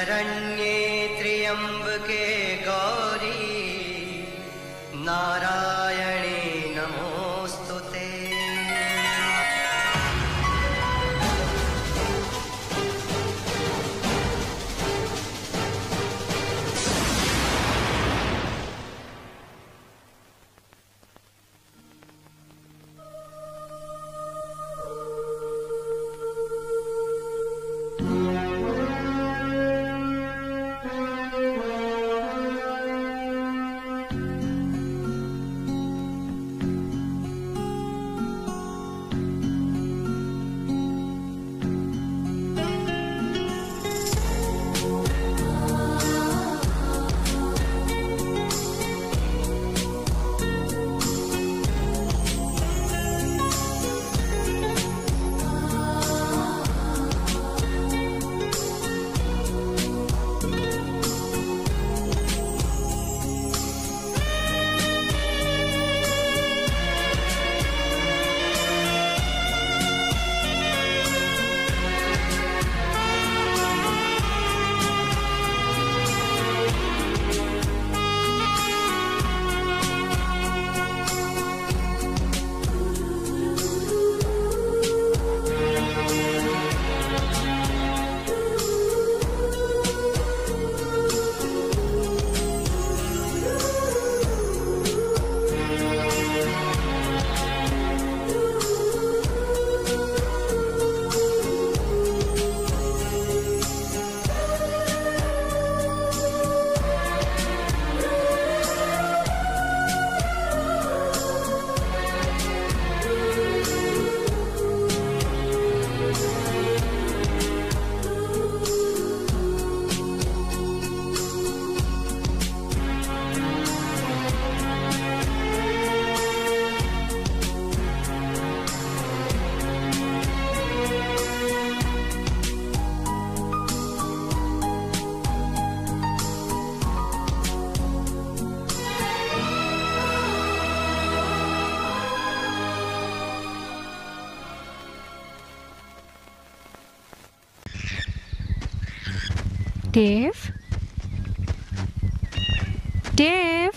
शरण्ये त्र्यंबके गौरी नारायणे नमोस्तुते। Dev? Dev?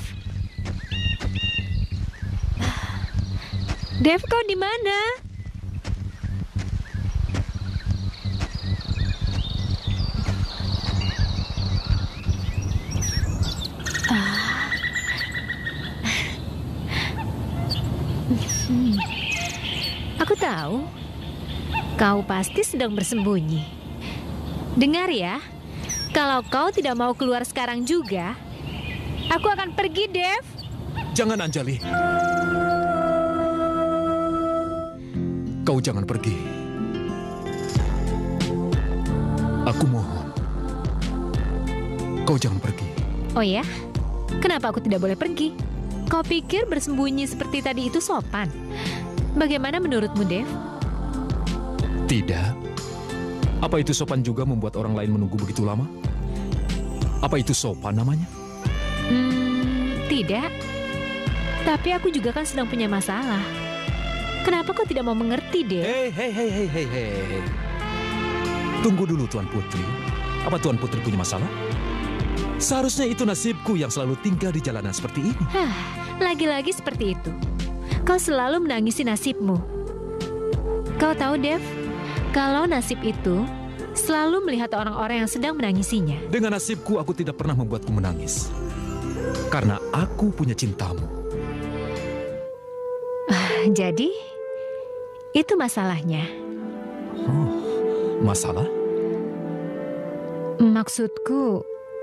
Dev, kau di mana? Aku tahu. Kau pasti sedang bersembunyi. Dengar ya. Kalau kau tidak mau keluar sekarang juga, aku akan pergi, Dev. Jangan, Anjali. Kau jangan pergi. Aku mohon. Kau jangan pergi. Oh ya? Kenapa aku tidak boleh pergi? Kau pikir bersembunyi seperti tadi itu sopan? Bagaimana menurutmu, Dev? Tidak. Apa itu sopan juga membuat orang lain menunggu begitu lama? Apa itu sopan namanya? Tidak. Tapi aku juga kan sedang punya masalah. Kenapa kau tidak mau mengerti, Dev? Hei. Tunggu dulu, Tuan Putri. Apa Tuan Putri punya masalah? Seharusnya itu nasibku yang selalu tinggal di jalanan seperti ini. Lagi-lagi seperti itu. Kau selalu menangisi nasibmu. Kau tahu, Dev? Kalau nasib itu selalu melihat orang-orang yang sedang menangisinya. Dengan nasibku, aku tidak pernah membuatku menangis. Karena aku punya cintamu. Jadi, itu masalahnya. Oh, masalah? Maksudku,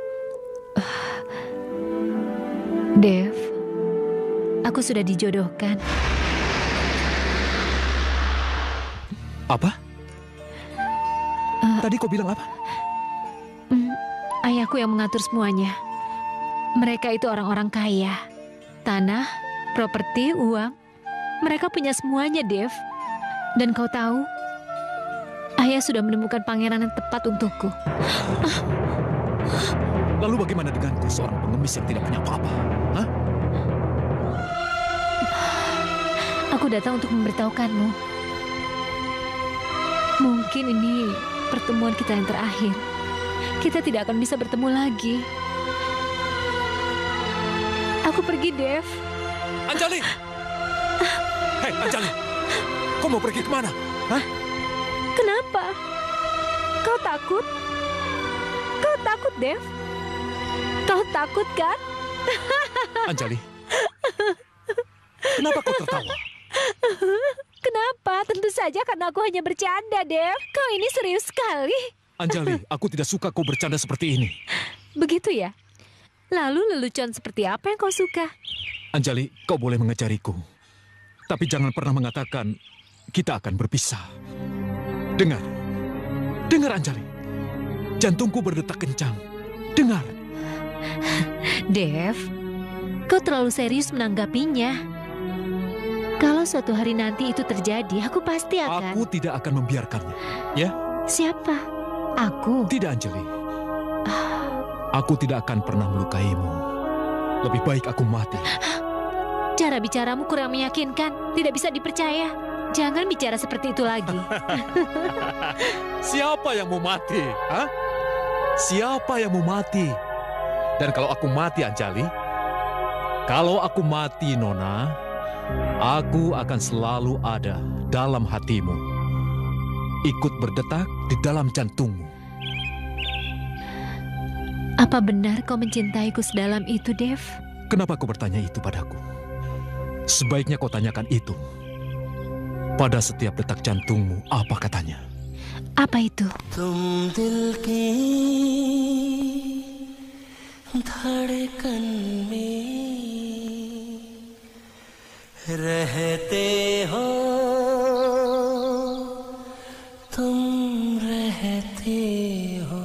Dev, aku sudah dijodohkan. Apa? Tadi kau bilang apa? Ayahku yang mengatur semuanya. Mereka itu orang-orang kaya. Tanah, properti, uang. Mereka punya semuanya, Dev. Dan kau tahu, ayah sudah menemukan pangeran yang tepat untukku. Lalu bagaimana denganku, seorang pengemis yang tidak punya apa-apa? Hah? Aku datang untuk memberitahukanmu. Mungkin ini pertemuan kita yang terakhir. kita tidak akan bisa bertemu lagi. Aku pergi, Dev. Anjali! Hei, Anjali! Kau mau pergi kemana? Hah? Kenapa? Kau takut? Kau takut, Dev? Kau takut, kan? Anjali, kenapa kau tertawa? Kenapa? Tentu saja karena aku hanya bercanda, Dev. Kau ini serius sekali. Anjali, aku tidak suka kau bercanda seperti ini. Begitu ya? Lalu lelucon seperti apa yang kau suka? Anjali, kau boleh mengajariku. Tapi jangan pernah mengatakan kita akan berpisah. Dengar. Dengar, Anjali. Jantungku berdetak kencang. Dengar. Dev, kau terlalu serius menanggapinya. Kalau suatu hari nanti itu terjadi, aku pasti akan... Aku tidak akan membiarkannya. Ya? Siapa? Aku? Tidak, Anjali. Aku tidak akan pernah melukaimu. Lebih baik aku mati. Cara bicaramu kurang meyakinkan. Tidak bisa dipercaya. Jangan bicara seperti itu lagi. Siapa yang mau mati? Hah? Siapa yang mau mati? Dan kalau aku mati, Anjali, kalau aku mati, Nona, aku akan selalu ada dalam hatimu. Ikut berdetak di dalam jantungmu. Apa benar kau mencintaiku sedalam itu, Dev? Kenapa kau bertanya itu padaku? Sebaiknya kau tanyakan itu. Pada setiap detak jantungmu, apa katanya? Apa itu? तुम दिल की धड़कन में रहते हो, तुम रहते हो.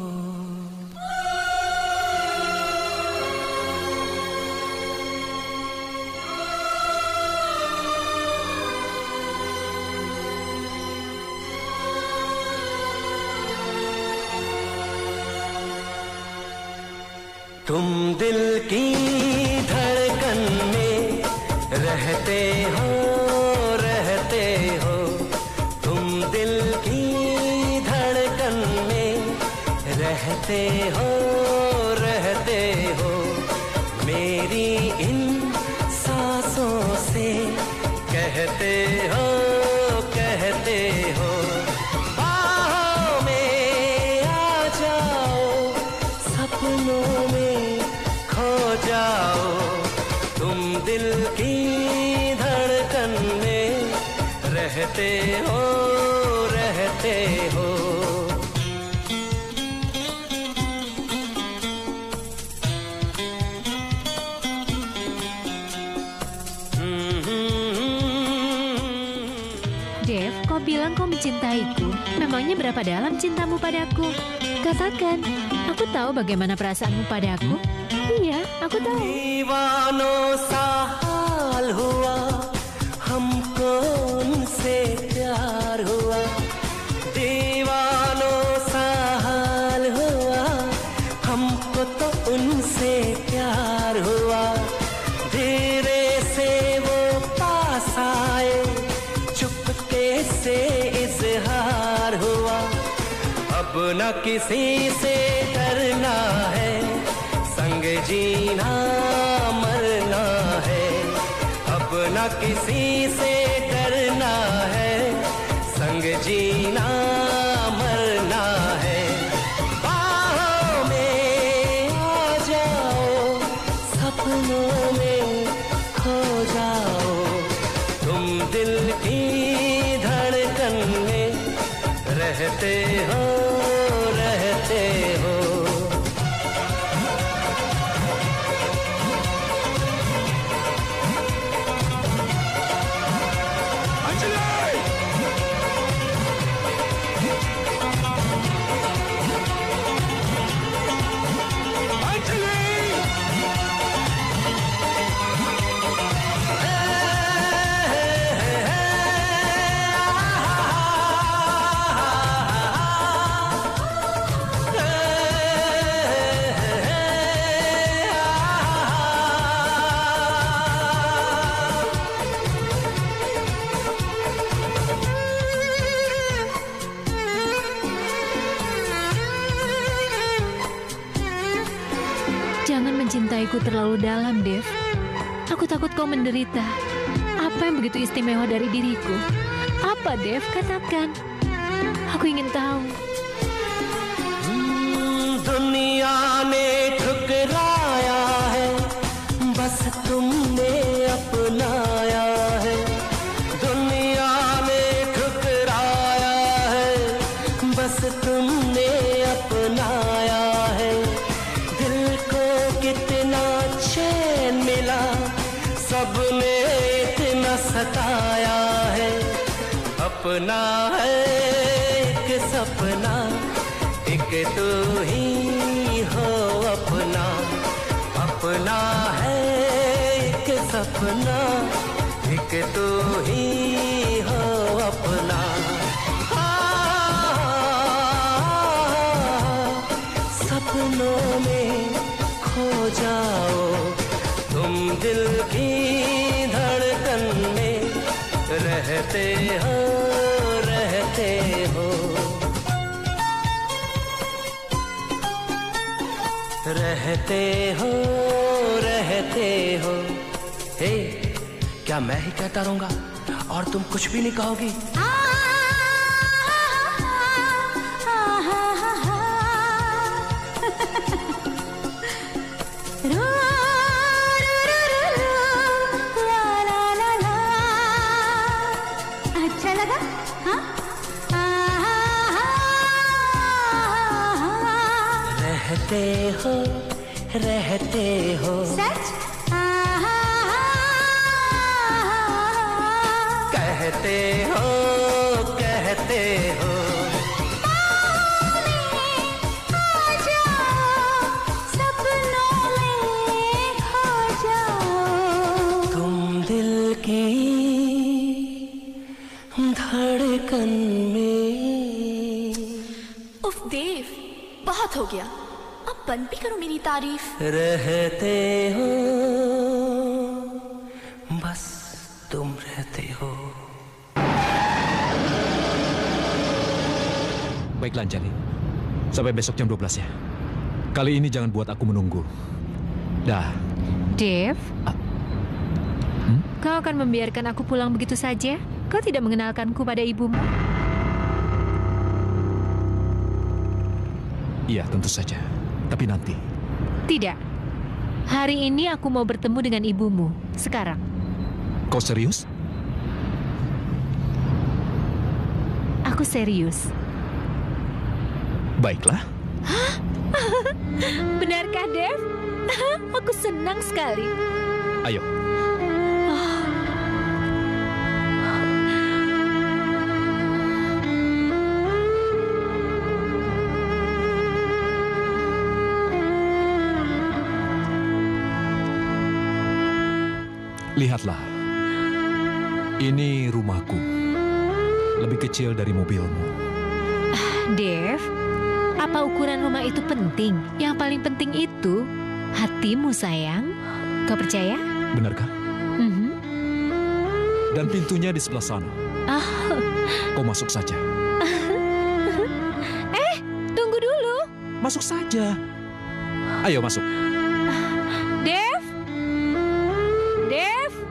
तुम दिल की धड़कन में रहते हो, रहते हो. तुम दिल की धड़कन में रहते हो, रहते हो. मेरी इन सांसों से कहते हो, कहते हो. बाहों में आ जाओ, सपनों में खो जाओ. तुम दिल की धड़कन में रहते हो, रहते हो. Dev, kau bilang kau mencintaiku. Memangnya berapa dalam cintamu padaku? Katakan, aku tahu bagaimana perasaanmu padaku. Iya, aku tahu. दीवानों सा हाल हुआ, हमको उनसे प्यार हुआ. दीवानों सा हाल हुआ, हमको तो उनसे प्यार हुआ. धीरे से वो पास आए, चुपके से इजहार हुआ. अब न किसी से डरना है, संग जीना मरना है. अब न किसी से डरना है, संग जीना मरना है. बाहों में आ जाओ, सपनों में खो जाओ. तुम दिल की धड़कन में रहते हो, रहते हो. Jangan mencintaiku terlalu dalam, Dev. Aku takut kau menderita. Apa yang begitu istimewa dari diriku? Apa, Dev? Katakan. Aku ingin tahu. दुनिया ने ठुकराया है, बस तुमने अपनाया है। दुनिया ने ठुकराया है, बस तुमने अपनाया है। दिल को कितना चैन मिला, सबने इतना सताया है। अपना है एक सपना, एक तू ही हो अपना। अपना है एक सपना, एक तू ही हो अपना। सपनों में खो जाओ तुम, दिल की धड़कन में रहते हो, रहते हो, रहते हो, रहते हो। हे, क्या मैं ही कहता रहूंगा और तुम कुछ भी नहीं कहोगी? अच्छा लगा? हाँ? रहते हो, रहते हो। सच? कहते हो, कहते हो। सपनों में खो जाओ तुम दिल की धड़कन में। उफ देव, बहुत हो गया, अब बंद भी करो मेरी तारीफ। रहते हो, बस तुम रहते हो। Baiklah Anjali, sampai besok jam 12 ya. Kali ini jangan buat aku menunggu. Dah. Dev, kau akan membiarkan aku pulang begitu saja? Kau tidak mengenalkanku pada ibumu? Iya, tentu saja. Tapi nanti. Tidak. Hari ini aku mau bertemu dengan ibumu. Sekarang. Kau serius? Aku serius. Baiklah. Benarkah, Dev? Aku senang sekali. Ayo. Lihatlah. Ini rumahku. Lebih kecil dari mobilmu. Dev, apa ukuran rumah itu penting? Yang paling penting itu hatimu, sayang. Kau percaya? Benarkah? Mhm. Dan pintunya di sebelah sana. Kau masuk saja. Tunggu dulu. Masuk saja. Ayo masuk. Dev? Dev?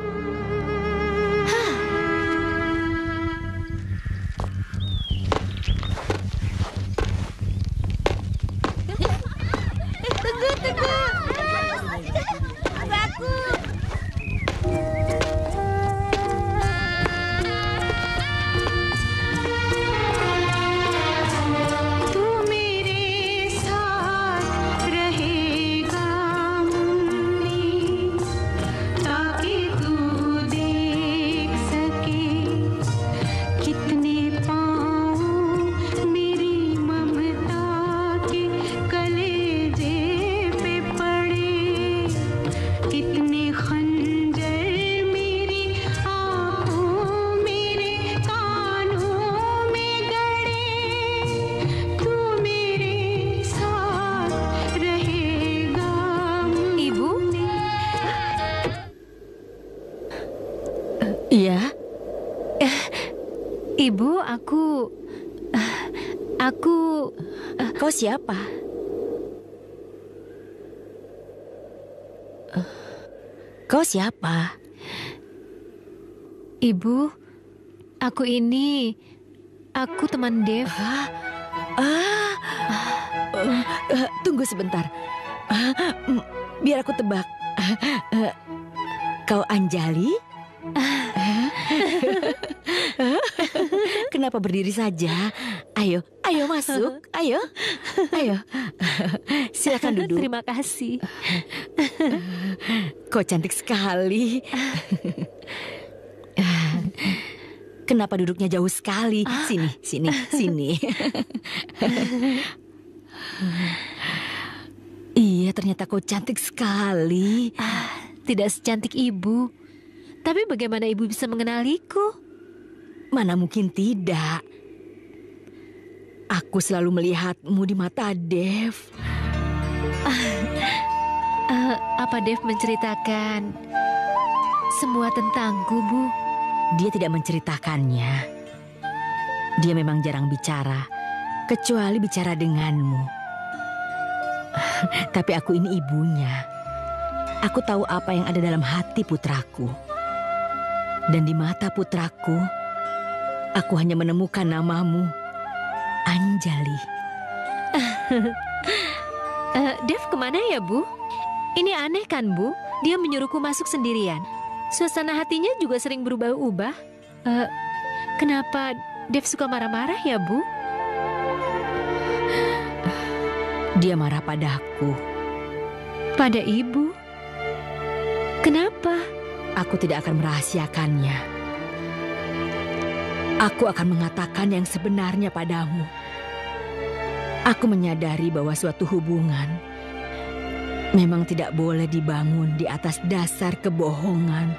तू मेरे साथ रहेगा मुन्नी, ताकि तू देख सके कितने पाँव मेरी ममता के कलेजे पे पड़े, कितने खंजर मेरी आँखों मेरे कानों में गड़े। तू मेरे साथ रहेगा Ibu? Iya. Ibu, aku... Kau siapa? Kau siapa? Ibu, aku teman Dev. Tunggu sebentar. Biar aku tebak. Kau Anjali? Kenapa berdiri saja? Ayo masuk. Ayo. Silakan duduk. Terima kasih. Kau cantik sekali. Kenapa duduknya jauh sekali? Sini. Iya, ternyata kau cantik sekali. Tidak secantik ibu. Tapi bagaimana ibu bisa mengenaliku? Mana mungkin tidak. Aku selalu melihatmu di mata Dev. Apa Dev menceritakan semua tentangku, Bu? Dia tidak menceritakannya. Dia memang jarang bicara, kecuali bicara denganmu. Tapi aku ini ibunya. Aku tahu apa yang ada dalam hati putraku. Dan di mata putraku, aku hanya menemukan namamu, Anjali. Dev kemana ya, Bu? Ini aneh kan, Bu? Dia menyuruhku masuk sendirian. Suasana hatinya juga sering berubah-ubah. Kenapa Dev suka marah-marah ya, Bu? Dia marah padaku. Pada ibu? Kenapa? Aku tidak akan merahasiakannya. Aku akan mengatakan yang sebenarnya padamu. Aku menyadari bahwa suatu hubungan memang tidak boleh dibangun di atas dasar kebohongan.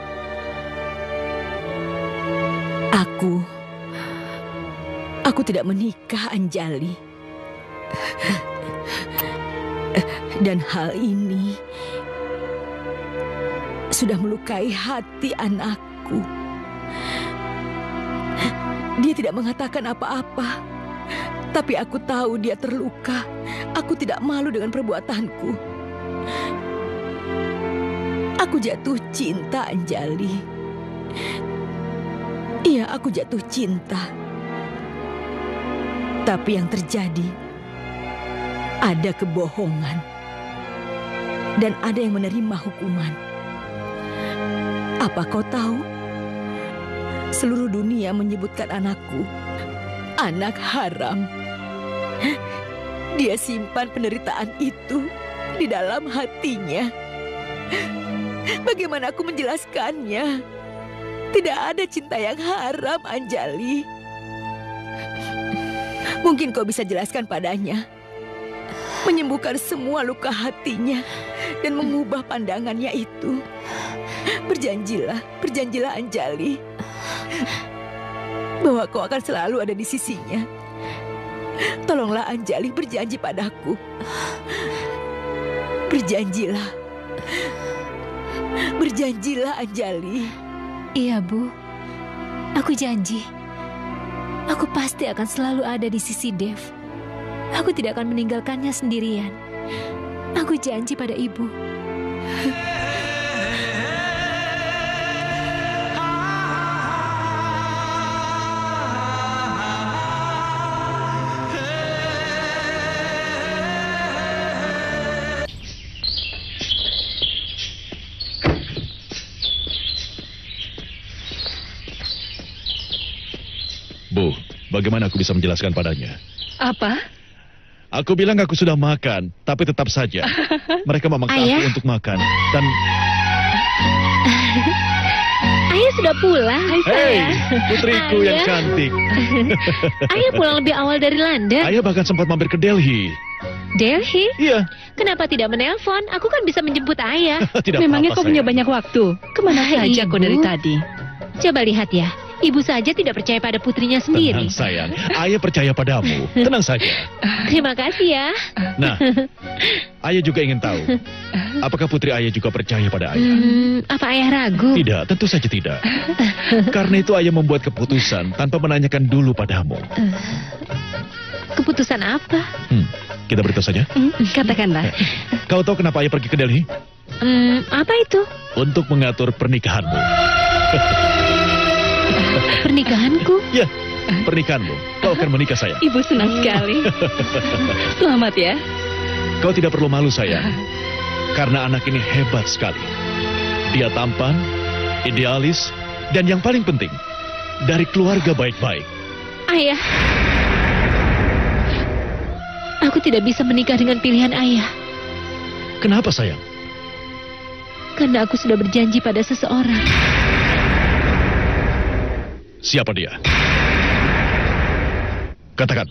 Aku tidak menikah, Anjali. Dan hal ini sudah melukai hati anakku. Dia tidak mengatakan apa-apa, tapi aku tahu dia terluka. Aku tidak malu dengan perbuatanku. Aku jatuh cinta, Anjali. Iya, aku jatuh cinta. Tapi yang terjadi, ada kebohongan. Dan ada yang menerima hukuman. Apa kau tahu? Seluruh dunia menyebutkan anakku anak haram. Dia simpan penderitaan itu di dalam hatinya. Bagaimana aku menjelaskannya? Tidak ada cinta yang haram, Anjali. Mungkin kau bisa jelaskan padanya. Menyembuhkan semua luka hatinya dan mengubah pandangannya itu. Berjanjilah Anjali, bahwa kau akan selalu ada di sisinya. Tolonglah Anjali, berjanji padaku. Berjanjilah Anjali. Iya, Bu. Aku janji. Aku pasti akan selalu ada di sisi Dev. Aku tidak akan meninggalkannya sendirian. Aku janji pada ibu. Bu, bagaimana aku bisa menjelaskan padanya? Apa? Aku bilang aku sudah makan, tapi tetap saja mereka memaksa aku untuk makan. Dan Ayah sudah pulang. hei, putriku yang Ayah. cantik. Ayah pulang lebih awal dari London. Ayah bahkan sempat mampir ke Delhi. Delhi? Iya, Kenapa tidak menelpon? Aku kan bisa menjemput ayah. tidak Memangnya apa-apa, kau punya sayang. banyak waktu? Kemana saja kau dari Ibu. tadi? Coba lihat ya. Ibu saja tidak percaya pada putrinya sendiri. Tenang sayang, ayah percaya padamu. Tenang saja. Terima kasih ya. Nah, ayah juga ingin tahu, apakah putri ayah juga percaya pada ayah? Apa ayah ragu? Tidak, tentu saja tidak. Karena itu ayah membuat keputusan tanpa menanyakan dulu padamu. Keputusan apa? Kita beritahu saja. Katakanlah. Kau tahu kenapa ayah pergi ke Delhi? Apa itu? Untuk mengatur pernikahanmu. Pernikahanku? Ya, pernikahanmu. Kau akan menikah, sayang. Ibu senang sekali. Selamat ya. Kau tidak perlu malu, sayang. Karena anak ini hebat sekali. Dia tampan, idealis, dan yang paling penting, dari keluarga baik-baik. Ayah. Aku tidak bisa menikah dengan pilihan ayah. Kenapa, sayang? Karena aku sudah berjanji pada seseorang. Siapa dia? Katakan.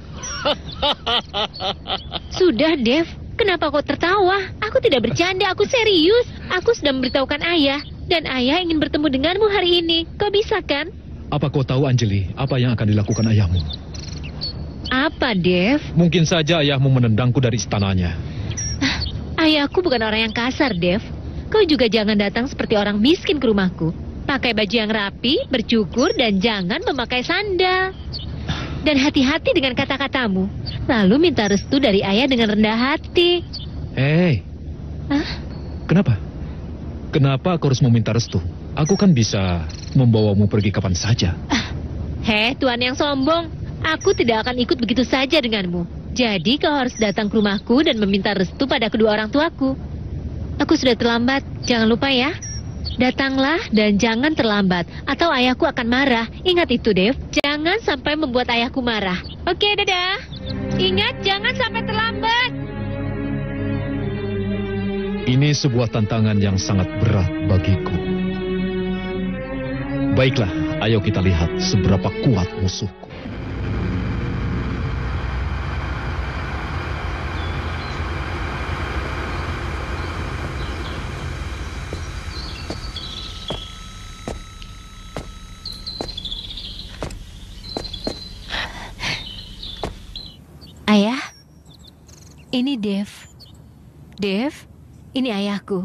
Sudah, Dev. Kenapa kau tertawa? Aku tidak bercanda, aku serius. Aku sudah memberitahukan ayah. Dan ayah ingin bertemu denganmu hari ini. Kau bisa kan? Apa kau tahu, Anjali, apa yang akan dilakukan ayahmu? Apa, Dev? Mungkin saja ayahmu menendangku dari istananya. Ayahku bukan orang yang kasar, Dev. Kau juga jangan datang seperti orang miskin ke rumahku. Pakai baju yang rapi, bercukur, dan jangan memakai sandal. Dan hati-hati dengan kata-katamu. Lalu minta restu dari ayah dengan rendah hati. Hei. Kenapa? Kenapa aku harus meminta restu? Aku kan bisa membawamu pergi kapan saja. Tuan yang sombong. Aku tidak akan ikut begitu saja denganmu. Jadi kau harus datang ke rumahku dan meminta restu pada kedua orang tuaku. Aku sudah terlambat, jangan lupa ya. Datanglah dan jangan terlambat, atau ayahku akan marah. Ingat itu, Dev. Jangan sampai membuat ayahku marah. Oke, dadah. Ingat, jangan sampai terlambat. Ini sebuah tantangan yang sangat berat bagiku. Baiklah, ayo kita lihat seberapa kuat musuhku. Ayah, ini Dev. Dev, ini ayahku.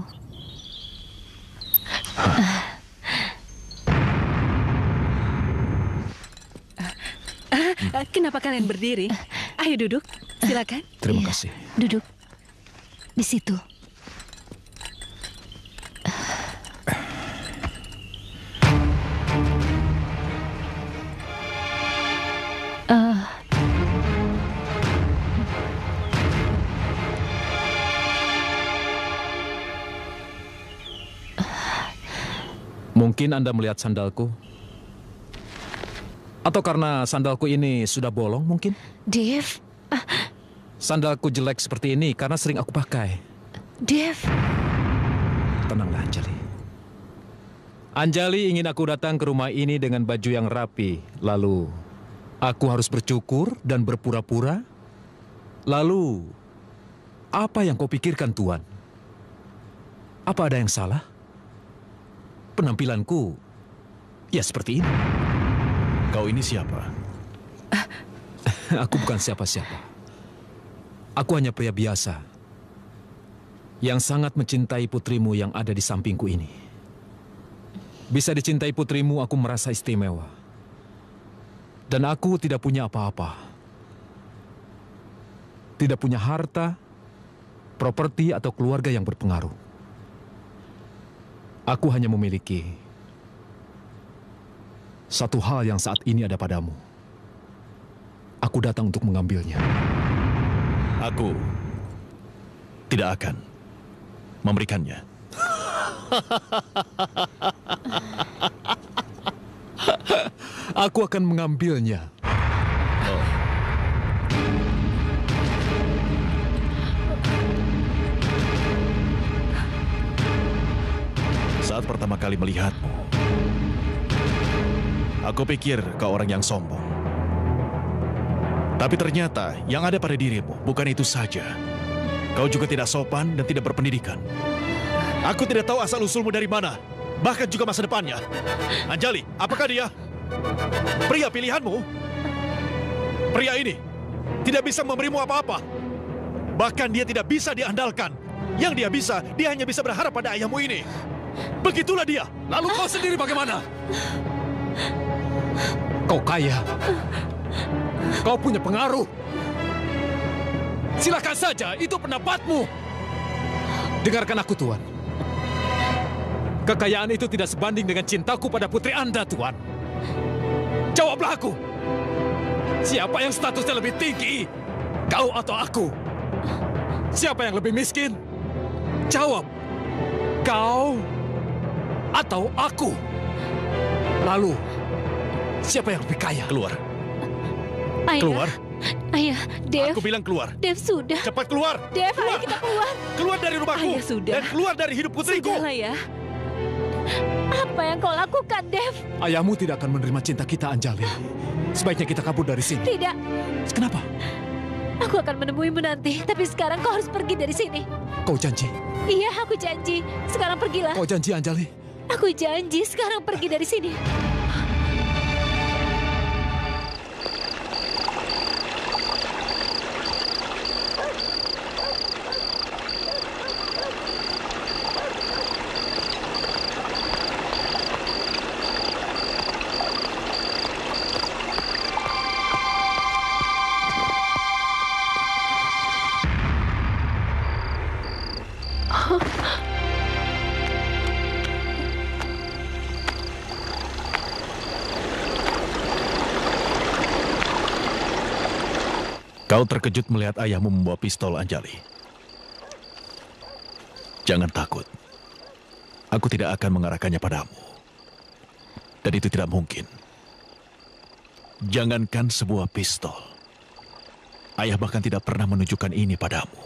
Kenapa kalian berdiri? Ayo duduk, silakan. Terima kasih. Duduk di situ. Mungkin Anda melihat sandalku? Atau karena sandalku ini sudah bolong mungkin? Dev. Sandalku jelek seperti ini karena sering aku pakai. Dev. Tenanglah, Anjali. Anjali ingin aku datang ke rumah ini dengan baju yang rapi. Lalu, aku harus bercukur dan berpura-pura. Lalu, apa yang kau pikirkan, Tuan? Apa ada yang salah? Penampilanku, ya seperti ini. Kau ini siapa? Aku bukan siapa-siapa. Aku hanya pria biasa yang sangat mencintai putrimu yang ada di sampingku ini. Bisa dicintai putrimu, aku merasa istimewa. Dan aku tidak punya apa-apa. Tidak punya harta, properti atau keluarga yang berpengaruh. Aku hanya memiliki satu hal yang saat ini ada padamu. Aku datang untuk mengambilnya. Aku tidak akan memberikannya. Aku akan mengambilnya. Oh. Saat pertama kali melihatmu, aku pikir kau orang yang sombong. Tapi ternyata yang ada pada dirimu bukan itu saja. Kau juga tidak sopan dan tidak berpendidikan. Aku tidak tahu asal-usulmu dari mana, bahkan juga masa depannya. Anjali, apakah dia pria pilihanmu? Pria ini tidak bisa memberimu apa-apa. Bahkan dia tidak bisa diandalkan. Yang dia bisa, dia hanya bisa berharap pada ayahmu ini. Begitulah dia. Lalu kau sendiri bagaimana? Kau kaya. Kau punya pengaruh. Silakan saja, itu pendapatmu. Dengarkan aku, Tuan. Kekayaan itu tidak sebanding dengan cintaku pada putri Anda, Tuan. Jawablah aku. Siapa yang statusnya lebih tinggi? Kau atau aku? Siapa yang lebih miskin? Jawab. Kau atau aku? Lalu, siapa yang lebih kaya? Keluar. Ayah. Keluar. Ayah, Dev. Aku bilang keluar. Dev, sudah. Cepat keluar. Dev, keluar. ayo kita keluar. Keluar dari rumahku. Ayah, sudah. Dan keluar dari hidup putriku. Sudahlah ya. Apa yang kau lakukan, Dev? Ayahmu tidak akan menerima cinta kita, Anjali. Sebaiknya kita kabur dari sini. Tidak. Kenapa? Aku akan menemuimu nanti, tapi sekarang kau harus pergi dari sini. Kau janji? Iya, aku janji. Sekarang pergilah. Kau janji, Anjali? Aku janji, sekarang pergi dari sini. Kau terkejut melihat ayahmu membawa pistol, Anjali. Jangan takut. Aku tidak akan mengarahkannya padamu. Dan itu tidak mungkin. Jangankan sebuah pistol. Ayah bahkan tidak pernah menunjukkan ini padamu.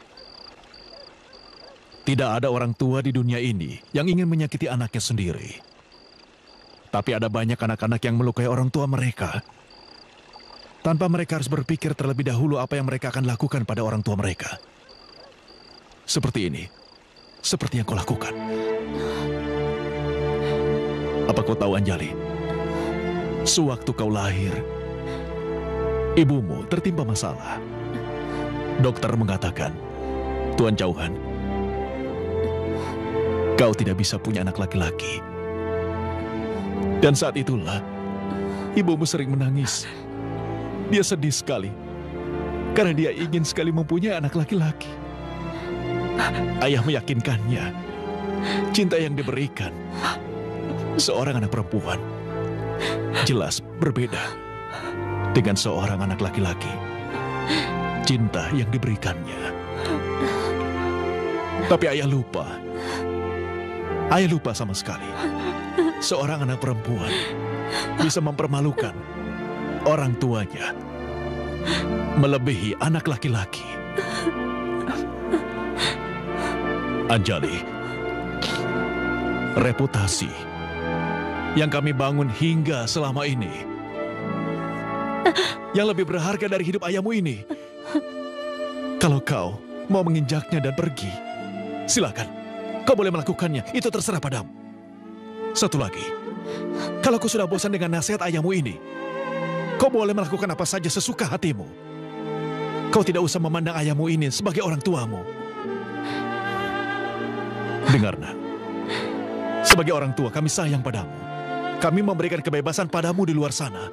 Tidak ada orang tua di dunia ini yang ingin menyakiti anaknya sendiri. Tapi ada banyak anak-anak yang melukai orang tua mereka. Tanpa mereka harus berpikir terlebih dahulu apa yang mereka akan lakukan pada orang tua mereka. Seperti ini. Seperti yang kau lakukan. Apa kau tahu, Anjali? Sewaktu kau lahir, ibumu tertimpa masalah. Dokter mengatakan, Tuan Jauhan, kau tidak bisa punya anak laki-laki. Dan saat itulah, ibumu sering menangis. Dia sedih sekali, karena dia ingin sekali mempunyai anak laki-laki. Ayah meyakinkannya, cinta yang diberikan seorang anak perempuan jelas berbeda dengan seorang anak laki-laki. Cinta yang diberikannya. Tapi ayah lupa. Ayah lupa sama sekali. Seorang anak perempuan bisa mempermalukan orang tuanya melebihi anak laki-laki. Anjali, reputasi yang kami bangun hingga selama ini, yang lebih berharga dari hidup ayahmu ini. Kalau kau mau menginjaknya dan pergi, silakan. Kau boleh melakukannya, itu terserah padamu. Satu lagi, kalau kau sudah bosan dengan nasihat ayahmu ini, kau boleh melakukan apa saja sesuka hatimu. Kau tidak usah memandang ayahmu ini sebagai orang tuamu. Dengar, nak. Sebagai orang tua, kami sayang padamu. Kami memberikan kebebasan padamu di luar sana.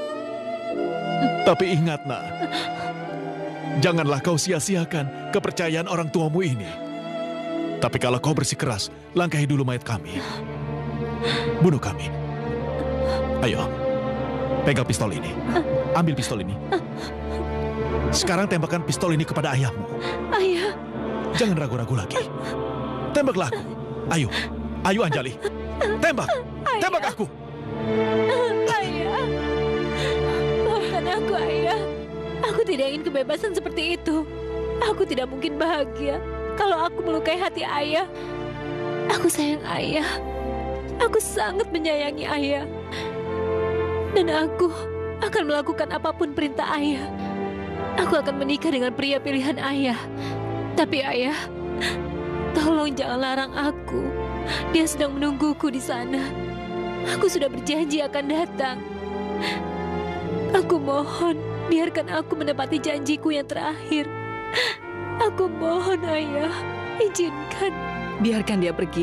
Tapi ingat, nak. Janganlah kau sia-siakan kepercayaan orang tuamu ini. Tapi kalau kau bersikeras, langkahi dulu mayat kami. Bunuh kami. Ayo. Pegang pistol ini. Ambil pistol ini. Sekarang tembakkan pistol ini kepada ayahmu. Ayah. Jangan ragu-ragu lagi. Tembaklah aku. Ayo. Ayo, Anjali. Tembak. Ayah. Tembak aku. Ayah. Maafkan aku, Ayah. Aku tidak ingin kebebasan seperti itu. Aku tidak mungkin bahagia kalau aku melukai hati Ayah. Aku sayang Ayah. Aku sangat menyayangi Ayah. Dan aku akan melakukan apapun perintah Ayah. Aku akan menikah dengan pria pilihan Ayah. Tapi Ayah, tolong jangan larang aku. Dia sedang menungguku di sana. Aku sudah berjanji akan datang. Aku mohon, biarkan aku menepati janjiku yang terakhir. Aku mohon, Ayah, izinkan. Biarkan dia pergi.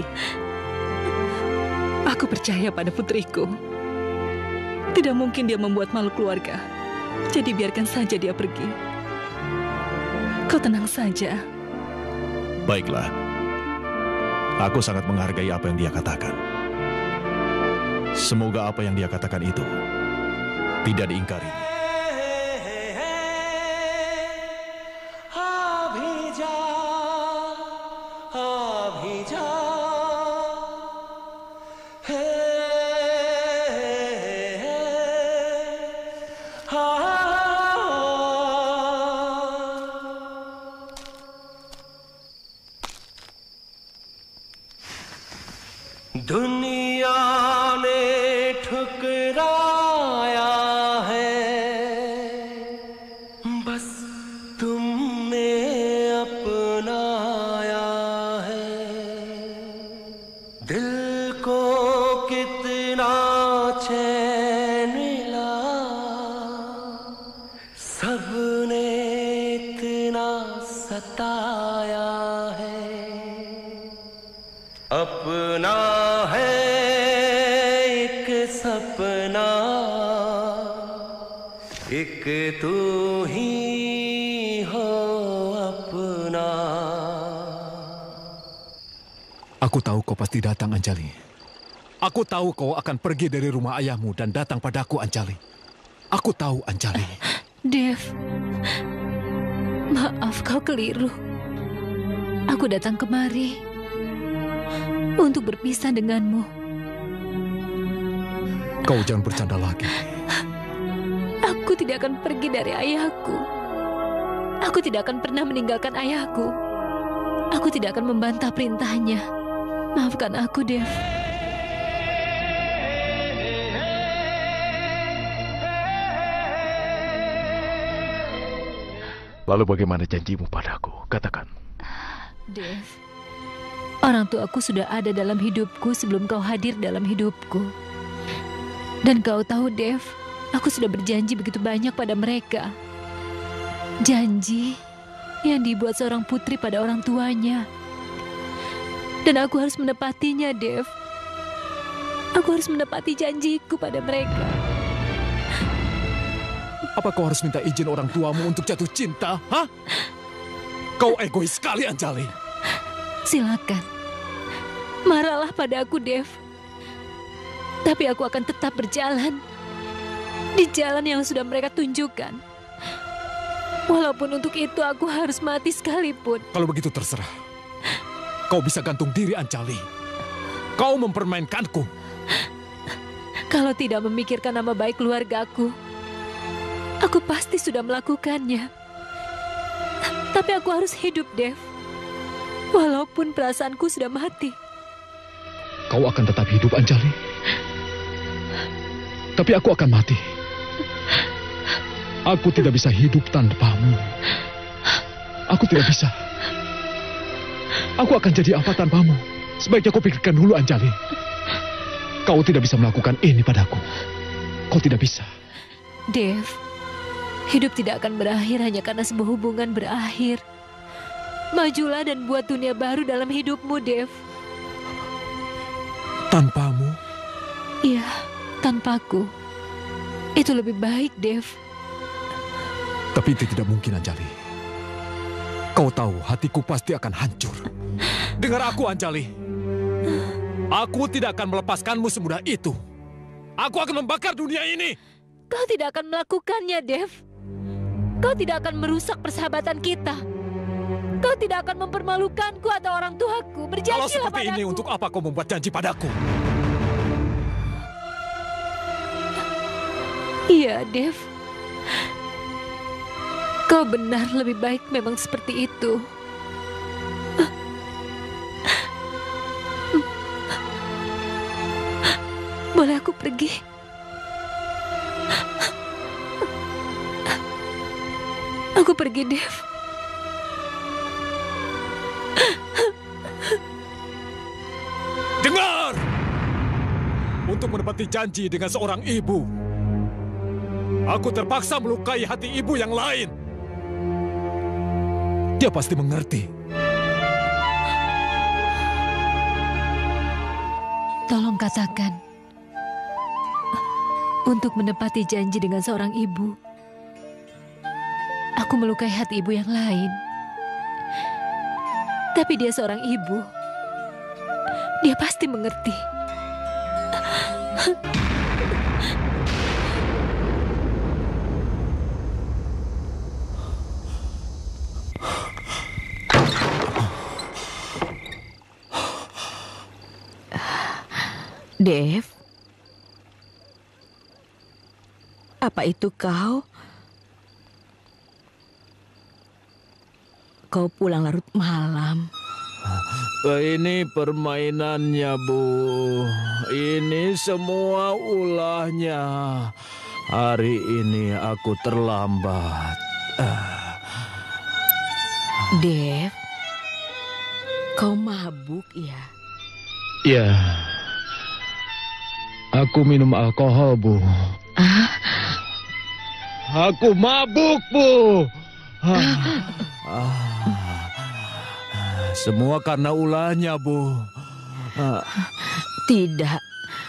Aku percaya pada putriku. Tidak mungkin dia membuat malu keluarga. Jadi biarkan saja dia pergi. Kau tenang saja. Baiklah. Aku sangat menghargai apa yang dia katakan. Semoga apa yang dia katakan itu tidak diingkari. दुनिया ने ठुकराया है, बस तुमने अपनाया है। दिल को कितना चैन मिला, सबने इतना सताया है। अपना है एक सपना, एक तू ही हो अपना. Aku tahu kau pasti datang, Anjali. Aku tahu kau akan pergi dari rumah ayahmu dan datang padaku, Anjali. Aku tahu, Anjali. Dev, maaf kau keliru. Aku datang kemari untuk berpisah denganmu. Kau jangan bercanda lagi. Aku tidak akan pergi dari ayahku. Aku tidak akan pernah meninggalkan ayahku. Aku tidak akan membantah perintahnya. Maafkan aku, Dev. Lalu bagaimana janjimu padaku? Katakan. Dev, orang tuaku sudah ada dalam hidupku sebelum kau hadir dalam hidupku. Dan kau tahu, Dev, aku sudah berjanji begitu banyak pada mereka. Janji yang dibuat seorang putri pada orang tuanya. Dan aku harus menepatinya, Dev. Aku harus menepati janjiku pada mereka. Apa kau harus minta izin orang tuamu untuk jatuh cinta? Hah? Kau egois sekali, Anjali. Silakan. Marahlah pada aku, Dev. Tapi aku akan tetap berjalan di jalan yang sudah mereka tunjukkan. Walaupun untuk itu aku harus mati sekalipun. Kalau begitu terserah. Kau bisa gantung diri, Anjali. Kau mempermainkanku. Kalau tidak memikirkan nama baik keluargaku, aku pasti sudah melakukannya. Tapi aku harus hidup, Dev. Walaupun perasaanku sudah mati. Kau akan tetap hidup, Anjali. Tapi aku akan mati. Aku tidak bisa hidup tanpamu. Aku tidak bisa. Aku akan jadi apa tanpamu? Sebaiknya kau pikirkan dulu, Anjali. Kau tidak bisa melakukan ini padaku. Kau tidak bisa. Dev, hidup tidak akan berakhir hanya karena sebuah hubungan berakhir. Majulah dan buat dunia baru dalam hidupmu, Dev. Tanpamu? Iya, tanpaku. Itu lebih baik, Dev. Tapi itu tidak mungkin, Anjali. Kau tahu hatiku pasti akan hancur. Dengar aku, Anjali. Aku tidak akan melepaskanmu semudah itu. Aku akan membakar dunia ini. Kau tidak akan melakukannya, Dev. Kau tidak akan merusak persahabatan kita. Kau tidak akan mempermalukanku atau orang tuaku. Berjanjilah Kalau seperti padaku. ini, untuk apa kau membuat janji padaku? Iya, Dev. Kau benar, lebih baik memang seperti itu. Boleh aku pergi? Aku pergi, Dev. Dengar! Untuk menepati janji dengan seorang ibu, aku terpaksa melukai hati ibu yang lain. Dia pasti mengerti. Tolong katakan, untuk menepati janji dengan seorang ibu, aku melukai hati ibu yang lain. Tapi dia seorang ibu. Dia pasti mengerti. Dev, apa itu kau? Kau pulang larut malam. Ini permainannya, Bu. Ini semua ulahnya. Hari ini aku terlambat. Dev, kau mabuk ya? Ya. Aku minum alkohol, Bu. Aku mabuk, Bu. Semua karena ulahnya, Bu. Tidak.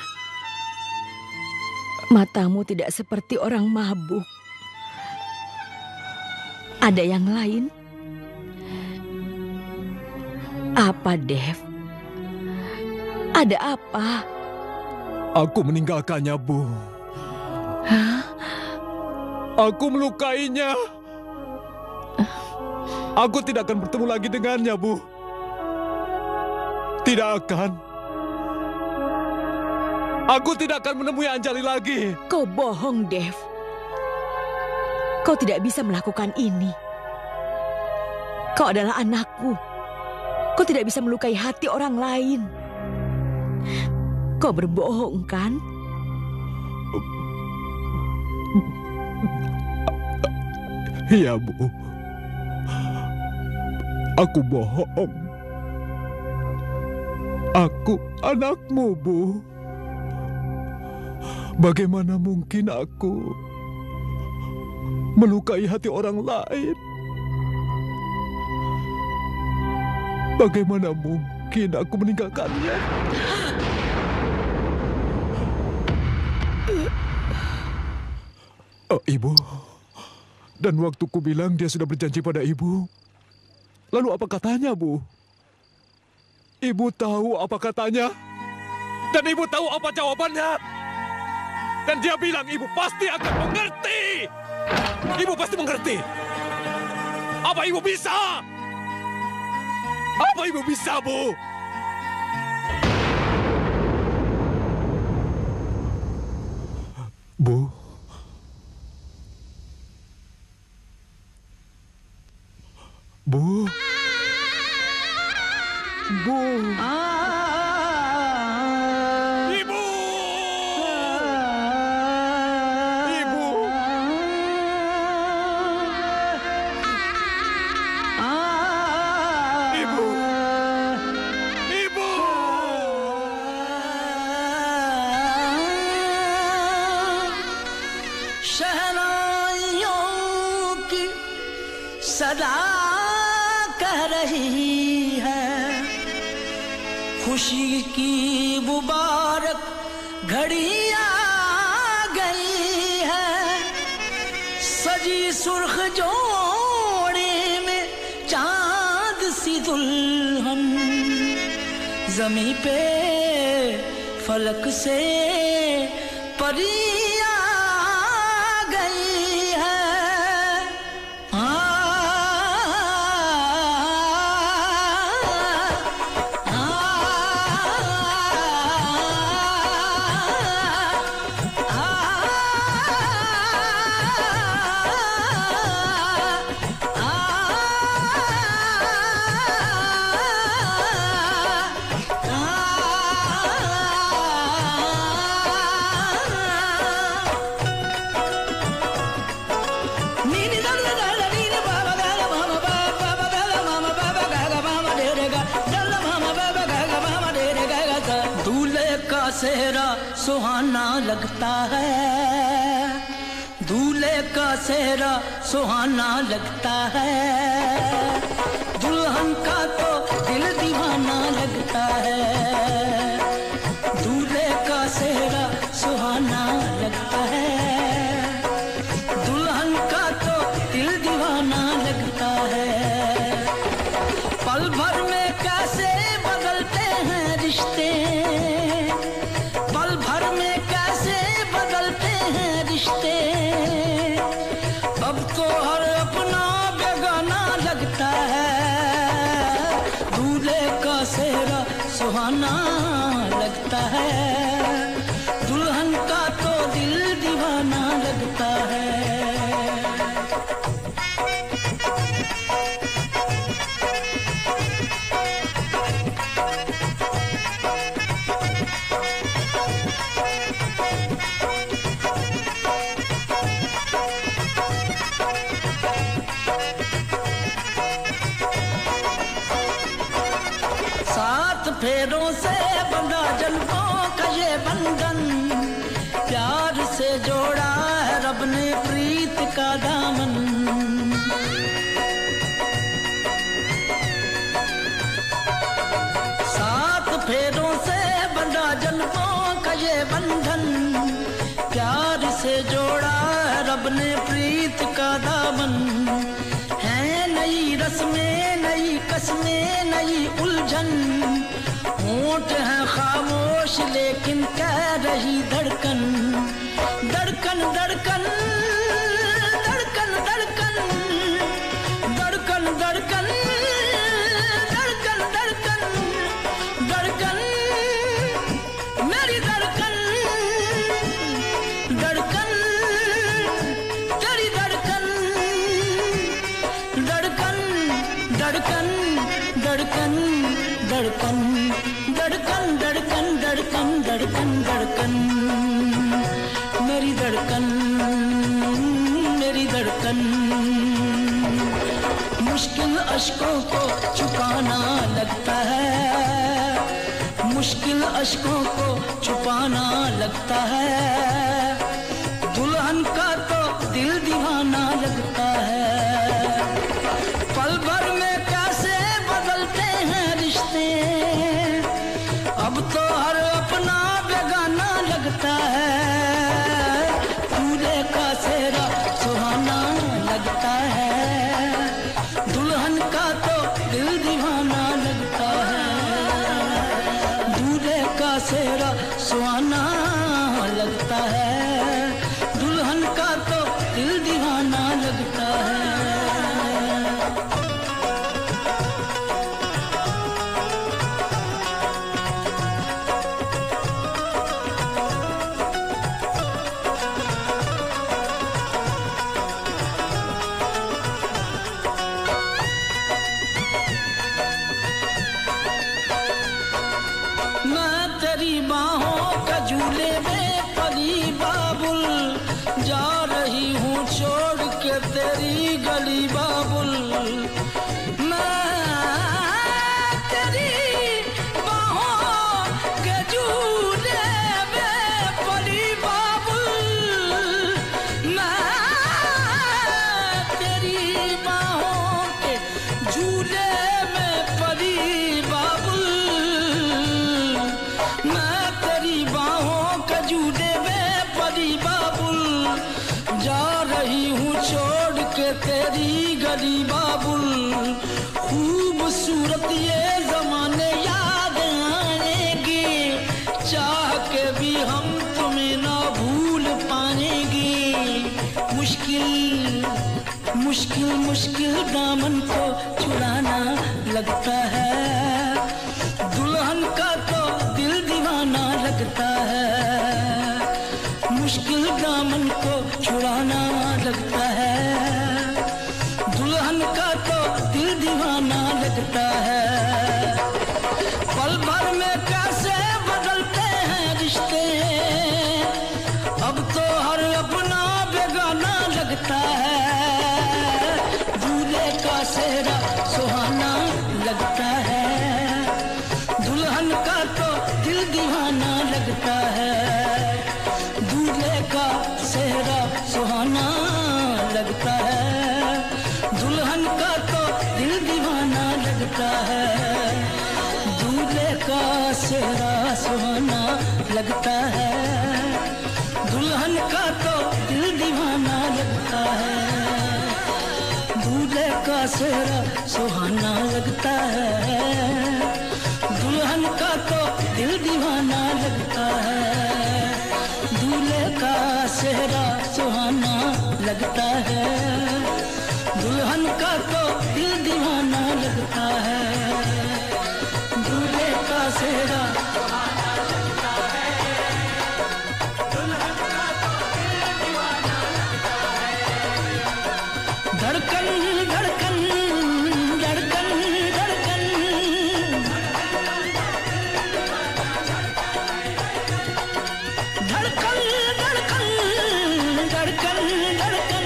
Matamu tidak seperti orang mabuk. Ada yang lain? Apa, Dev? Ada apa? Aku meninggalkannya, Bu. Hah? Aku melukainya. Aku tidak akan bertemu lagi dengannya, Bu. Tidak akan. Aku tidak akan menemui Anjali lagi. Kau bohong, Dev. Kau tidak bisa melakukan ini. Kau adalah anakku. Kau tidak bisa melukai hati orang lain. Kau berbohong, kan? Iya, Bu. Aku bohong. Aku anakmu, Bu. Bagaimana mungkin aku melukai hati orang lain? Bagaimana mungkin aku meninggalkannya? Oh, Ibu. Dan waktu ku bilang dia sudah berjanji pada Ibu. Lalu apa katanya, Bu? Ibu tahu apa katanya? Dan Ibu tahu apa jawabannya? Dan dia bilang Ibu pasti akan mengerti. Ibu pasti mengerti. Apa Ibu bisa? Apa Ibu bisa, Bu? Bu. Bu. Bu. Ibu. Ibu. Ibu. Ibu. शहनाइयों की सदा कह रही है, खुशी की मुबारक घड़ी आ गई है, सजी सुर्ख जोड़े में चांद सी दुल्हन, जमी पे फलक से परी सेहरा सुहाना लगता है, दूल्हे का सेहरा सुहाना लगता है, दुल्हन का तो दिल दीवाना लगता है, दूल्हे का सेहरा सुहाना लगता है, दुल्हन का तो दिल दीवाना लगता है, पल भर में कैसे बदलते हैं रिश्ते सुहाना लगता है, दुल्हन का तो दिल दीवाना लगता है। फेरों से बंधा जन्मों का ये बंधन, प्यार से जोड़ा है रब ने प्रीत का दामन। सात फेरों से बंधा जन्मों का ये बंधन, प्यार से जोड़ा है रब ने प्रीत का दामन। है नई रस्में, नई कस्में, नई उलझन, होंठ है खामोश लेकिन कह रही धड़कन। धड़कन धड़कन धड़कन धड़कन धड़कन धड़कन धड़कन धड़कन धड़कन मेरी धड़कन धड़कन तेरी धड़कन धड़कन धड़कन धड़कन धड़कन धड़कन धड़कन धड़कन धड़कन धड़कन मेरी धड़कन मेरी धड़कन। मुश्किल अश्कों को छुपाना लगता है, मुश्किल अश्कों को छुपाना लगता है, दुल्हन का तो दिल दीवाना लगता है। पल भर में कैसे बदलते हैं रिश्ते, अब तो हर अपना बेगाना लगता है। दूल्हे का सेहरा सुहाना लगता है, दुल्हन का तो दिल दीवाना लगता है। दूल्हे का सेहरा सुहाना लगता है, दुल्हन का तो दिल दीवाना लगता है। झूले में पली बाबुल, जा रही हूँ छोड़ के तेरी गली बाबुल। मैं तेरी बाहों के झूले में पली बाबुल, मैं तेरी बाहों के झूले में पली बाबुल। मैं तेरी बाहों के झूले में पली बाबुल, जा रही हूँ छोड़ के तेरी गली बाबुल। खूबसूरत ये जमाने याद आएंगे, चाह के भी हम तुम्हें ना भूल पाएंगे। मुश्किल मुश्किल मुश्किल दामन को छुड़ाना लगता है, दुल्हन का तो दिल दीवाना लगता है। मुश्किल दामन को छुड़ाना लगता है, दुल्हन का तो दिल दीवाना लगता है। पल भर में कैसे बदलते हैं रिश्ते, अब तो हर अपना बेगाना लगता है। दूल्हे का सेहरा सुहाना लगता है, दुल्हन का तो दिल दीवाना लगता है। दूल्हे का सेहरा सुहाना लगता है, दुल्हन का तो दिल दीवाना लगता है। दूल्हे का सेहरा सुहाना लगता है, दुल्हन का तो दिल दीवाना लगता है। दूल्हे का सेहरा सुहाना लगता है, दुल्हन का तो दिल दीवाना लगता है। दूल्हे का सेहरा सुहाना लगता है, दुल्हन का तो दिल दीवाना लगता है। दूल्हे का सेरा धड़कन धड़कन धड़कन धड़कन धड़कन धड़कन धड़कन धड़कन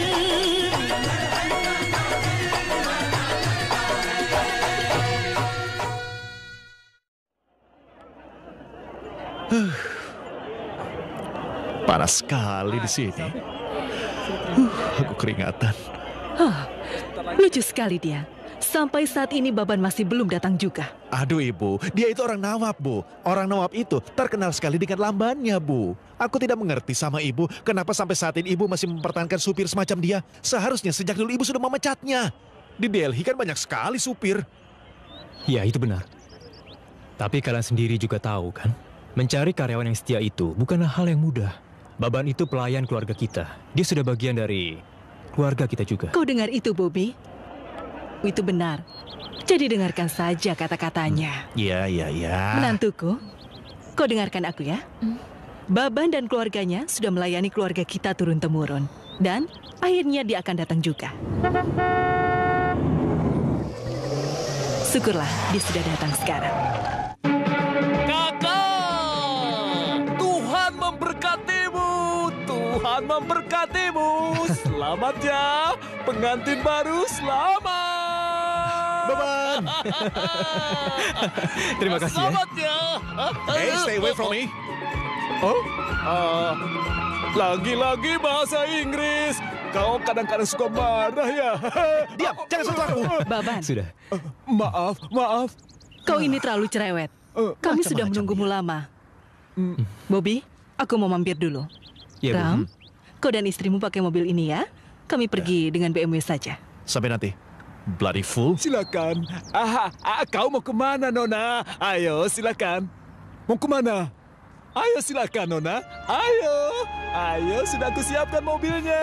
Panas sekali di sini. Aku keringatan. Lucu sekali dia. Sampai saat ini Baban masih belum datang juga. Aduh Ibu, dia itu orang Nawab Bu. Orang Nawab itu terkenal sekali dengan lambannya Bu. Aku tidak mengerti sama Ibu, kenapa sampai saat ini Ibu masih mempertahankan supir semacam dia. Seharusnya sejak dulu Ibu sudah memecatnya. Di Delhi kan banyak sekali supir. Ya, itu benar. Tapi kalian sendiri juga tahu kan, mencari karyawan yang setia itu bukanlah hal yang mudah. Baban itu pelayan keluarga kita. Dia sudah bagian dari keluarga kita juga. Kau dengar itu, Bobby? Itu benar. Jadi dengarkan saja kata-katanya. Iya. Menantuku, kau dengarkan aku ya. Baban dan keluarganya sudah melayani keluarga kita turun-temurun. Dan akhirnya dia akan datang juga. Syukurlah dia sudah datang sekarang. Kakak! Tuhan memberkatimu! Tuhan memberkatimu! Selamat ya! Pengantin baru selamat! Baban! Terima kasih ya. Selamat ya! Hey, stay away from me. Lagi-lagi bahasa Inggris. Kau kadang-kadang suka marah ya. Diam, jangan sentuh aku. Baban, Sudah. Maaf. kau ini terlalu cerewet. Kami sudah menunggumu lama. Bobby, aku mau mampir dulu. Ya, Bu. Ram, kau dan istrimu pakai mobil ini ya. Kami pergi dengan BMW saja. Sampai nanti. Bloody fool. Silakan. Kau mau kemana, Nona? Ayo, silakan. Mau kemana? Ayo, silakan, Nona. Ayo, sudah aku siapkan mobilnya.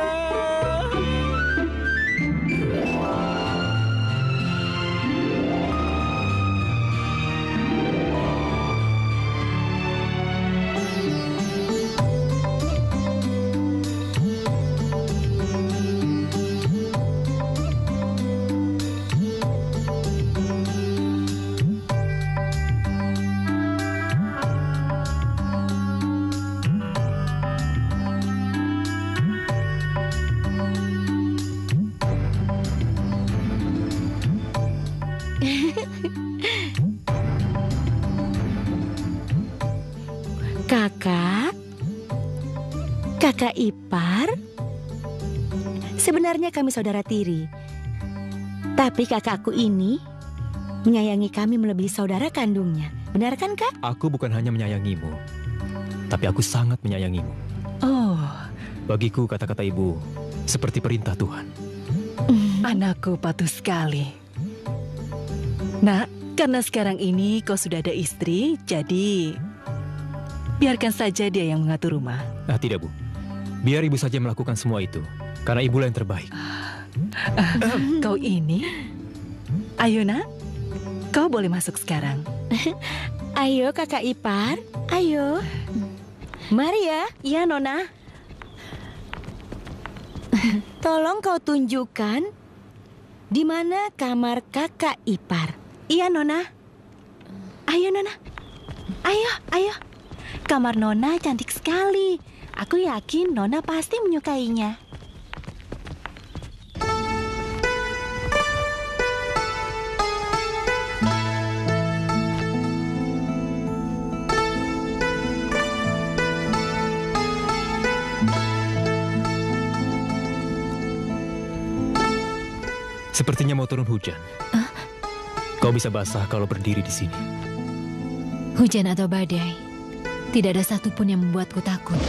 Kakak ipar? Sebenarnya kami saudara tiri. Tapi kakakku ini menyayangi kami melebihi saudara kandungnya. Benar kan, Kak? Aku bukan hanya menyayangimu, tapi aku sangat menyayangimu. Oh, Bagiku kata-kata ibu seperti perintah Tuhan. anakku patuh sekali. Nak, karena sekarang ini kau sudah ada istri, jadi biarkan saja dia yang mengatur rumah. Tidak, Bu. Biar ibu saja melakukan semua itu, karena ibulah yang terbaik. Kau ini? Ayo, Nak. Kau boleh masuk sekarang. Ayo, kakak ipar. Ayo. Mari ya. Ya, Nona. Tolong kau tunjukkan di mana kamar kakak ipar. Iya, Nona. Ayo, Nona. Ayo. Kamar Nona cantik sekali. Aku yakin Nona pasti menyukainya. Sepertinya mau turun hujan. Kau bisa basah kalau berdiri di sini. Hujan atau badai, tidak ada satupun yang membuatku takut.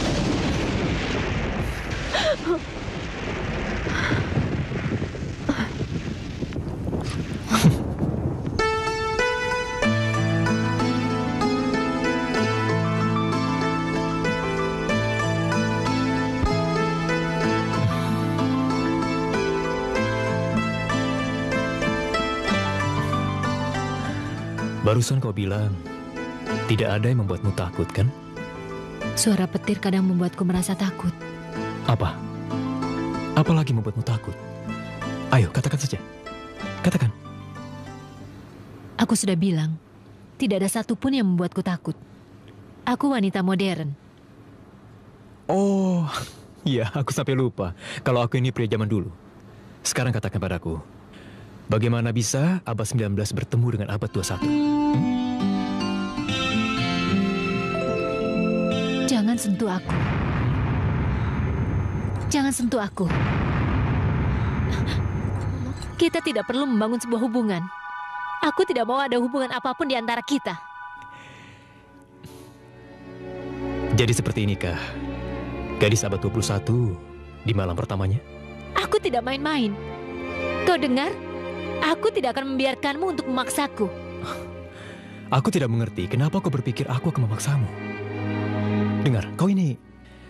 Barusan kau bilang, Tidak ada yang membuatmu takut, kan? Suara petir kadang membuatku merasa takut. Apa? Apa lagi membuatmu takut? Ayo, katakan saja. Katakan. Aku sudah bilang, tidak ada satupun yang membuatku takut. Aku wanita modern. Oh, iya, aku sampai lupa kalau aku ini pria zaman dulu. Sekarang katakan padaku, bagaimana bisa abad 19 bertemu dengan abad 21? Jangan sentuh aku. Jangan sentuh aku. Kita tidak perlu membangun sebuah hubungan. Aku tidak mau ada hubungan apapun di antara kita. Jadi seperti inikah gadis abad 21 di malam pertamanya? Aku tidak main-main. Kau dengar? Aku tidak akan membiarkanmu untuk memaksaku. Aku tidak mengerti kenapa kau berpikir aku akan memaksamu. Dengar, kau ini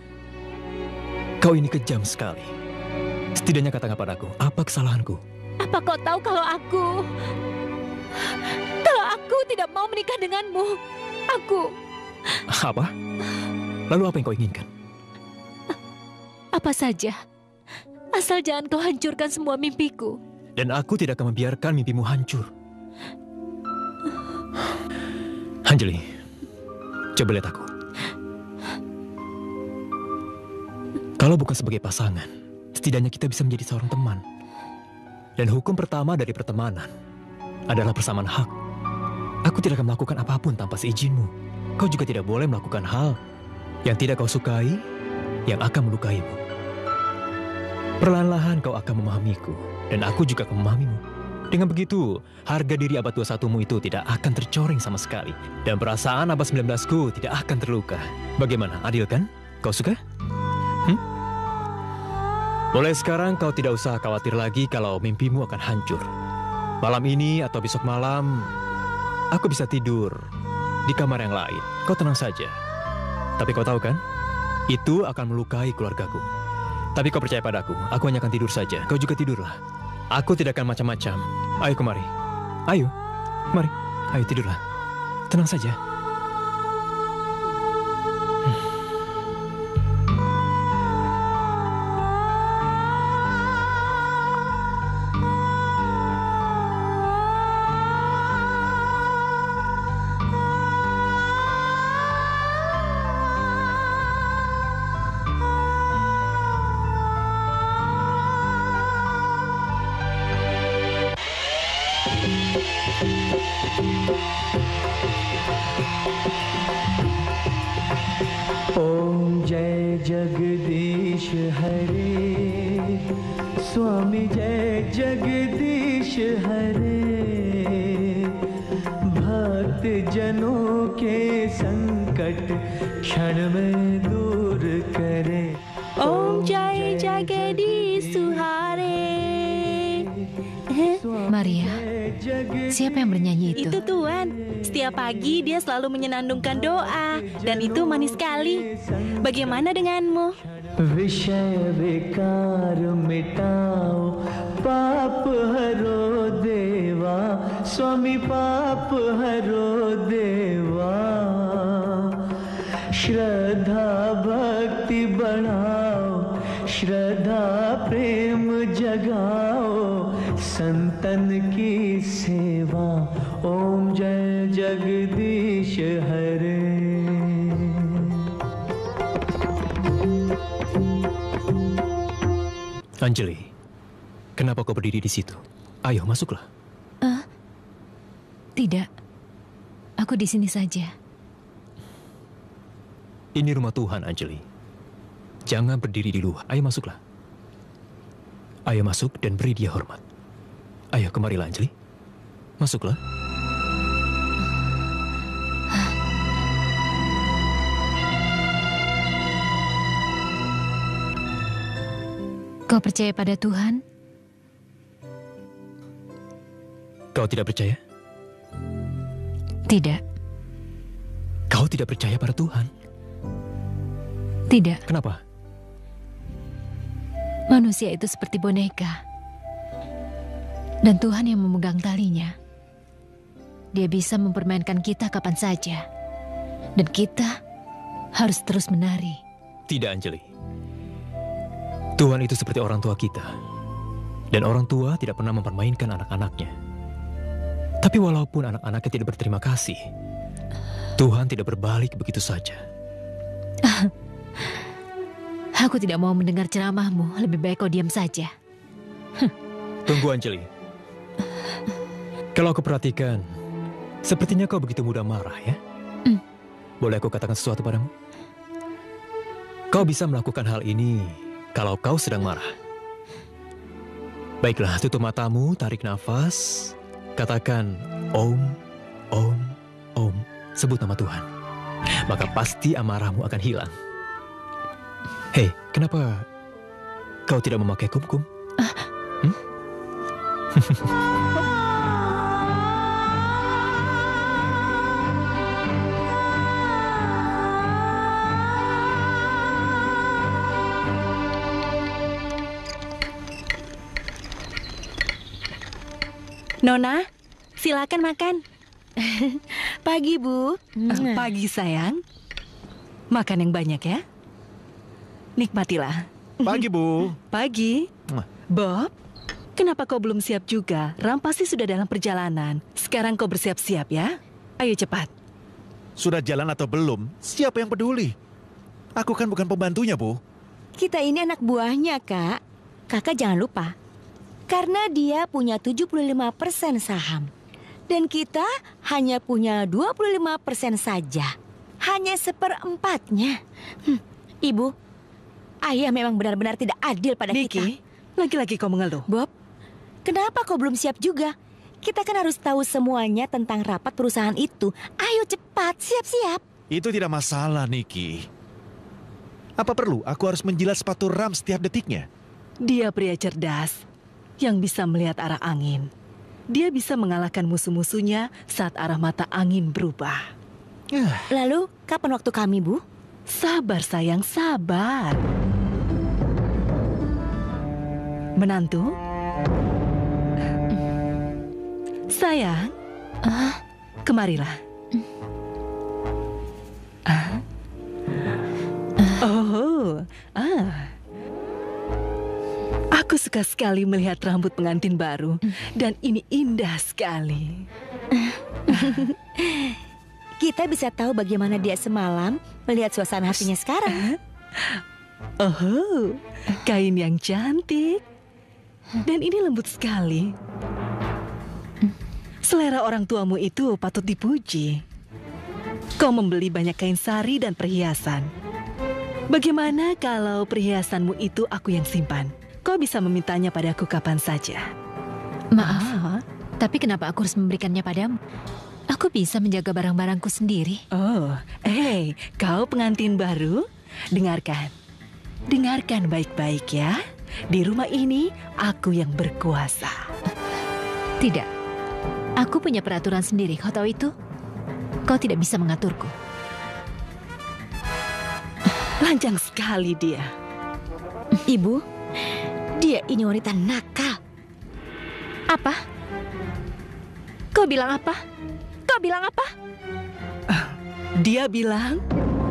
kejam sekali. Setidaknya katakan padaku, apa kesalahanku? Apa kau tahu kalau aku tidak mau menikah denganmu? Apa? Lalu apa yang kau inginkan? Apa saja. Asal jangan kau hancurkan semua mimpiku. Dan aku tidak akan membiarkan mimpimu hancur. Anjali, coba lihat aku. Kalau bukan sebagai pasangan, setidaknya kita bisa menjadi seorang teman. Dan hukum pertama dari pertemanan adalah persamaan hak. Aku tidak akan melakukan apapun tanpa seizinmu. Kau juga tidak boleh melakukan hal yang tidak kau sukai, yang akan melukaimu. Perlahan-lahan kau akan memahamiku, dan aku juga akan memahamimu. Dengan begitu, harga diri abad 21-mu itu tidak akan tercoreng sama sekali. Dan perasaan abad 19-ku tidak akan terluka. Bagaimana, adil kan? Kau suka? Mulai sekarang kau tidak usah khawatir lagi kalau mimpimu akan hancur. Malam ini atau besok malam, aku bisa tidur di kamar yang lain. Kau tenang saja. Tapi kau tahu kan, itu akan melukai keluargaku. Tapi kau percaya padaku, aku hanya akan tidur saja. Kau juga tidurlah. Aku tidak akan macam-macam. Ayo kemari. Ayo, mari. Ayo tidurlah. Tenang saja. ओम जय जगदीश हरे स्वामी जय जगदीश हरे भक्त जनों के संकट क्षण में दूर करे Om Jai Jagadish Hare. Maria, siapa yang bernyanyi itu? Itu Tuan. Setiap pagi dia selalu menyenandungkan doa. Dan itu manis sekali. Bagaimana denganmu? विषय विकार मिटाओ पाप हरो देवा स्वामी पाप हरो देवा श्रद्धा भक्ति बढ़ाओ श्रद्धा प्रेम जगाओ संतन की सेवा ओम जय जगदीश हरे Anjali, kenapa kau berdiri di situ? Ayo, masuklah. Tidak. Aku di sini saja. Ini rumah Tuhan, Anjali. Jangan berdiri di luar. Ayo, masuklah. Ayo masuk dan beri dia hormat. Ayo, kemarilah, Anjali. Masuklah. Kau percaya pada Tuhan? Kau tidak percaya? Tidak. Kau tidak percaya pada Tuhan? Tidak. Kenapa? Manusia itu seperti boneka. Dan Tuhan yang memegang talinya. Dia bisa mempermainkan kita kapan saja. Dan kita harus terus menari. Tidak, Anjali. Tuhan itu seperti orang tua kita. Dan orang tua tidak pernah mempermainkan anak-anaknya. Tapi walaupun anak-anaknya tidak berterima kasih, Tuhan tidak berbalik begitu saja. Aku tidak mau mendengar ceramahmu. Lebih baik kau diam saja. Tunggu, Anjali. Kalau aku perhatikan, sepertinya kau begitu mudah marah, ya? Boleh aku katakan sesuatu padamu? Kau bisa melakukan hal ini kalau kau sedang marah. Baiklah, tutup matamu, tarik nafas, katakan Om, Om, Om, sebut nama Tuhan. Maka pasti amarahmu akan hilang. Hei, kenapa kau tidak memakai kumkum? Nona, silakan makan. Pagi, Bu. Pagi, sayang. Makan yang banyak ya. Nikmatilah. Pagi, Bu. Pagi. Bob, kenapa kau belum siap juga? Ram pasti sudah dalam perjalanan. Sekarang kau bersiap-siap ya. Ayo cepat. Sudah jalan atau belum? Siapa yang peduli? Aku kan bukan pembantunya, Bu. Kita ini anak buahnya, Kak. Kakak jangan lupa. Karena dia punya 75% saham. Dan kita hanya punya 25% saja. Hanya seperempatnya. Ibu, ayah memang benar-benar tidak adil pada kita. Niki, lagi-lagi kau mengeluh. Bob, kenapa kau belum siap juga? Kita kan harus tahu semuanya tentang rapat perusahaan itu. Ayo cepat, siap-siap. Itu tidak masalah, Niki. Apa perlu aku harus menjilat sepatu Ram setiap detiknya? Dia pria cerdas yang bisa melihat arah angin. Dia bisa mengalahkan musuh-musuhnya saat arah mata angin berubah. Lalu, kapan waktu kami, Bu? Sabar, sayang, sabar. Menantu? Sayang, kemarilah. Aku suka sekali melihat rambut pengantin baru, dan ini indah sekali. Kita bisa tahu bagaimana dia semalam melihat suasana hatinya sekarang. Oh, kain yang cantik. Dan ini lembut sekali. Selera orang tuamu itu patut dipuji. Kau membeli banyak kain sari dan perhiasan. Bagaimana kalau perhiasanmu itu aku yang simpan? Kau bisa memintanya padaku kapan saja. Maaf, tapi kenapa aku harus memberikannya padamu? Aku bisa menjaga barang-barangku sendiri. Oh, kau pengantin baru? Dengarkan. Dengarkan baik-baik ya. Di rumah ini, aku yang berkuasa. Tidak. Aku punya peraturan sendiri, kau tahu itu? Kau tidak bisa mengaturku. Lanjang sekali dia. Ibu, dia ini wanita nakal. Apa? Kau bilang apa? Kau bilang apa? Dia bilang...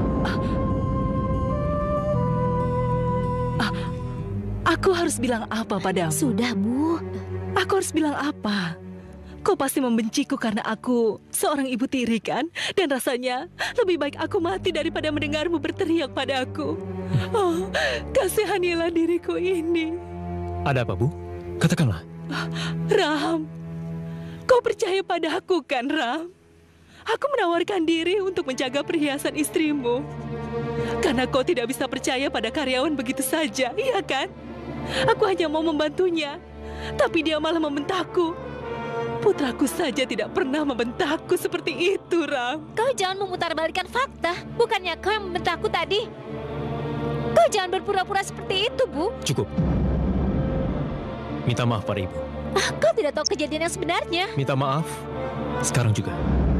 Aku harus bilang apa padamu? Sudah, Bu. Aku harus bilang apa? Kau pasti membenciku karena aku seorang ibu tiri, kan? Dan rasanya lebih baik aku mati daripada mendengarmu berteriak padaku. Oh, kasihanilah diriku ini. Ada apa, Bu? Katakanlah. Ram, kau percaya padaku kan, Ram? Aku menawarkan diri untuk menjaga perhiasan istrimu. Karena kau tidak bisa percaya pada karyawan begitu saja, iya kan? Aku hanya mau membantunya, tapi dia malah membentakku. Putraku saja tidak pernah membentakku seperti itu, Ram. Kau jangan memutarbalikkan fakta. Bukannya kau yang membentakku tadi. Kau jangan berpura-pura seperti itu, Bu. Cukup. Minta maaf pada ibu. Kau tidak tahu kejadian yang sebenarnya. Minta maaf sekarang juga.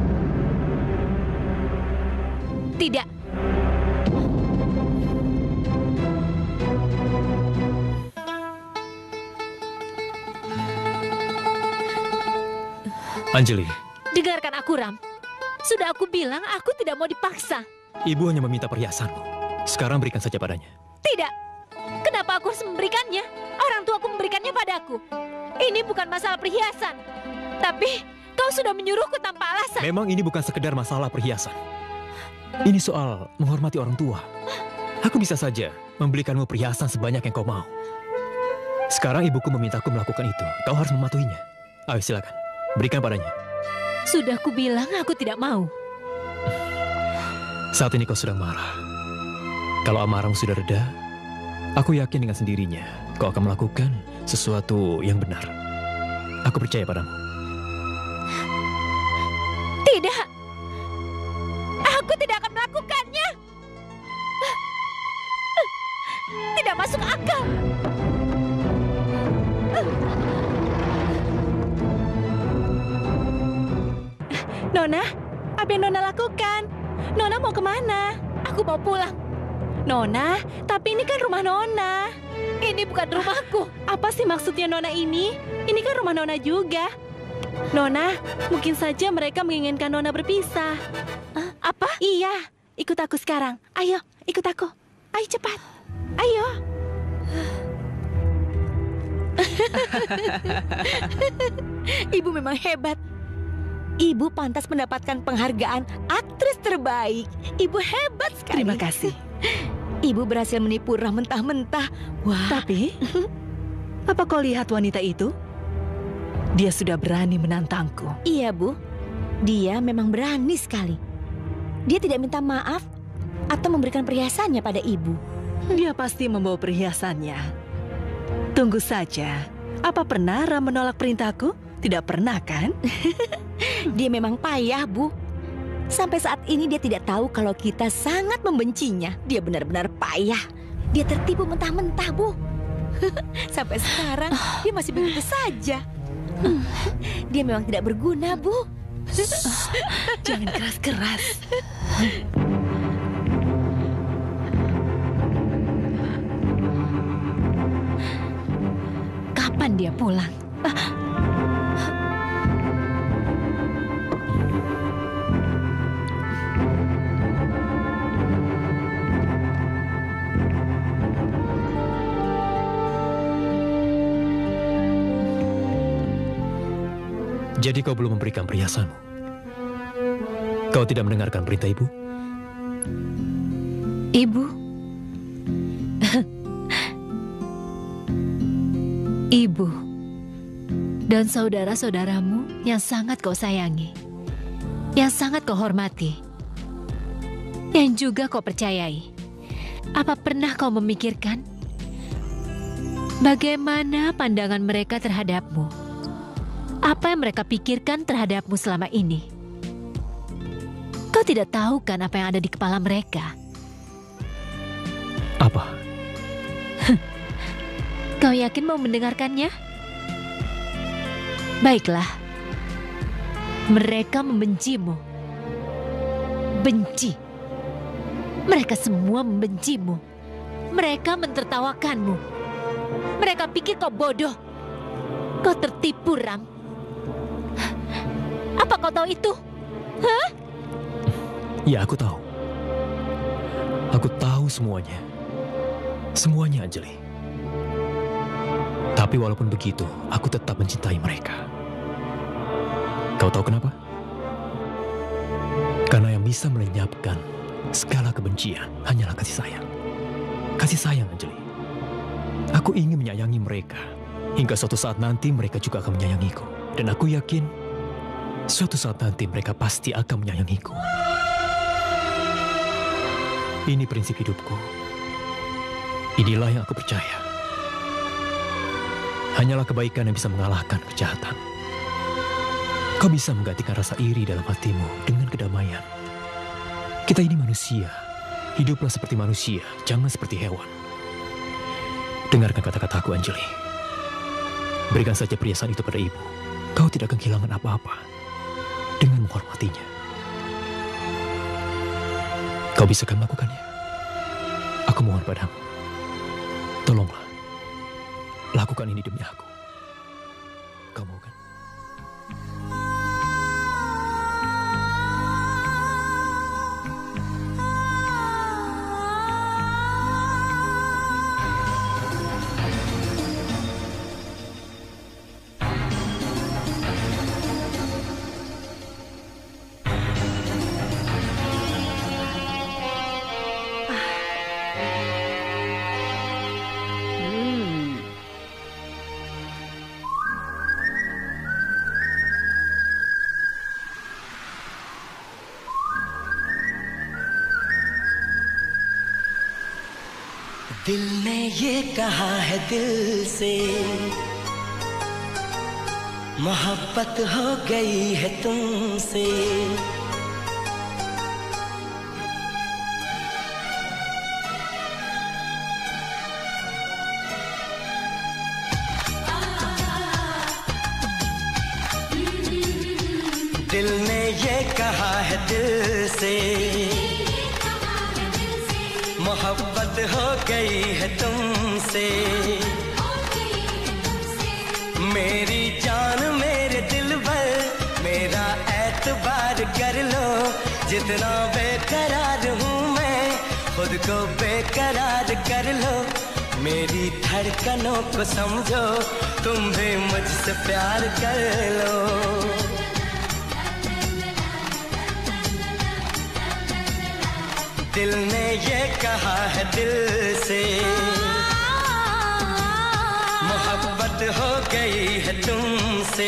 Tidak. Anjali. Dengarkan aku, Ram. Sudah aku bilang aku tidak mau dipaksa. Ibu hanya meminta perhiasanmu. Sekarang berikan saja padanya. Tidak. Kenapa aku harus memberikannya? Orang tuaku memberikannya padaku. Ini bukan masalah perhiasan. Tapi kau sudah menyuruhku tanpa alasan. Memang ini bukan sekedar masalah perhiasan. Ini soal menghormati orang tua. Aku bisa saja membelikanmu perhiasan sebanyak yang kau mau. Sekarang ibuku memintaku melakukan itu. Kau harus mematuhinya. Ayo silakan, berikan padanya. Sudah ku bilang aku tidak mau. Saat ini kau sedang marah. Kalau amarahmu sudah reda, aku yakin dengan sendirinya kau akan melakukan sesuatu yang benar. Aku percaya padamu. Tidak. Aku tidak akan melakukannya. Tidak masuk akal. Nona, apa yang Nona lakukan? Nona mau kemana? Aku mau pulang. Nona, tapi ini kan rumah Nona. Ini bukan rumahku. Apa sih maksudnya Nona ini? Ini kan rumah Nona juga. Nona, mungkin saja mereka menginginkan Nona berpisah. Apa? Iya, ikut aku sekarang. Ayo, ikut aku. Ayo cepat. Ayo. Ibu memang hebat. Ibu pantas mendapatkan penghargaan aktris terbaik. Ibu hebat sekali. Terima kasih. Ibu berhasil menipu Ram mentah-mentah. Wah. Tapi, apa kau lihat wanita itu? Dia sudah berani menantangku. Iya, Bu. Dia memang berani sekali. Dia tidak minta maaf atau memberikan perhiasannya pada ibu. Dia pasti membawa perhiasannya. Tunggu saja. Apa pernah Ram menolak perintahku? Tidak pernah, kan? Dia memang payah, Bu. Sampai saat ini dia tidak tahu kalau kita sangat membencinya. Dia benar-benar payah. Dia tertipu mentah-mentah, Bu. Sampai sekarang dia masih begitu saja. Dia memang tidak berguna, Bu. Jangan keras-keras. Kapan dia pulang? Jadi kau belum memberikan perhiasanmu? Kau tidak mendengarkan perintah ibu? Ibu? Ibu dan saudara-saudaramu yang sangat kau sayangi, yang sangat kau hormati, yang juga kau percayai. Apa pernah kau memikirkan bagaimana pandangan mereka terhadapmu? Apa yang mereka pikirkan terhadapmu selama ini? Kau tidak tahu kan apa yang ada di kepala mereka? Apa? Kau yakin mau mendengarkannya? Baiklah. Mereka membencimu. Benci. Mereka semua membencimu. Mereka mentertawakanmu. Mereka pikir kau bodoh. Kau tertipu, Ram. Apa kau tahu itu? Hah? Ya, aku tahu. Aku tahu semuanya. Semuanya, Anjali. Tapi walaupun begitu, aku tetap mencintai mereka. Kau tahu kenapa? Karena yang bisa melenyapkan segala kebencian hanyalah kasih sayang. Kasih sayang, Anjali. Aku ingin menyayangi mereka. Hingga suatu saat nanti mereka juga akan menyayangiku. Dan aku yakin suatu saat nanti mereka pasti akan menyayangiku. Ini prinsip hidupku. Inilah yang aku percaya. Hanyalah kebaikan yang bisa mengalahkan kejahatan. Kau bisa menggantikan rasa iri dalam hatimu dengan kedamaian. Kita ini manusia. Hiduplah seperti manusia, jangan seperti hewan. Dengarkan kata-kataku, Anjali. Berikan saja perhiasan itu pada ibu. Kau tidak akan kehilangan apa-apa dengan menghormatinya. Kau bisa kan melakukannya? Aku mohon padamu. Tolonglah. Lakukan ini demi aku. Kau mau kan? दिल ने ये कहा है दिल से, मोहब्बत हो गई है तुमसे। दिल ने ये कहा है दिल से, मोहब्बत हो गई है तुमसे। मेरी जान मेरे दिल भर, मेरा एतबार कर लो। जितना बेकरार हूँ मैं, खुद को बेकरार कर लो। मेरी धड़कनों को समझो, तुम भी मुझसे प्यार कर लो। दिल ने ये कहा है दिल से, मोहब्बत हो गई है तुमसे।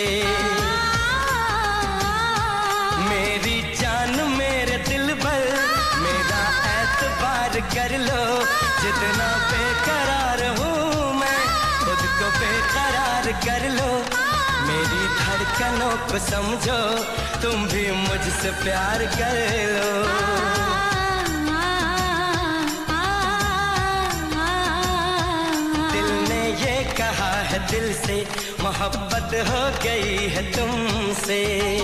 मेरी जान मेरे दिल भर, मेरा एतबार कर लो। जितना बेकरार हूँ मैं, खुद को बेकरार कर लो। मेरी धड़कनों को समझो, तुम भी मुझसे प्यार कर लो। कहा है दिल से, मोहब्बत हो गई है तुमसे।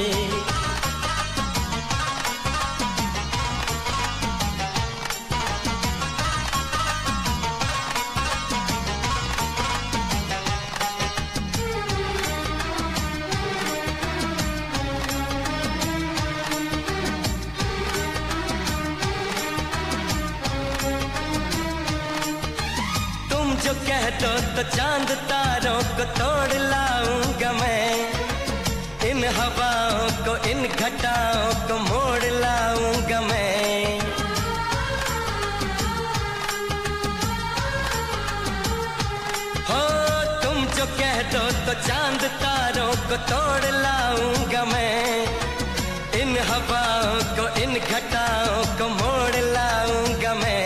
जो कह दो तो चांद तारों को तोड़ लाऊंगा मैं। इन हवाओं को, इन घटाओं को मोड़ लाऊंगा मैं। हो तुम जो कह दो तो चांद तारों को तोड़ लाऊंगा मैं। इन हवाओं को, इन घटाओं को मोड़ लाऊंगा मैं।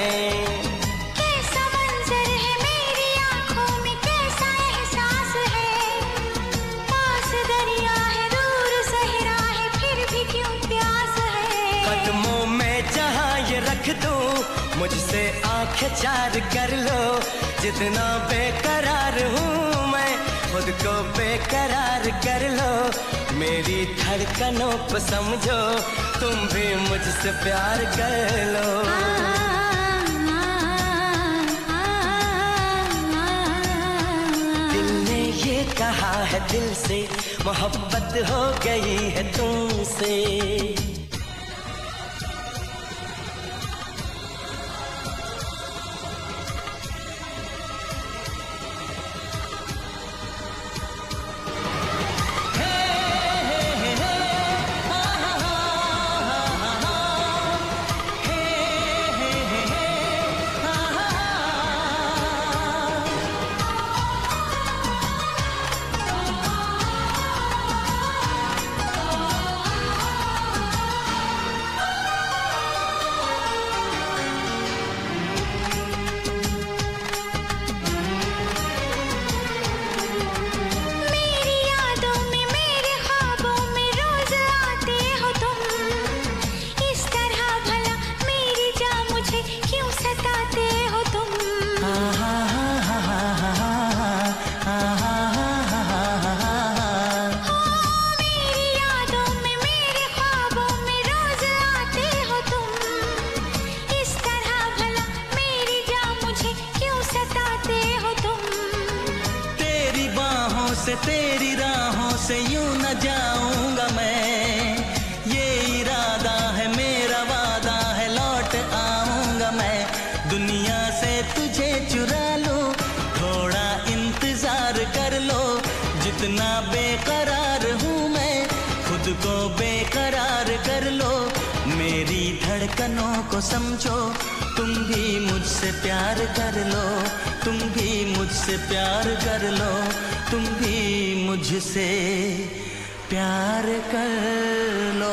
मुझसे आंखें चार कर लो। जितना बेकरार हूँ मैं, खुद को बेकरार कर लो। मेरी धड़कनों को समझो, तुम भी मुझसे प्यार कर लो। दिल ने ये कहा है दिल से, मोहब्बत हो गई है तुमसे। से तेरी राहों से यूं न जाऊंगा मैं। ये इरादा है मेरा, वादा है, लौट आऊंगा मैं। दुनिया से तुझे चुरा लूं, थोड़ा इंतजार कर लो। जितना बेकरार हूँ मैं, खुद को बेकरार कर लो। मेरी धड़कनों को समझो, तुम भी मुझसे प्यार कर लो। तुम भी मुझसे प्यार कर लो। तुम भी मुझसे प्यार कर लो।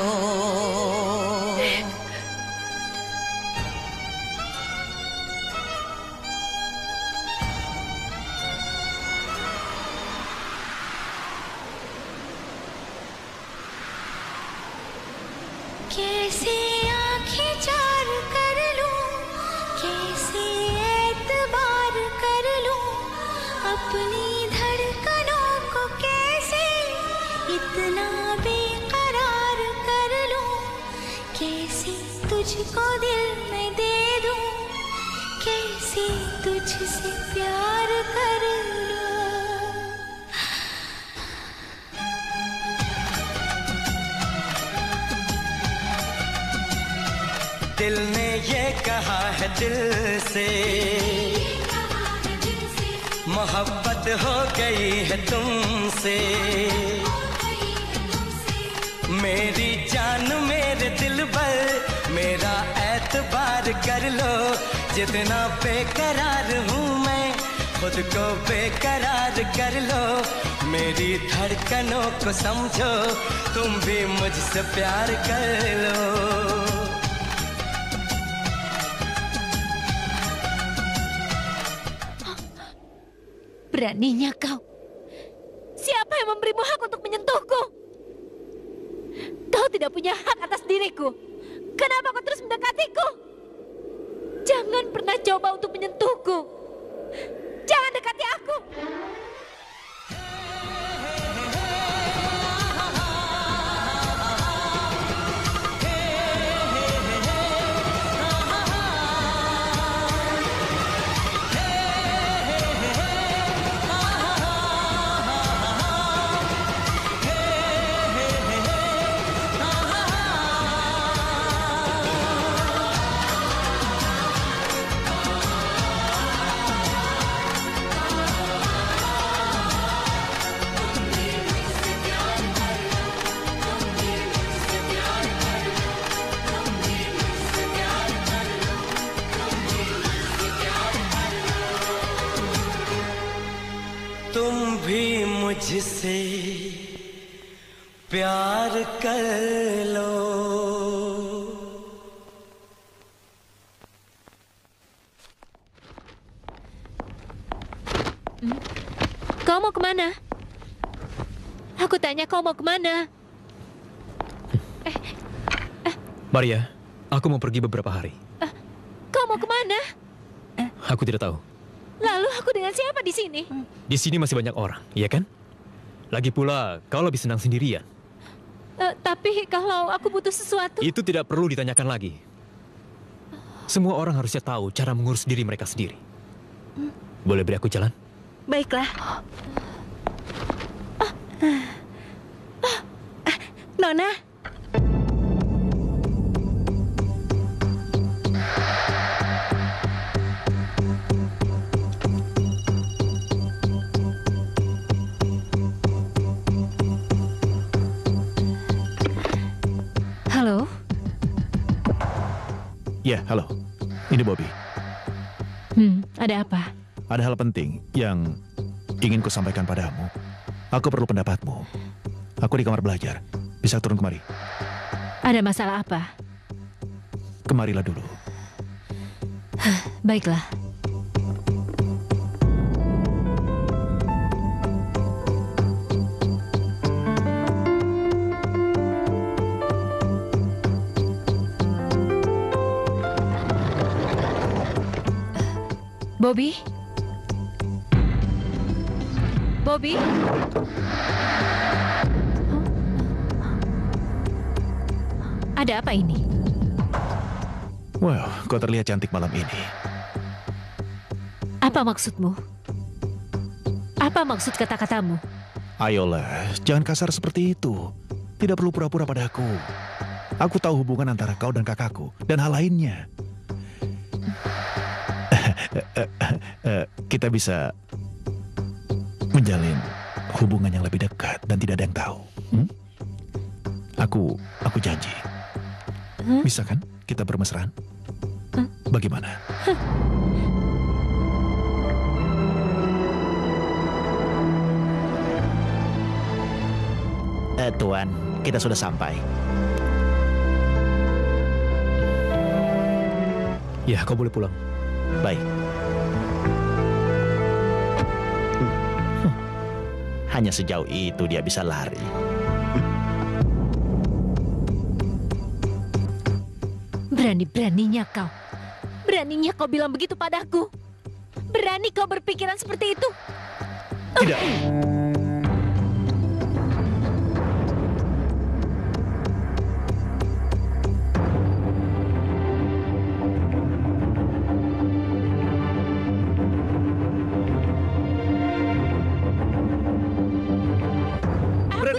तुझको दिल में दे दूं, कैसे तुझसे प्यार कर लूं। दिल ने ये कहा है दिल से, मोहब्बत हो गई है तुमसे। मेरी जान मेरे दिल पर मेरा एतबार कर लो, जितना बेकरार हूँ मैं खुद को बेकरार कर लो। मेरी धड़कनों को समझो, तुम भी मुझसे प्यार कर लो। Beraninya kau. Siapa yang memberimu hak untuk menyentuhku? Kau tidak punya hak atas diriku. Kenapa kau terus mendekatiku? Jangan pernah coba untuk menyentuhku. Jangan dekati aku. तुम भी मुझसे प्यार कर लो। Kau mau kemana? Aku tanya kau mau kemana? Maria, aku mau pergi beberapa hari. Kau mau kemana? Aku tidak tahu. Lalu aku dengan siapa di sini? Di sini masih banyak orang, iya kan? Lagi pula, kau lebih senang sendirian. Tapi kalau aku butuh sesuatu... Itu tidak perlu ditanyakan lagi. Semua orang harusnya tahu cara mengurus diri mereka sendiri. Boleh beri aku jalan? Baiklah. Nona. Halo? Ya, halo. Ini Bobby. Ada apa? Ada hal penting yang ingin kusampaikan padamu. Aku perlu pendapatmu. Aku di kamar belajar. Bisa turun kemari? Ada masalah apa? Kemarilah dulu. Baiklah. Bobby? Bobby? Ada apa ini? Wow, kau terlihat cantik malam ini. Apa maksudmu? Apa maksud kata-katamu? Ayolah, jangan kasar seperti itu. Tidak perlu pura-pura padaku. Aku tahu hubungan antara kau dan kakakku dan hal lainnya. Kita bisa menjalin hubungan yang lebih dekat dan tidak ada yang tahu. Aku janji. Bisa kan kita bermesraan? Bagaimana? Tuan, kita sudah sampai. Ya, kau boleh pulang. Baik. Hanya sejauh itu dia bisa lari. Berani-beraninya kau. Beraninya kau bilang begitu padaku. Berani kau berpikiran seperti itu. Tidak.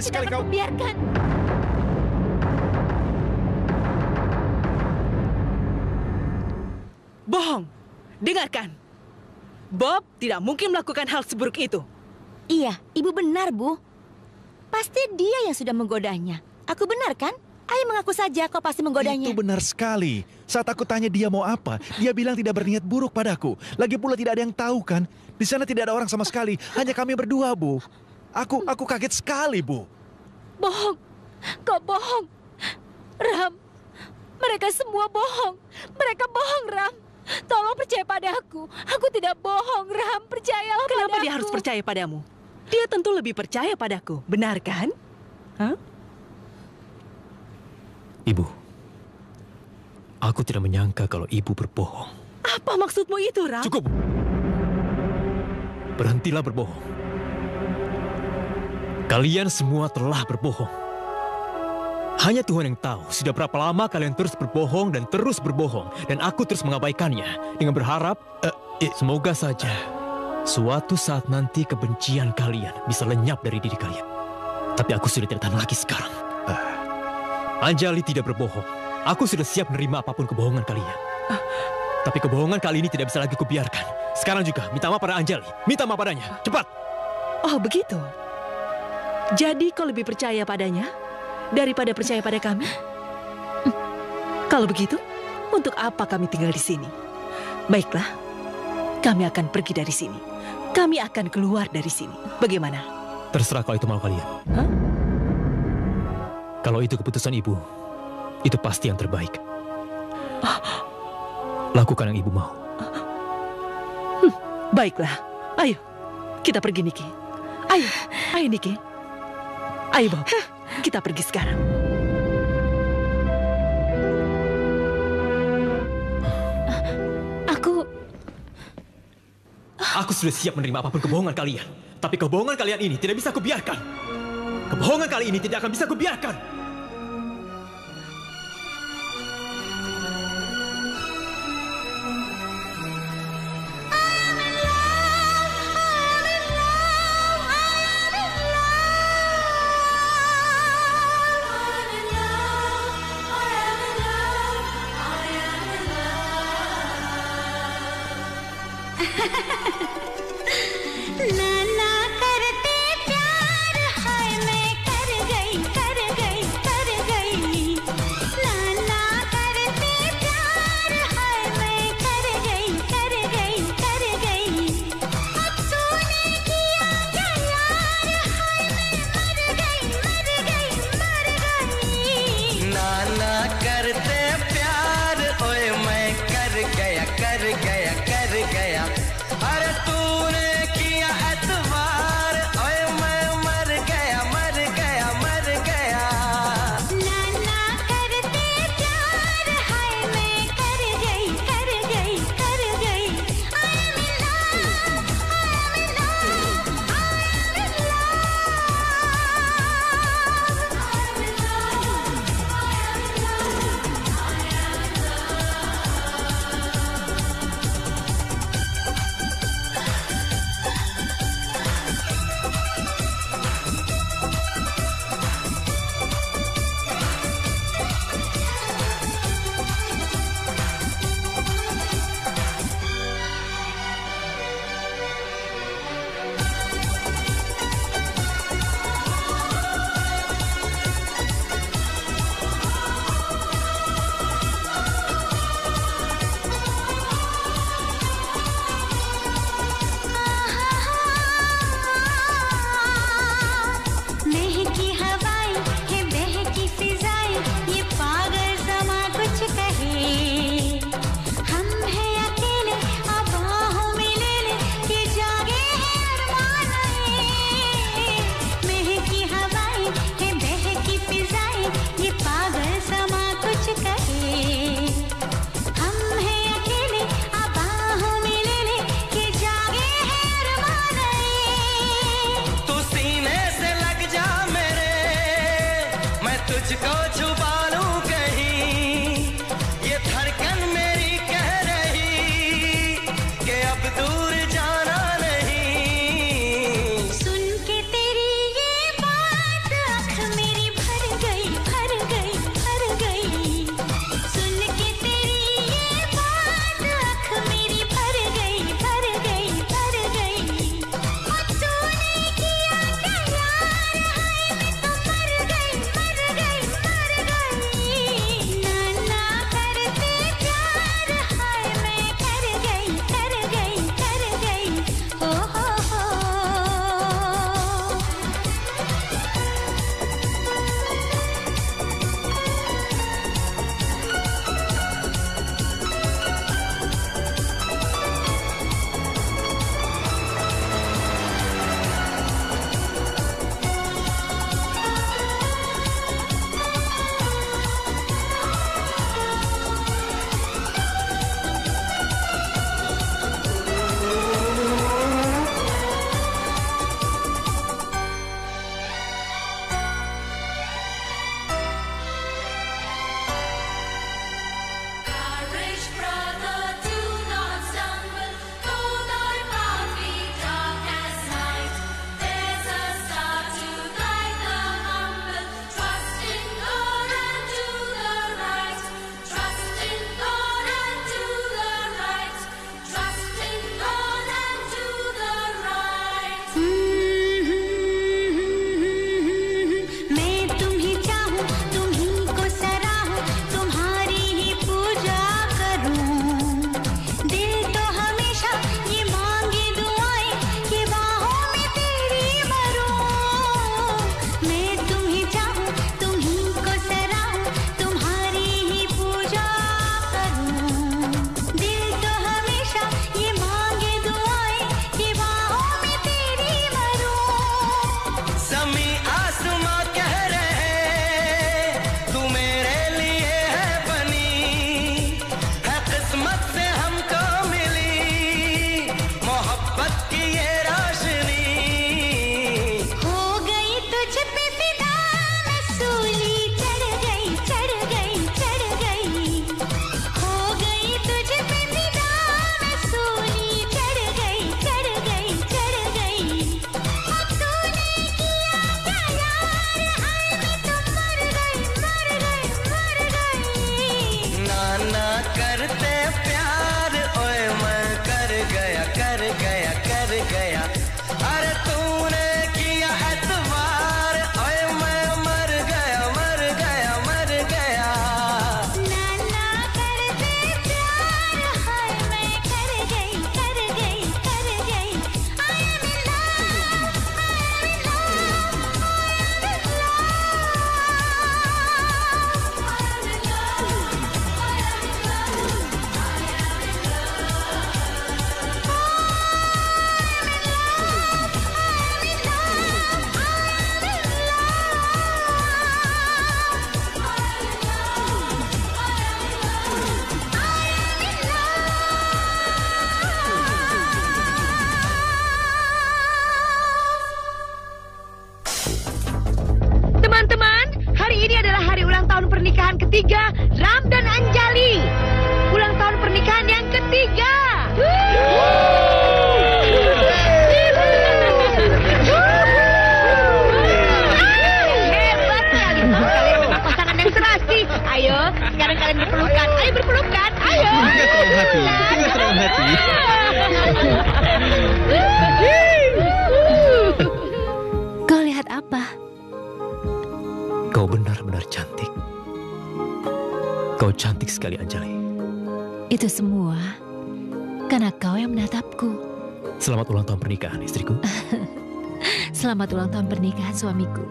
Sekali kau. Biarkan. Bohong. Dengarkan. Bob tidak mungkin melakukan hal seburuk itu. Iya, ibu benar, Bu. Pasti dia yang sudah menggodanya. Aku benar kan? Ayo mengaku saja kau pasti menggodanya. Itu benar sekali. Saat aku tanya dia mau apa, dia bilang tidak berniat buruk padaku. Lagi pula tidak ada yang tahu kan. Di sana tidak ada orang sama sekali. Hanya kami berdua, Bu. Aku kaget sekali, Bu. Bohong. Kau bohong. Ram, mereka semua bohong. Mereka bohong, Ram. Tolong percaya pada aku. Aku tidak bohong, Ram. Percayalah padaku. Kenapa dia harus percaya padamu? Dia tentu lebih percaya padaku. Benar kan? Hah? Ibu, aku tidak menyangka kalau ibu berbohong. Apa maksudmu itu, Ram? Cukup. Berhentilah berbohong. Kalian semua telah berbohong. Hanya Tuhan yang tahu sudah berapa lama kalian terus berbohong dan terus berbohong. Dan aku terus mengabaikannya dengan berharap, semoga saja suatu saat nanti kebencian kalian bisa lenyap dari diri kalian. Tapi aku sudah tidak tahan lagi sekarang. Anjali tidak berbohong. Aku sudah siap menerima apapun kebohongan kalian. Tapi kebohongan kali ini tidak bisa lagi kubiarkan. Sekarang juga, minta maaf pada Anjali. Minta maaf padanya. Cepat. Oh, begitu. Jadi kau lebih percaya padanya daripada percaya pada kami? Kalau begitu, untuk apa kami tinggal di sini? Baiklah, kami akan pergi dari sini. Kami akan keluar dari sini. Bagaimana? Terserah kalau itu mau kalian. Hah? Kalau itu keputusan ibu, itu pasti yang terbaik. Lakukan yang ibu mau. Baiklah, ayo kita pergi, Niki. Ayo Niki. Ayo Bob, kita pergi sekarang. Aku sudah siap menerima apapun kebohongan kalian. Tapi kebohongan kalian ini tidak bisa kubiarkan. Kebohongan kali ini tidak akan bisa kubiarkan. नाना करते प्यार हाय मैं कर गई नाना करते प्यार हाय मैं कर गई अब तूने किया क्या यार हाय मैं मर गई नाना करते प्यार ओए मैं कर गया अरे तू cantik sekali, Anjali. Itu semua karena kau yang menatapku. Selamat ulang tahun pernikahan, istriku. Selamat ulang tahun pernikahan suamiku.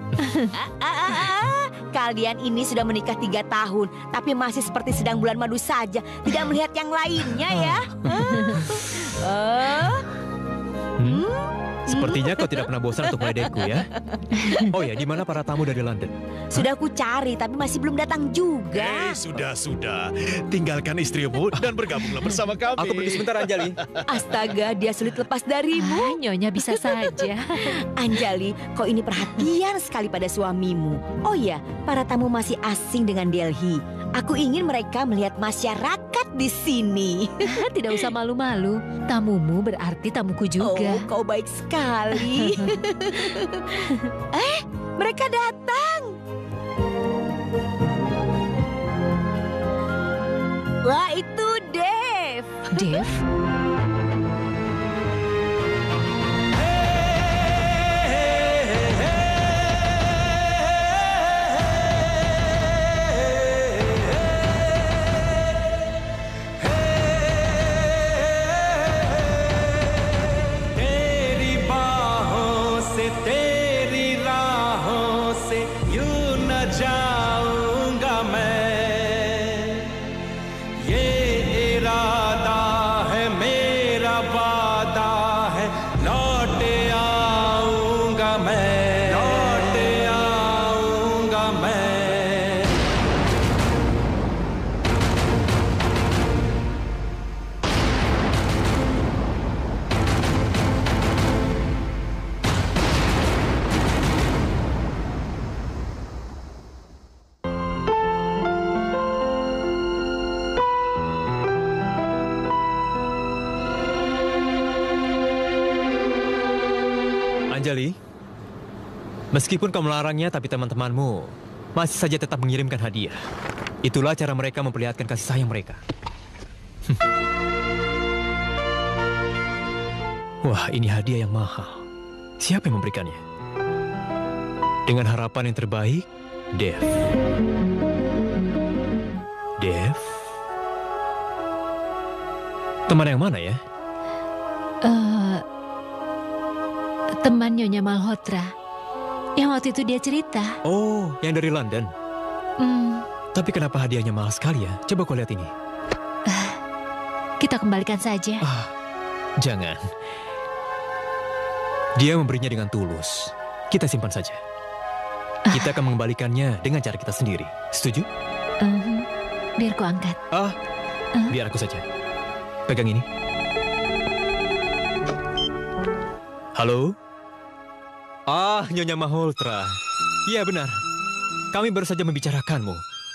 Kalian ini sudah menikah 3 tahun, tapi masih seperti sedang bulan madu saja, tidak melihat yang lainnya ya. Sepertinya kau tidak pernah bosan untuk meledekku ya. Oh ya, di mana para tamu dari London? Sudah ku cari, tapi masih belum datang juga. Sudah. Tinggalkan istrimu dan bergabunglah bersama kami. Aku pergi sebentar, Anjali. Astaga, dia sulit lepas darimu. Nyonya bisa saja. Anjali, kau ini perhatian sekali pada suamimu. Oh ya, para tamu masih asing dengan Delhi. Aku ingin mereka melihat masyarakat di sini. Tidak usah malu-malu. Tamumu berarti tamuku juga. Oh, kau baik sekali. Mereka datang. Wah, itu Dave. Dave? Anjali, meskipun kau melarangnya, tapi teman-temanmu masih saja tetap mengirimkan hadiah. Itulah cara mereka memperlihatkan kasih sayang mereka. Wah, ini hadiah yang mahal. Siapa yang memberikannya? Dengan harapan yang terbaik, Dev. Dev? Teman yang mana ya? Teman Nyonya Malhotra. Yang waktu itu dia cerita. Oh, yang dari London. Tapi kenapa hadiahnya mahal sekali ya? Coba kau lihat ini. Kita kembalikan saja. Jangan. Dia memberinya dengan tulus. Kita simpan saja. Kita akan mengembalikannya dengan cara kita sendiri. Setuju? Biar ku angkat. Biar aku saja. Pegang ini. Halo? Nyonya Malhotra. Iya benar. Kami baru saja membicarakanmu.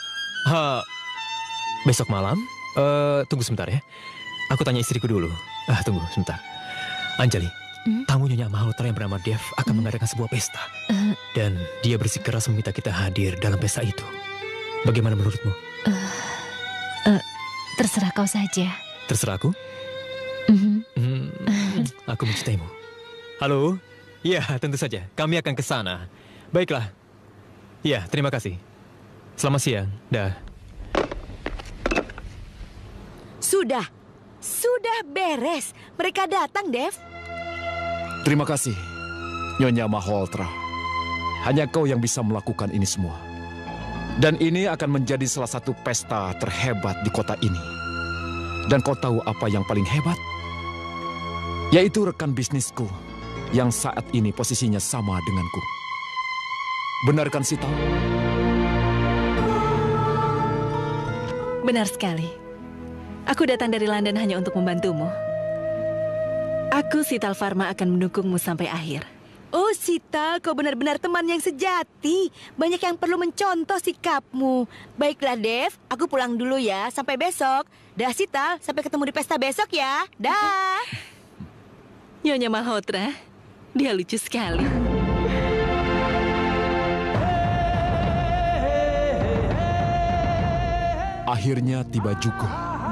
Besok malam? Tunggu sebentar ya. Aku tanya istriku dulu. Tunggu sebentar. Anjali, tamu Nyonya Malhotra yang bernama Dev akan mengadakan sebuah pesta. Dan dia bersikeras meminta kita hadir dalam pesta itu. Bagaimana menurutmu? Terserah kau saja. Terserah aku? Aku mencintaimu. Halo? Iya, tentu saja. Kami akan ke sana. Baiklah. Iya, terima kasih. Selamat siang. Dah. Sudah beres. Mereka datang, Dev. Terima kasih, Nyonya Malhotra. Hanya kau yang bisa melakukan ini semua. Dan ini akan menjadi salah satu pesta terhebat di kota ini. Dan kau tahu apa yang paling hebat? Yaitu rekan bisnisku yang saat ini posisinya sama denganku. Benar kan, Sita? Benar sekali. Aku datang dari London hanya untuk membantumu. Aku, Sital Pharma, akan mendukungmu sampai akhir. Oh, Sita, kau benar-benar teman yang sejati. Banyak yang perlu mencontoh sikapmu. Baiklah, Dev. Aku pulang dulu ya. Sampai besok. Dah, Sita. Sampai ketemu di pesta besok ya. Dah. Nyonya Malhotra, dia lucu sekali. Akhirnya tiba juga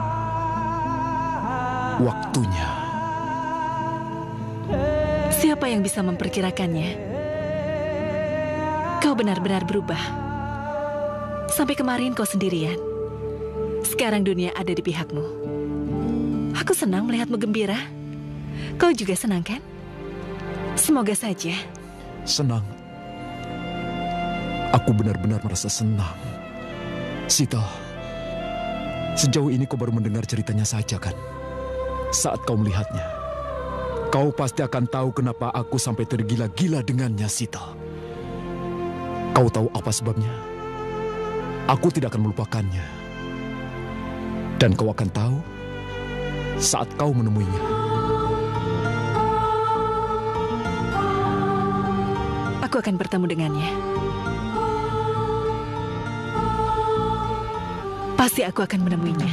waktunya. Siapa yang bisa memperkirakannya? Kau benar-benar berubah. Sampai kemarin kau sendirian. Sekarang dunia ada di pihakmu. Aku senang melihatmu gembira. Kau juga senang kan? Semoga saja. Senang. Aku benar-benar merasa senang. Sita, sejauh ini kau baru mendengar ceritanya saja kan? Saat kau melihatnya, kau pasti akan tahu kenapa aku sampai tergila-gila dengannya, Sita. Kau tahu apa sebabnya? Aku tidak akan melupakannya. Dan kau akan tahu saat kau menemuinya. Aku akan bertemu dengannya. Pasti aku akan menemuinya.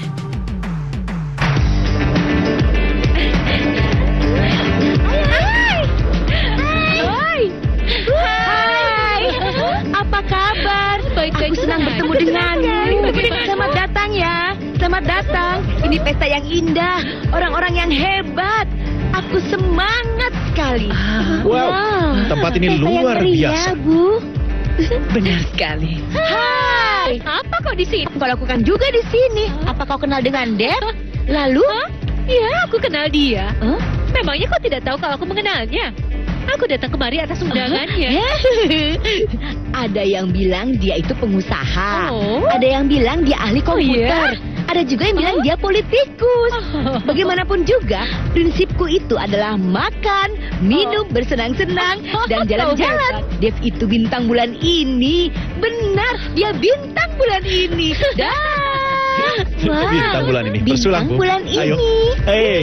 Hai. Apa kabar? Baik-baik, senang bertemu denganmu. Selamat datang ya. Selamat datang. Ini pesta yang indah. Orang-orang yang hebat. Aku semangat sekali. Wow, tempat ini luar biasa. Bu. Benar sekali. Hai. Apa kau di sini? Kau lakukan juga di sini. Apa kau kenal dengan Dev? Lalu? Ya, aku kenal dia. Memangnya kau tidak tahu kalau aku mengenalnya? Aku datang kemari atas undangannya. Ada yang bilang dia itu pengusaha. Ada yang bilang dia ahli komputer. Ada juga yang bilang dia politikus. Bagaimanapun juga, prinsipku itu adalah makan, minum, bersenang-senang, dan jalan-jalan. Dev itu bintang bulan ini. Benar, dia bintang bulan ini. Bintang bulan ini. Bersulang, Bu. Bulan Ayo. ini. Hey.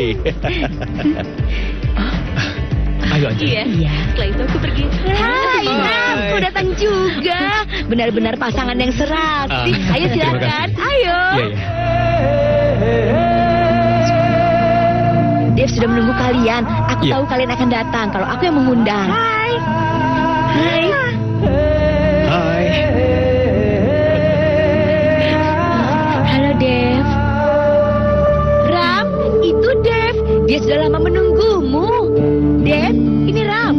Ayo, Anjali. Iya. Setelah itu aku pergi. Hai, kau datang juga. Benar-benar pasangan yang serasi. Ayo terima silakan. kasih. Ayo. Iya, iya. Dev sudah menunggu kalian. Aku Iya. tahu kalian akan datang kalau aku yang mengundang. Hai. Hai. Hai. Halo Dev. Ram, itu Dev. Dia sudah lama menunggumu. Dev, ini Ram.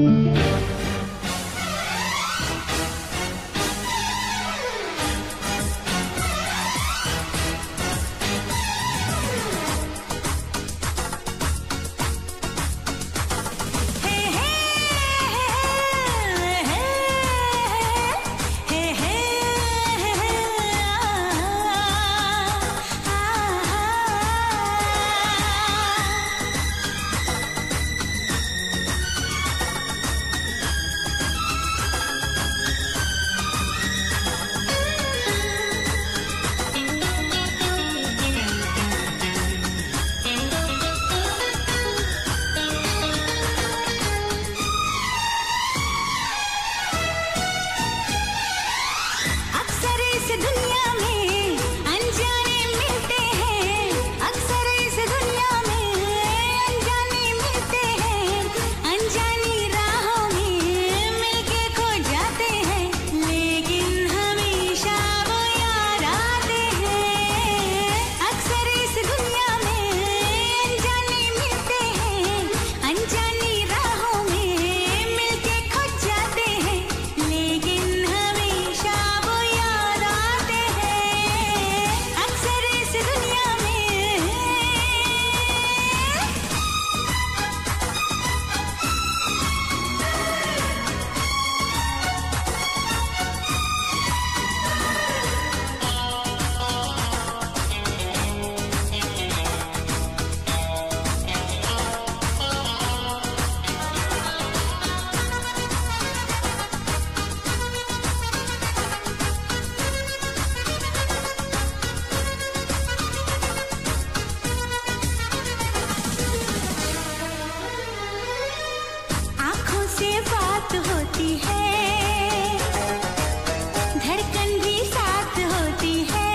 अक्सर इस दुनिया में अनजाने मिलते हैं अक्सर इस दुनिया में अनजाने मिलते हैं अनजानी राहों में मिलके खो जाते हैं लेकिन हमेशा वो याद आते हैं अक्सर इस दुनिया में अनजाने मिलते हैं अनजानी राहों में मिलके खो जाते हैं लेकिन हमेशा वो याद आते हैं अक्सर इस दुनिया में आँखों से बात होती है धड़कन भी साथ होती है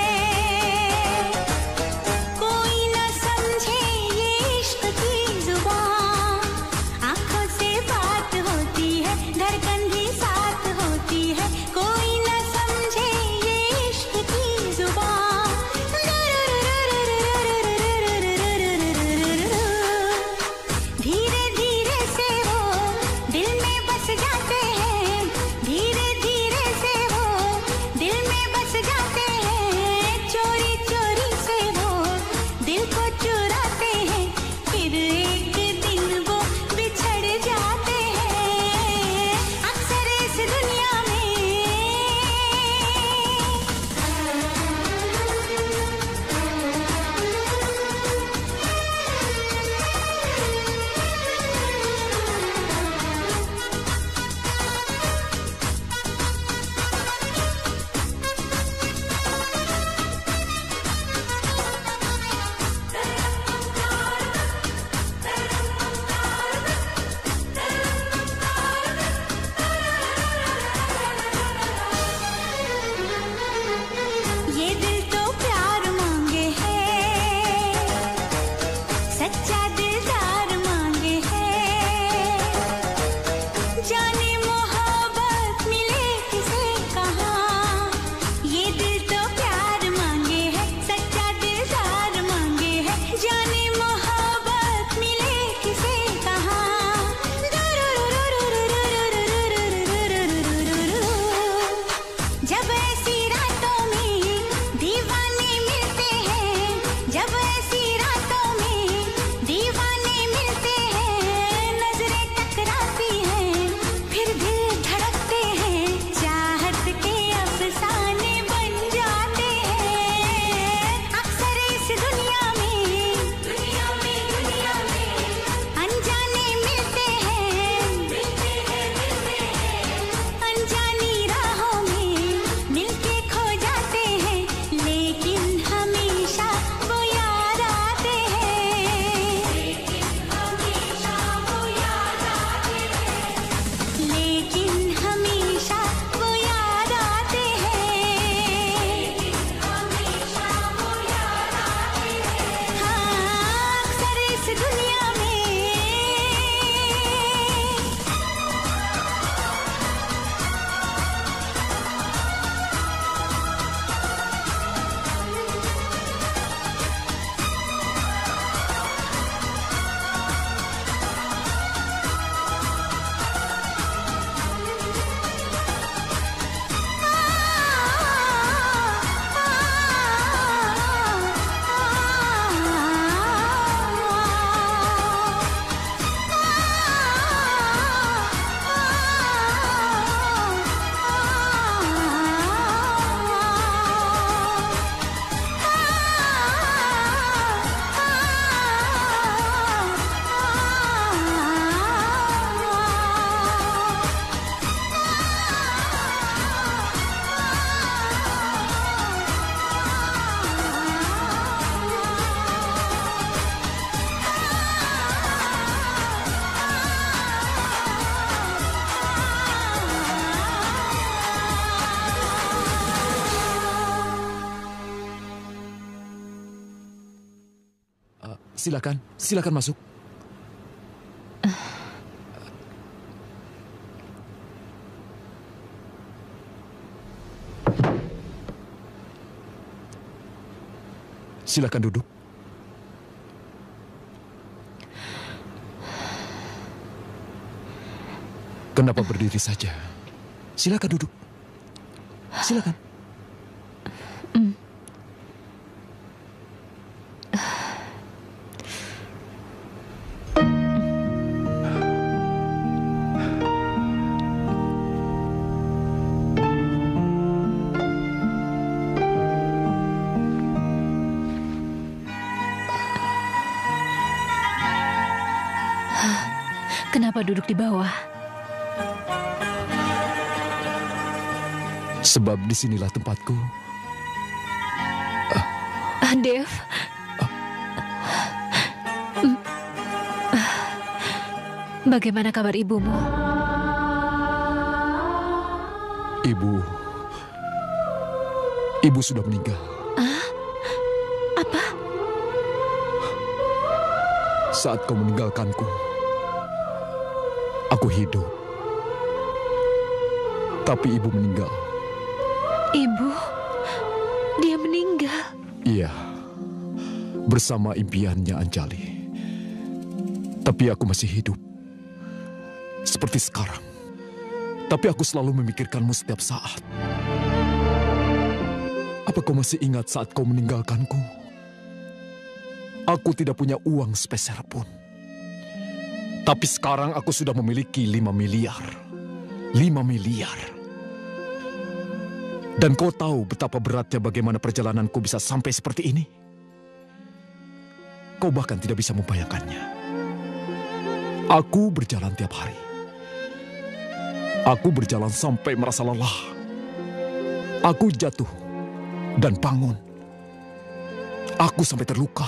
कोई न समझे ये इश्क की जुबान आँखों से बात होती है धड़कन भी साथ होती है कोई न समझे ये इश्क की जुबान धीरे धीरे से वो दिल में बस जाते हैं मुस्कुराते हैं, फिर एक दिन वो बिछड़ जाते हैं। अक्सर इस दुनिया में ये दिल तो प्यार मांगे है, सच्चा दिलदार मांगे है। जाने मोहब्बत मिले किसे कहाँ, ये दिल तो प्यार मांगे है, सच्चा दिलदार मांगे है। जाने मोहब्बत मिले किसे कहाँ। जब ऐसी रातों में दीवाने मिलते हैं, जब ऐसी रातों में दीवाने मिलते हैं, नजरें टकराती हैं, फिर दिल धड़कते हैं, चाहत के अफसाने बन जाते हैं। अक्सर इस दुनिया में अनजाने मिलते हैं, अनजानी राहों में मिलके खो जाते हैं, लेकिन हमेशा वो याद आते हैं। लेकिन हमेशा वो याद आते हैं। हाँ, अक्सर इस दुनिया में Silakan, silakan masuk. Silakan duduk. Kenapa berdiri saja? Silakan duduk. Silakan. Kenapa duduk di bawah? Sebab disinilah tempatku. Dev. Bagaimana kabar ibumu? Ibu sudah meninggal. Apa? Saat kau meninggalkanku, aku hidup. Tapi ibu meninggal. Ibu? Dia meninggal? Iya. Bersama impiannya Anjali. Tapi aku masih hidup. Seperti sekarang. Tapi aku selalu memikirkanmu setiap saat. Apa kau masih ingat saat kau meninggalkanku? Aku tidak punya uang sepeser pun. Tapi sekarang aku sudah memiliki 5 miliar. 5 miliar. Dan kau tahu betapa beratnya bagaimana perjalananku bisa sampai seperti ini? Kau bahkan tidak bisa membayangkannya. Aku berjalan tiap hari. Aku berjalan sampai merasa lelah. Aku jatuh dan bangun. Aku sampai terluka.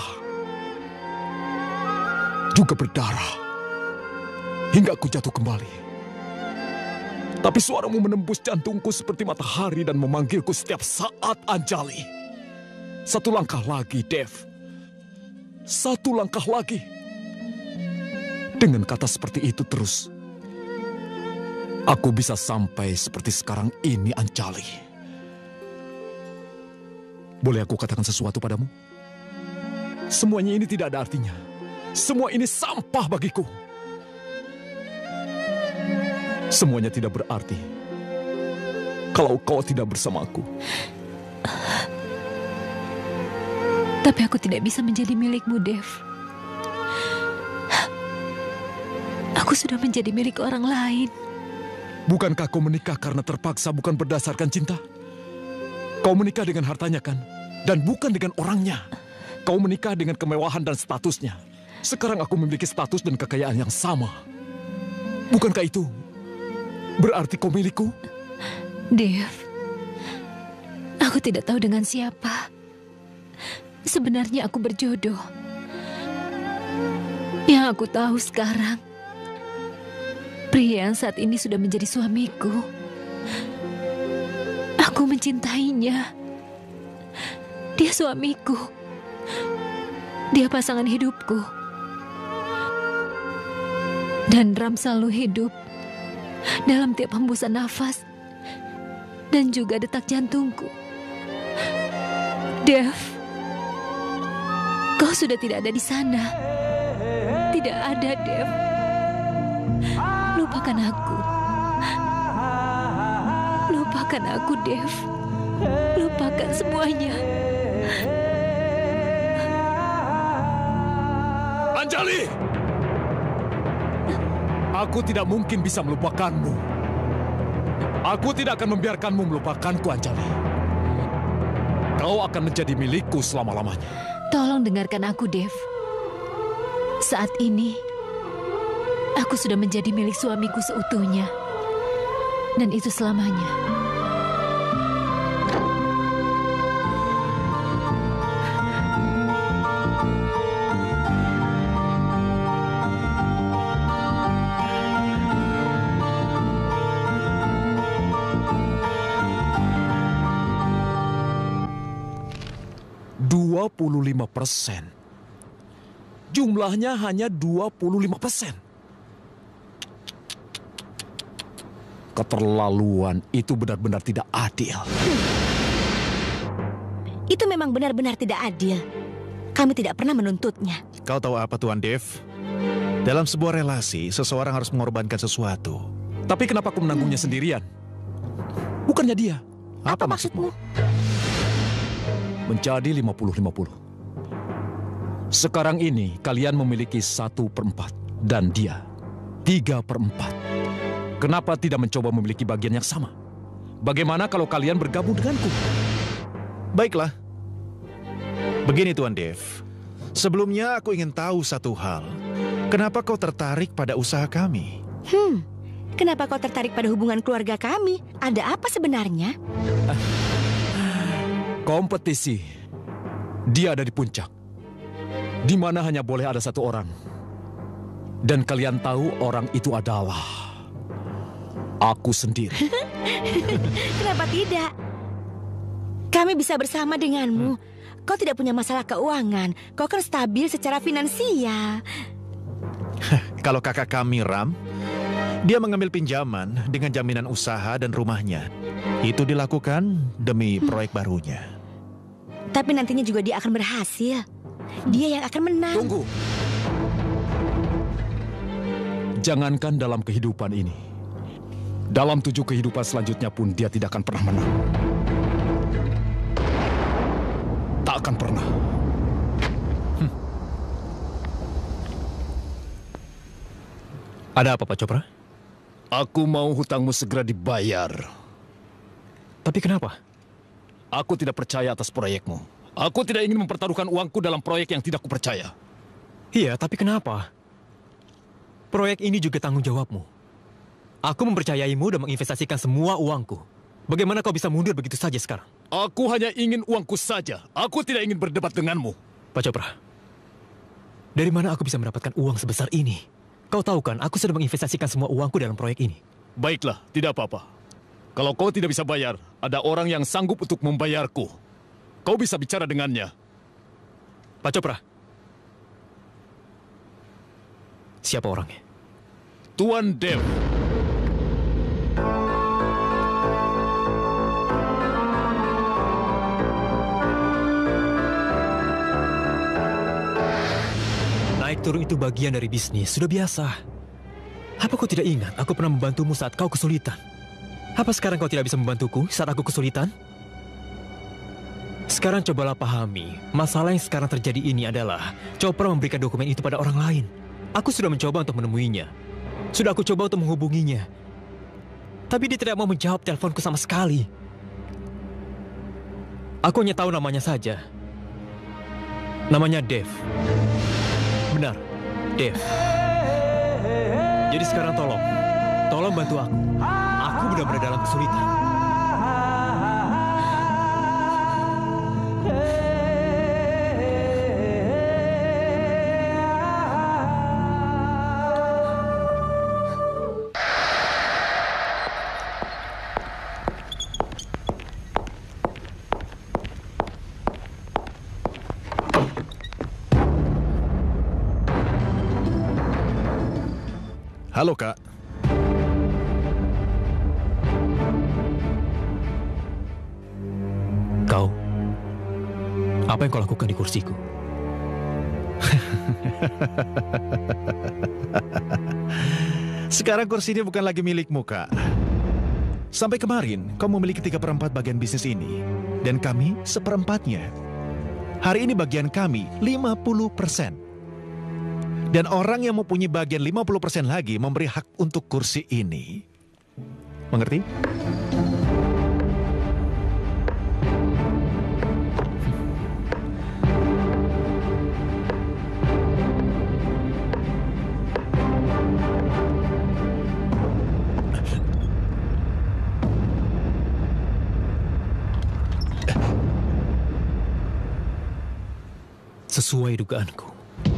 Juga berdarah. Hingga aku jatuh kembali. Tapi suaramu menembus jantungku seperti matahari dan memanggilku setiap saat, Anjali. Satu langkah lagi, Dev. Satu langkah lagi. Dengan kata seperti itu terus, aku bisa sampai seperti sekarang ini, Anjali. Boleh aku katakan sesuatu padamu? Semuanya ini tidak ada artinya. Semua ini sampah bagiku. Semuanya tidak berarti kalau kau tidak bersamaku. Tapi aku tidak bisa menjadi milikmu, Dev. Aku sudah menjadi milik orang lain. Bukankah kau menikah karena terpaksa, bukan berdasarkan cinta? Kau menikah dengan hartanya kan? Dan bukan dengan orangnya. Kau menikah dengan kemewahan dan statusnya. Sekarang aku memiliki status dan kekayaan yang sama. Bukankah itu berarti kau milikku? Dev, aku tidak tahu dengan siapa. Sebenarnya aku berjodoh. Yang aku tahu sekarang, pria yang saat ini sudah menjadi suamiku. Aku mencintainya. Dia suamiku. Dia pasangan hidupku. Dan Ram selalu hidup dalam tiap hembusan nafas dan juga detak jantungku. Dev, kau sudah tidak ada di sana. Tidak ada, Dev. Lupakan aku. Lupakan aku, Dev. Lupakan semuanya. Anjali! Aku tidak mungkin bisa melupakanmu. Aku tidak akan membiarkanmu melupakanku, Anjali. Kau akan menjadi milikku selama-lamanya. Tolong dengarkan aku, Dev. Saat ini, aku sudah menjadi milik suamiku seutuhnya. Dan itu selamanya. 25%. Jumlahnya hanya 25%. Keterlaluan itu benar-benar tidak adil. Itu memang benar-benar tidak adil. Kami tidak pernah menuntutnya. Kau tahu apa, Tuan Dev? Dalam sebuah relasi, seseorang harus mengorbankan sesuatu. Tapi kenapa aku menanggungnya sendirian? Bukannya dia. Apa maksudmu? Menjadi 50-50. Sekarang ini kalian memiliki 1/4 dan dia 3/4. Kenapa tidak mencoba memiliki bagian yang sama? Bagaimana kalau kalian bergabung denganku? Baiklah. Begini, Tuan Dev. Sebelumnya aku ingin tahu satu hal. Kenapa kau tertarik pada usaha kami? Kenapa kau tertarik pada hubungan keluarga kami? Ada apa sebenarnya? Kompetisi. Dia ada di puncak. Di mana hanya boleh ada satu orang. Dan kalian tahu orang itu adalah aku sendiri. Kenapa tidak? Kami bisa bersama denganmu. Kau tidak punya masalah keuangan. Kau kan stabil secara finansial. Kalau kakak kami, Ram, dia mengambil pinjaman dengan jaminan usaha dan rumahnya. Itu dilakukan demi proyek barunya. Tapi nantinya juga dia akan berhasil. Dia yang akan menang. Tunggu. Jangankan dalam kehidupan ini. Dalam 7 kehidupan selanjutnya pun dia tidak akan pernah menang. Tak akan pernah. Ada apa, Pak Chopra? Aku mau hutangmu segera dibayar. Tapi kenapa? Aku tidak percaya atas proyekmu. Aku tidak ingin mempertaruhkan uangku dalam proyek yang tidak kupercaya. Iya, tapi kenapa? Proyek ini juga tanggung jawabmu. Aku mempercayaimu dan menginvestasikan semua uangku. Bagaimana kau bisa mundur begitu saja sekarang? Aku hanya ingin uangku saja. Aku tidak ingin berdebat denganmu. Pak Chopra, dari mana aku bisa mendapatkan uang sebesar ini? Kau tahu kan, aku sudah menginvestasikan semua uangku dalam proyek ini. Baiklah, tidak apa-apa. Kalau kau tidak bisa bayar, ada orang yang sanggup untuk membayarku. Kau bisa bicara dengannya. Pak Chopra. Siapa orangnya? Tuan Dev. Naik turun itu bagian dari bisnis, sudah biasa. Apa kau tidak ingat aku pernah membantumu saat kau kesulitan? Apa sekarang kau tidak bisa membantuku saat aku kesulitan? Sekarang cobalah pahami, masalah yang sekarang terjadi ini adalah Chopra memberikan dokumen itu pada orang lain. Aku sudah mencoba untuk menemuinya. Sudah aku coba untuk menghubunginya. Tapi dia tidak mau menjawab teleponku sama sekali. Aku hanya tahu namanya saja. Namanya Dev. Benar, Dev. Jadi sekarang tolong bantu aku. Aku benar-benar dalam kesulitan. Halo, Kak. Kau, apa yang kau lakukan di kursiku? Sekarang kursi ini bukan lagi milikmu, Kak. Sampai kemarin, kau memiliki 3/4 bagian bisnis ini. Dan kami 1/4-nya. Hari ini bagian kami 50%. Dan orang yang mempunyai bagian 50% lagi memberi hak untuk kursi ini. Mengerti? Sesuai dugaanku.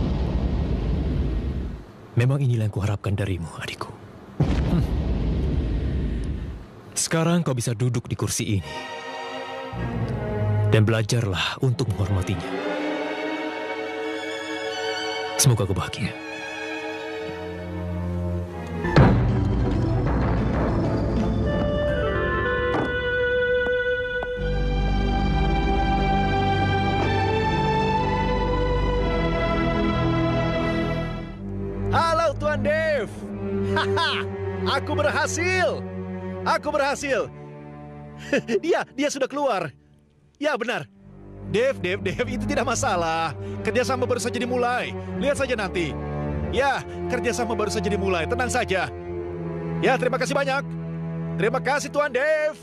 Memang inilah yang kuharapkan darimu, adikku. Sekarang kau bisa duduk di kursi ini. Dan belajarlah untuk menghormatinya. Semoga kau bahagia. Halo, Tuan Dev. Haha, aku berhasil. Aku berhasil. Dia sudah keluar. Ya, benar. Dev, itu tidak masalah. Kerjasama baru saja dimulai. Lihat saja nanti. Ya, kerjasama baru saja dimulai. Tenang saja. Ya, terima kasih banyak. Terima kasih, Tuan Dev.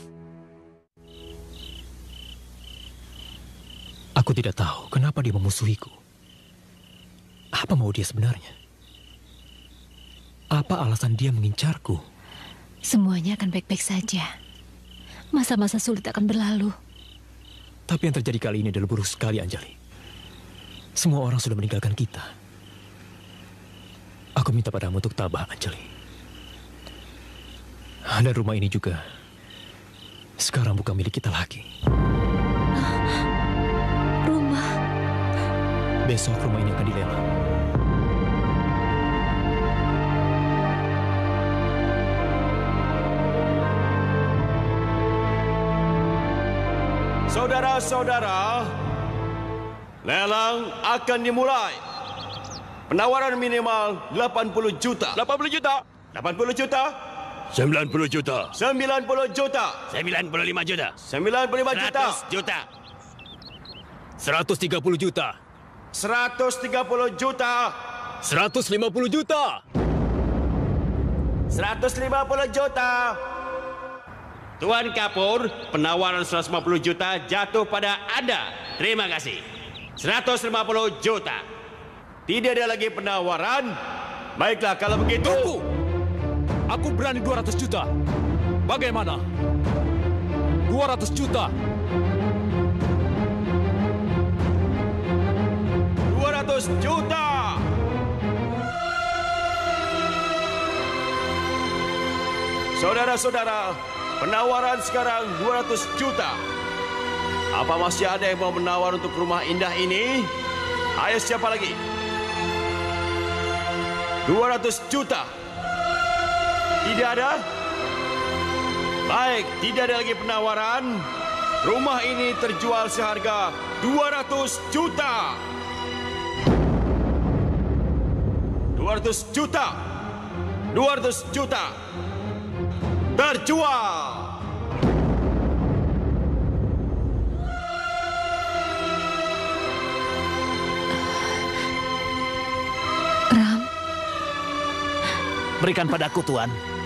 Aku tidak tahu kenapa dia memusuhiku. Apa mau dia sebenarnya? Apa alasan dia mengincarku? Semuanya akan baik-baik saja. Masa-masa sulit akan berlalu. Tapi yang terjadi kali ini adalah buruk sekali, Anjali. Semua orang sudah meninggalkan kita. Aku minta padamu untuk tabah, Anjali. Dan rumah ini juga sekarang bukan milik kita lagi. Rumah? Besok rumah ini akan dilelang. Saudara-saudara, lelang akan dimulai. Penawaran minimal 80 juta. 80 juta. 80 juta. 90 juta. 90 juta. 95 juta. 95 juta. 100 juta. 130 juta. 130 juta. 150 juta. 150 juta. Tuan Kapur, penawaran 150 juta jatuh pada Anda. Terima kasih. 150 juta. Tidak ada lagi penawaran. Baiklah, kalau begitu... Tunggu! Aku berani 200 juta. Bagaimana? 200 juta. 200 juta. Saudara-saudara, penawaran sekarang 200 juta. Apa masih ada yang mau menawar untuk rumah indah ini? Ayo, siapa lagi? 200 juta. Tidak ada? Baik, tidak ada lagi penawaran. Rumah ini terjual seharga 200 juta. 200 juta. 200 juta. Terjual. Ram. Berikan padaku, Tuan.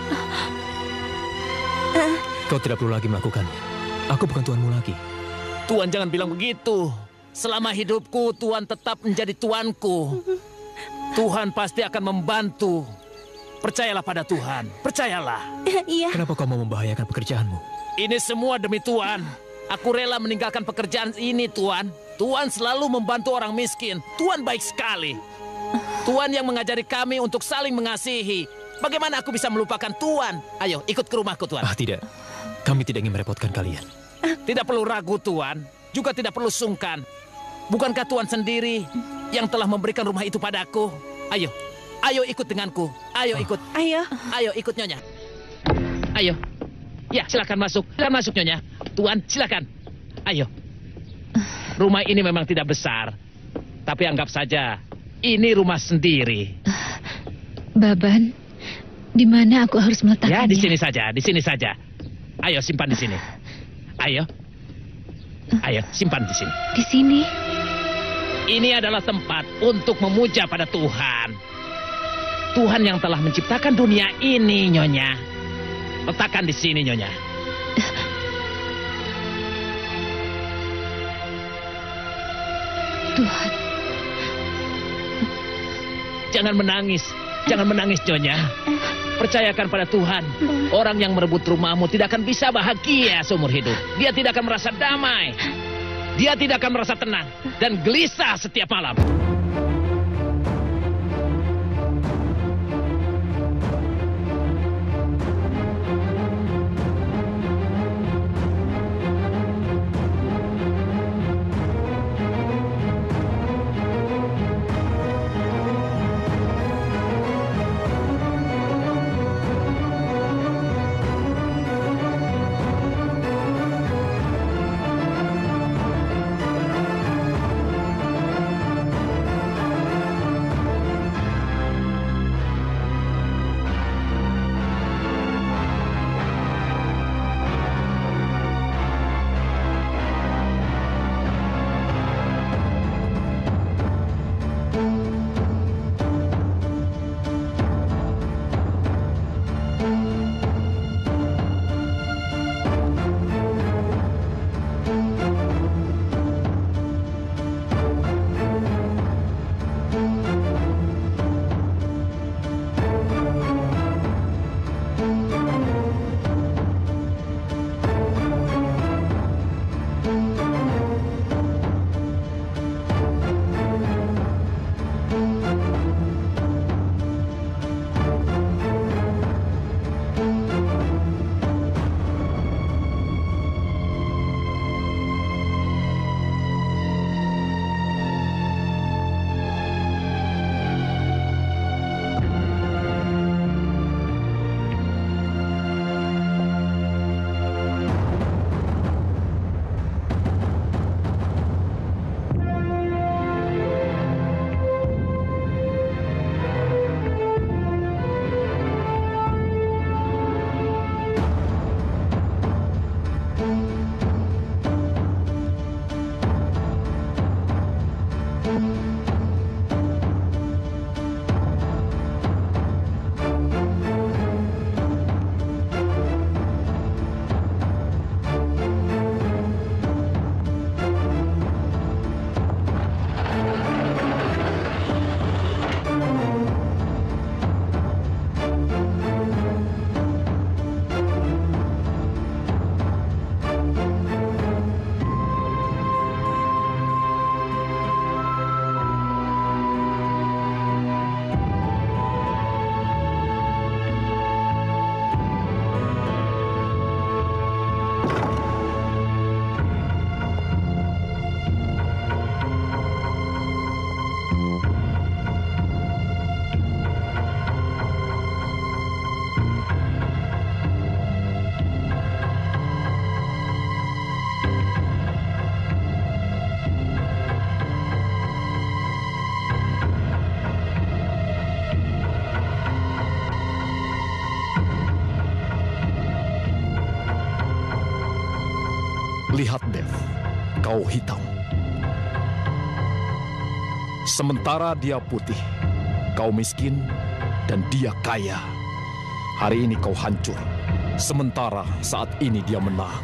Kau tidak perlu lagi melakukannya. Aku bukan tuanmu lagi. Tuan jangan bilang begitu. Selama hidupku, Tuan tetap menjadi tuanku. Tuhan pasti akan membantu. Percayalah pada Tuhan. Percayalah. Iya. Kenapa kau mau membahayakan pekerjaanmu? Ini semua demi Tuan. Aku rela meninggalkan pekerjaan ini, Tuan. Tuan selalu membantu orang miskin. Tuan baik sekali. Tuan yang mengajari kami untuk saling mengasihi. Bagaimana aku bisa melupakan Tuan? Ayo, ikut ke rumahku, Tuan. Tidak. Kami tidak ingin merepotkan kalian. Tidak perlu ragu, Tuan. Juga tidak perlu sungkan. Bukankah Tuan sendiri yang telah memberikan rumah itu padaku? Ayo, ayo ikut denganku. Ayo ikut. Ayo ikut, Nyonya. Ayo. Ya, silakan masuk. Silakan masuk, Nyonya. Tuan, silakan. Ayo. Rumah ini memang tidak besar. Tapi anggap saja, ini rumah sendiri. Baban, di mana aku harus meletakkannya? Ya, di sini saja, di sini saja. Ayo, simpan di sini. Ayo. Ayo, simpan di sini. Di sini? Ini adalah tempat untuk memuja pada Tuhan. Tuhan yang telah menciptakan dunia ini, Nyonya. Letakkan di sini, Nyonya. Tuhan. Jangan menangis. Jangan menangis, Nyonya. Percayakan pada Tuhan. Orang yang merebut rumahmu tidak akan bisa bahagia seumur hidup. Dia tidak akan merasa damai. Dia tidak akan merasa tenang dan gelisah setiap malam. Lihat, Dev, kau hitam. Sementara dia putih, kau miskin, dan dia kaya. Hari ini kau hancur, sementara saat ini dia menang.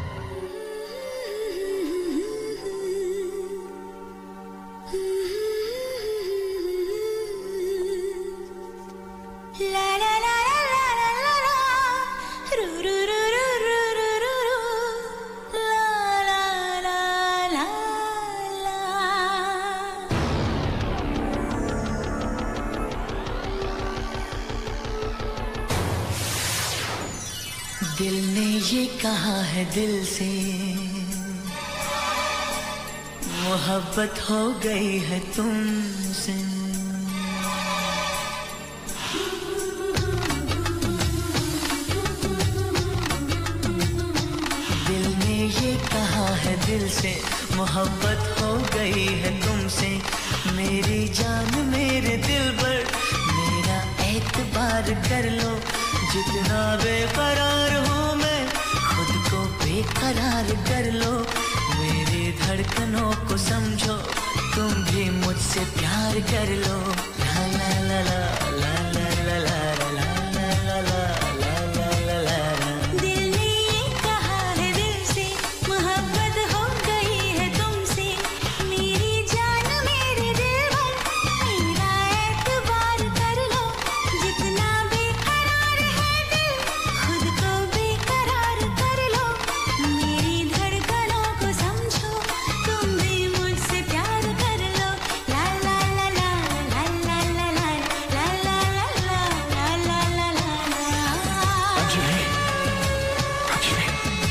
दिल ने ये कहा है दिल से, मोहब्बत हो गई है तुमसे। दिल ने ये कहा है दिल से, मोहब्बत हो गई है तुमसे। मेरी जान मेरे दिल पर मेरा एतबार कर लो, जितना बेकरार हूँ मैं खुद को बेकरार कर लो। मेरी धड़कनों को समझो, तुम भी मुझसे प्यार कर लो। ला ला ला ला ला ला ला ला ला ला ला ला ला ला ला। दिल ने ये कहा है दिल से, मोहब्बत हो गई है तुमसे। मेरी जान मेरे दिल पर मेरा एतबार कर लो, जितना बेकरार है दिल खुद को बेकरार कर लो। मेरी धड़कनों को समझो, तुम भी मुझसे प्यार कर लो। ला ला ला ला ला ला ला ला ला ला ला ला ला ला ला। अंजलि, अंजलि।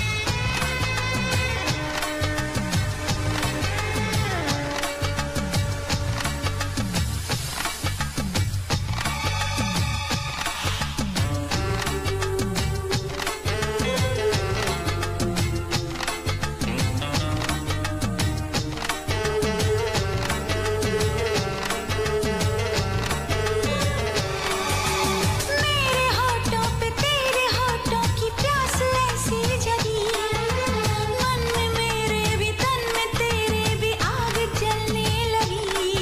मेरे होठों पे तेरे होठों की प्यास ऐसी जगी, मन में मेरे भी तन में तेरे भी आग जलने लगी।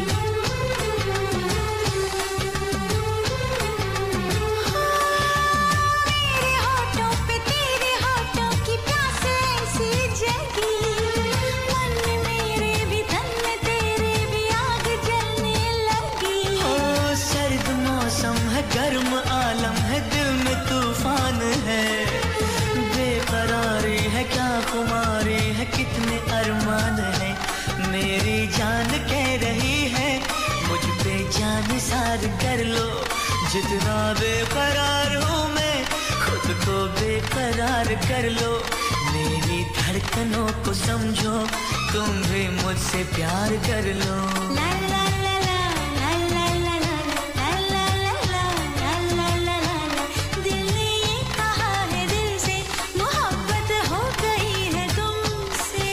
मेरे होठों पे तेरे होठों की प्यास ऐसी जगी, मन में मेरे भी तन में तेरे भी आग जलने लगी। ओ सर्द मौसम है, गर्म आलम है, दिल में तूफान है। बेकरारी है, क्या खुमारी है, कितने अरमान है। मेरी जान कह रही है मुझ पे जान सार कर लो, जितना बेकरार हूँ मैं खुद को बेकरार कर लो। मेरी धड़कनों को समझो, तुम भी मुझसे प्यार कर लो। ला ला ला ला ला ला ला ला ला ला ला ला ला ला ला। दिल ने ये कहा है दिल से, मोहब्बत हो गई है तुमसे।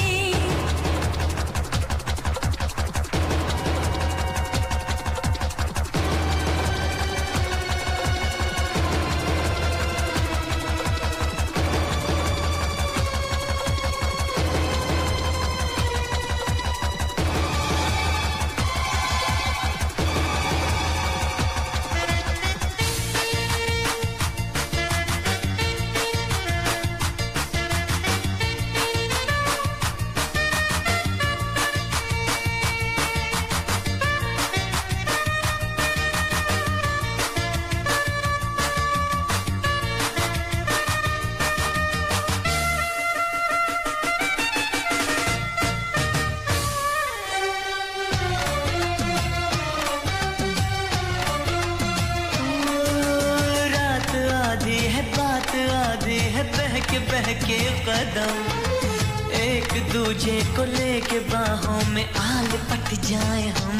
रात आधी है, बात आधी है, बहके बहके कदम एक दूजे को लेके बाहों में आल पट जाए हम।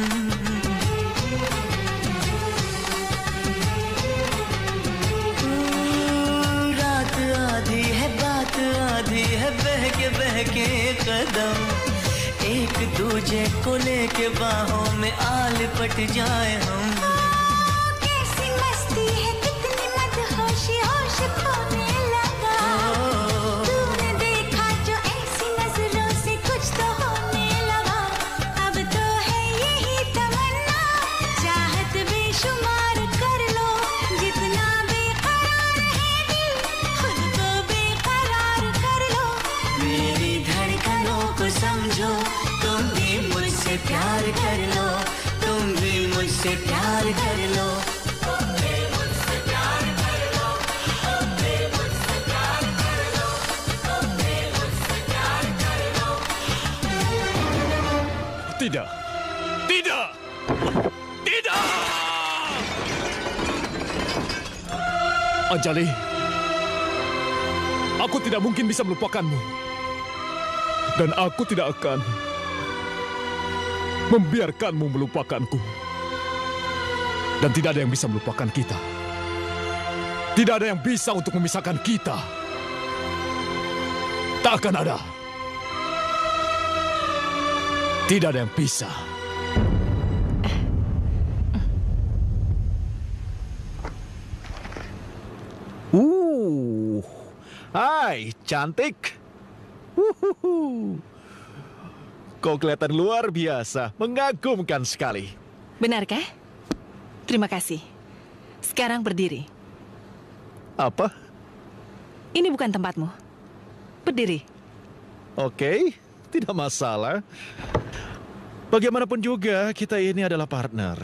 रात आधी है, बात आधी है, बहके बहके कदम एक दूजे को लेके बाहों में आल पट जाए हम। कैसी मस्ती है, कितनी मदहोशी होश खोने लगा। तूने देखा जो ऐसी कर लो, तुम भी मुझसे प्यार कर लो। Tidak. Tidak. Tidak. Anjali, aku tidak mungkin bisa melupakanmu. Dan aku tidak akan membiarkanmu melupakanku. Dan tidak ada yang bisa melupakan kita. Tidak ada yang bisa untuk memisahkan kita. Tak akan ada. Tidak ada yang bisa. Hai, cantik. Kau kelihatan luar biasa, mengagumkan sekali. Benarkah? Terima kasih. Sekarang berdiri. Apa? Ini bukan tempatmu. Berdiri. Oke, tidak masalah. Bagaimanapun juga, kita ini adalah partner.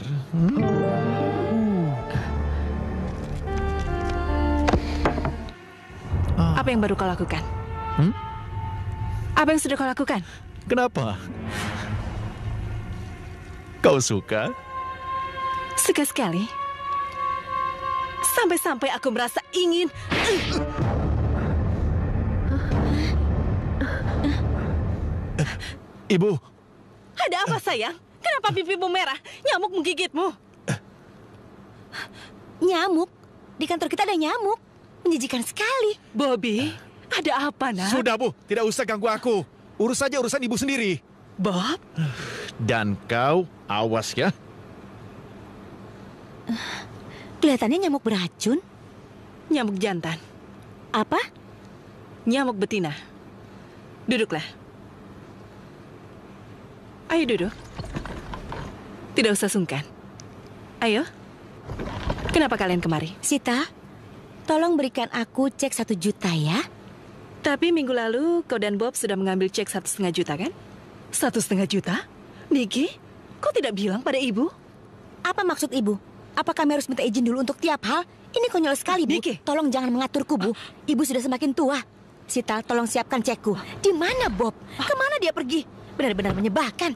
Apa yang baru kau lakukan? Apa yang sudah kau lakukan? Kenapa? Kau suka? Suka sekali. Sampai-sampai aku merasa ingin... Ibu. Ada apa, sayang? Kenapa pipimu merah? Nyamuk menggigitmu. Nyamuk? Di kantor kita ada nyamuk. Menjijikan sekali. Bobby, ada apa, nak? Sudah, Bu. Tidak usah ganggu aku. Urus saja urusan ibu sendiri. Bob? Dan kau, awas ya. Kelihatannya nyamuk beracun. Nyamuk jantan. Apa? Nyamuk betina. Duduklah. Ayo duduk. Tidak usah sungkan. Ayo. Kenapa kalian kemari? Sita, tolong berikan aku cek 1 juta ya. Tapi minggu lalu kau dan Bob sudah mengambil cek 1,5 juta kan? 1,5 juta? Niki, kau tidak bilang pada ibu? Apa maksud ibu? Apa kami harus minta izin dulu untuk tiap hal? Ini konyol sekali, Bu. Niki, tolong jangan mengaturku, Bu. Ibu sudah semakin tua. Sita, tolong siapkan cekku. Di mana Bob? Kemana dia pergi? Benar-benar menyebalkan.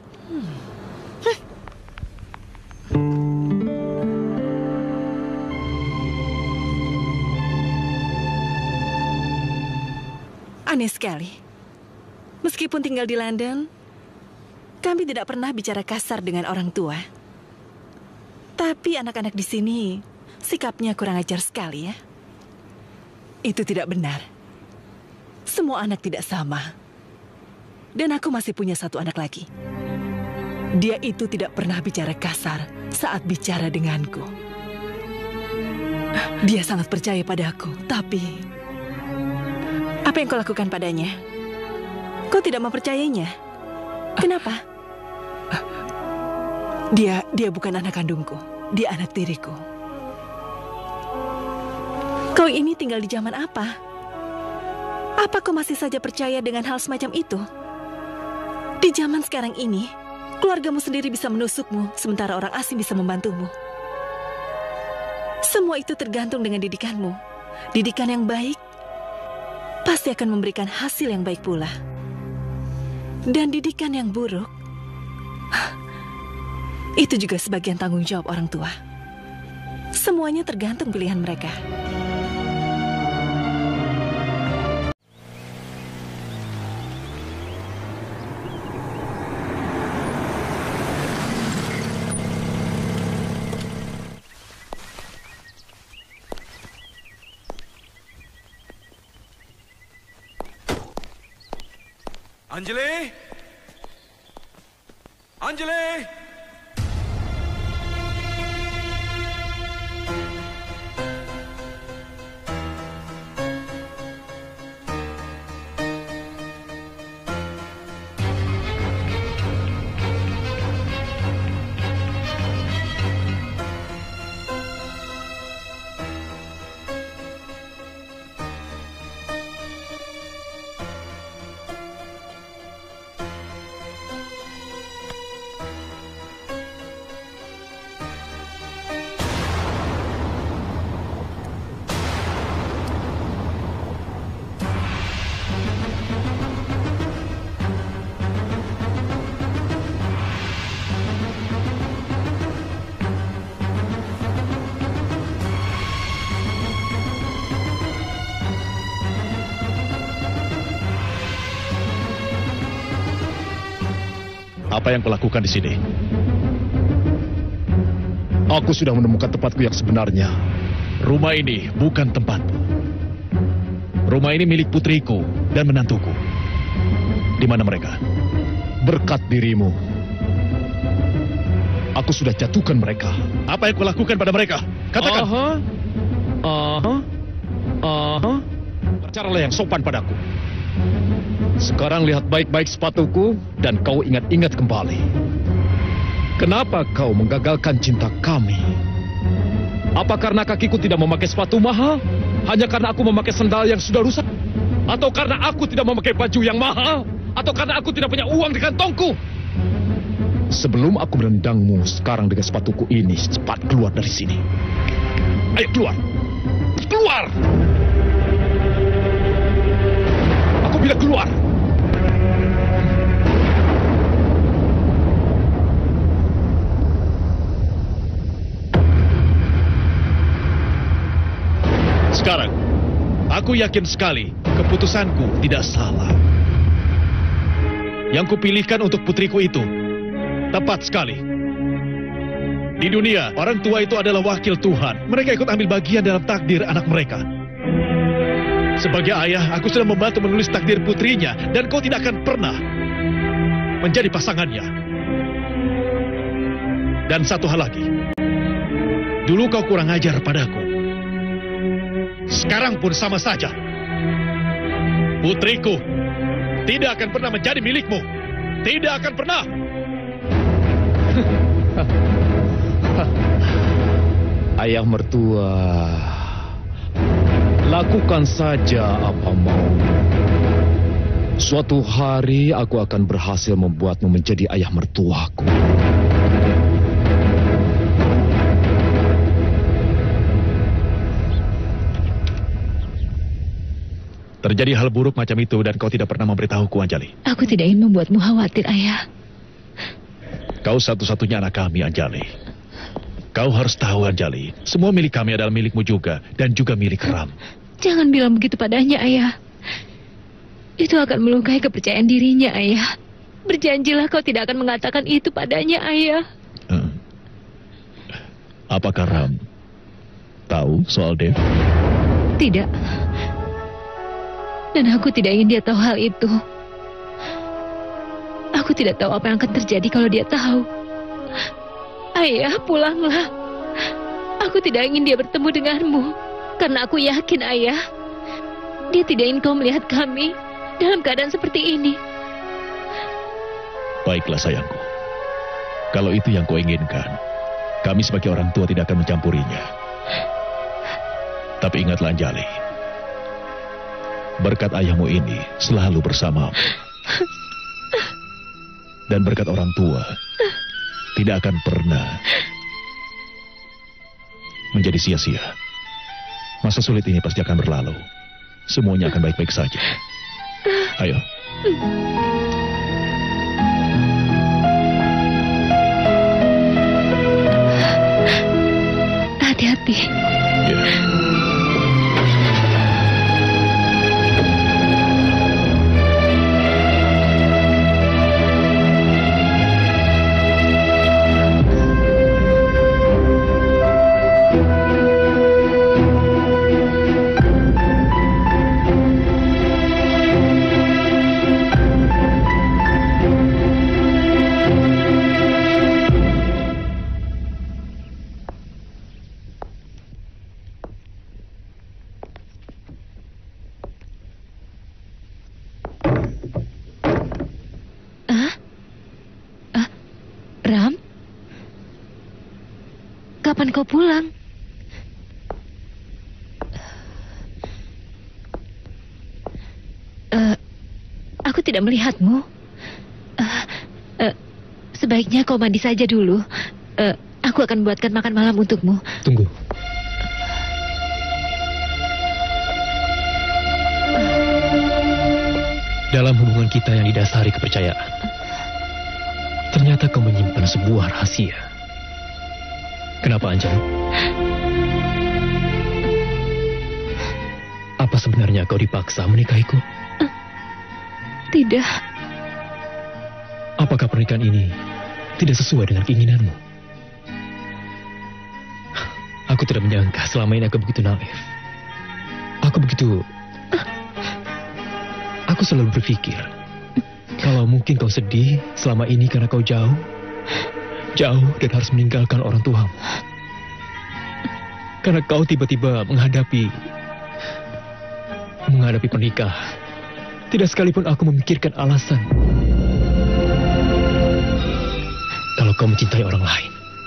Aneh sekali. Meskipun tinggal di London, kami tidak pernah bicara kasar dengan orang tua. Tapi anak-anak di sini sikapnya kurang ajar sekali ya. Itu tidak benar. Semua anak tidak sama. Dan aku masih punya 1 anak lagi. Dia itu tidak pernah bicara kasar saat bicara denganku. Dia sangat percaya padaku, tapi... apa yang kau lakukan padanya? Kau tidak mempercayainya. Kenapa? Dia bukan anak kandungku. Dia anak tiriku. Kau ini tinggal di zaman apa? Apa kau masih saja percaya dengan hal semacam itu? Di zaman sekarang ini, keluargamu sendiri bisa menusukmu, sementara orang asing bisa membantumu. Semua itu tergantung dengan didikanmu. Didikan yang baik pasti akan memberikan hasil yang baik pula. Dan didikan yang buruk, itu juga sebagian tanggung jawab orang tua. Semuanya tergantung pilihan mereka. Anjali! Anjali! Apa yang kau lakukan di sini? Aku sudah menemukan tempatku yang sebenarnya. Rumah ini bukan tempatmu. Rumah ini milik putriku dan menantuku. Di mana mereka? Berkat dirimu, aku sudah jatuhkan mereka. Apa yang kau lakukan pada mereka? Katakan. Bercaralah yang sopan padaku. Sekarang lihat baik-baik sepatuku dan kau ingat-ingat kembali. Kenapa kau menggagalkan cinta kami? Apa karena kakiku tidak memakai sepatu mahal? Hanya karena aku memakai sandal yang sudah rusak? Atau karena aku tidak memakai baju yang mahal? Atau karena aku tidak punya uang di kantongku? Sebelum aku menendangmu sekarang dengan sepatuku ini, cepat keluar dari sini. Ayo keluar! Keluar! Aku bilang keluar! Sekarang, aku yakin sekali keputusanku tidak salah. Yang kupilihkan untuk putriku itu tepat sekali. Di dunia, orang tua itu adalah wakil Tuhan. Mereka ikut ambil bagian dalam takdir anak mereka. Sebagai ayah, aku sudah membantu menulis takdir putrinya, dan kau tidak akan pernah menjadi pasangannya. Dan satu hal lagi, dulu kau kurang ajar padaku. Sekarang pun sama saja. Putriku tidak akan pernah menjadi milikmu. Tidak akan pernah. Ayah mertua, lakukan saja apa mau. Suatu hari aku akan berhasil membuatmu menjadi ayah mertuaku. Terjadi hal buruk macam itu dan kau tidak pernah memberitahuku, Anjali. Aku tidak ingin membuatmu khawatir, Ayah. Kau satu-satunya anak kami, Anjali. Kau harus tahu, Anjali, semua milik kami adalah milikmu juga, dan juga milik Ram. Jangan bilang begitu padanya, Ayah. Itu akan melukai kepercayaan dirinya, Ayah. Berjanjilah kau tidak akan mengatakan itu padanya, Ayah. Apakah Ram tahu soal Dev? Tidak. Dan aku tidak ingin dia tahu hal itu. Aku tidak tahu apa yang akan terjadi kalau dia tahu. Ayah, pulanglah. Aku tidak ingin dia bertemu denganmu. Karena aku yakin, Ayah, dia tidak ingin kau melihat kami dalam keadaan seperti ini. Baiklah, sayangku. Kalau itu yang kau inginkan, kami sebagai orang tua tidak akan mencampurinya. Tapi ingatlah, Anjali, berkat ayahmu ini selalu bersamamu. Dan berkat orang tua tidak akan pernah menjadi sia-sia. Masa sulit ini pasti akan berlalu. Semuanya akan baik-baik saja. Ayo. Hati-hati. Ya. Ram? Kapan kau pulang? Aku tidak melihatmu. Sebaiknya kau mandi saja dulu. Aku akan buatkan makan malam untukmu. Tunggu. Dalam hubungan kita yang didasari kepercayaan, ternyata kau menyimpan sebuah rahasia. Kenapa, Anjali? Apa sebenarnya kau dipaksa menikahiku? Tidak. Apa Apakah pernikahan ini tidak sesuai dengan keinginanmu? Aku tidak menyangka selama ini aku begitu naif. Aku selalu berpikir, kalau mungkin kau sedih selama ini karena kau jauh dan harus meninggalkan orang tuamu. Karena kau tiba-tiba menghadapi pernikahan. Tidak sekalipun aku memikirkan alasan. Kalau kau mencintai orang lain.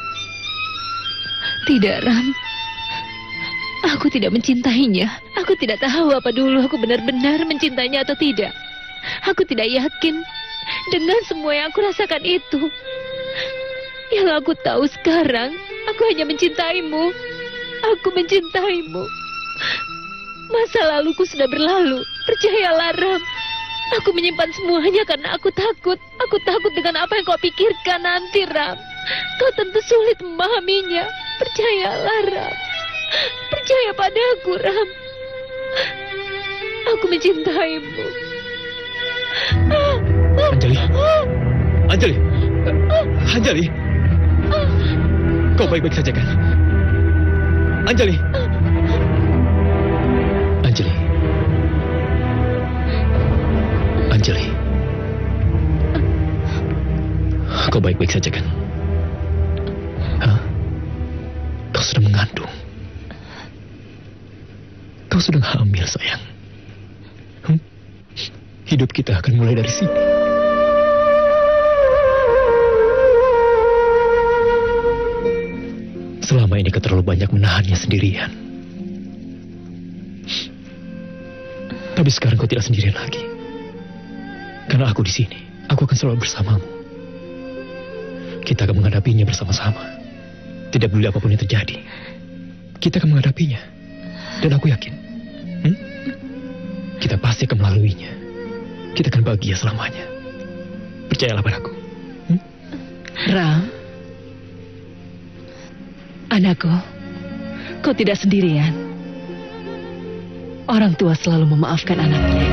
Tidak, Ram. Aku tidak mencintainya. Aku tidak tahu apa dulu aku benar-benar mencintainya atau tidak. Aku tidak yakin dengan semua yang aku rasakan itu. Yang aku tahu sekarang, aku hanya mencintaimu. Aku mencintaimu. Masa laluku sudah berlalu. Percayalah, Ram. Aku menyimpan semuanya karena aku takut. Aku takut dengan apa yang kau pikirkan nanti, Ram. Kau tentu sulit memahaminya. Percayalah, Ram. Percaya padaku, Ram. Aku mencintaimu. Anjali. Kau baik-baik saja kan? Anjali. Kau baik-baik saja kan? Hah? Kau sudah mengandung. Kau sudah hamil, sayang. Hidup kita akan mulai dari sini. Selama ini kau terlalu banyak menahannya sendirian. Tapi sekarang kau tidak sendirian lagi. Karena aku di sini, aku akan selalu bersamamu. Kita akan menghadapinya bersama-sama. Tidak peduli apapun yang terjadi. Kita akan menghadapinya. Dan aku yakin, kita pasti akan melaluinya. Kita akan bahagia selamanya. Percayalah padaku. Ram, anakku, kau tidak sendirian. Orang tua selalu memaafkan anaknya.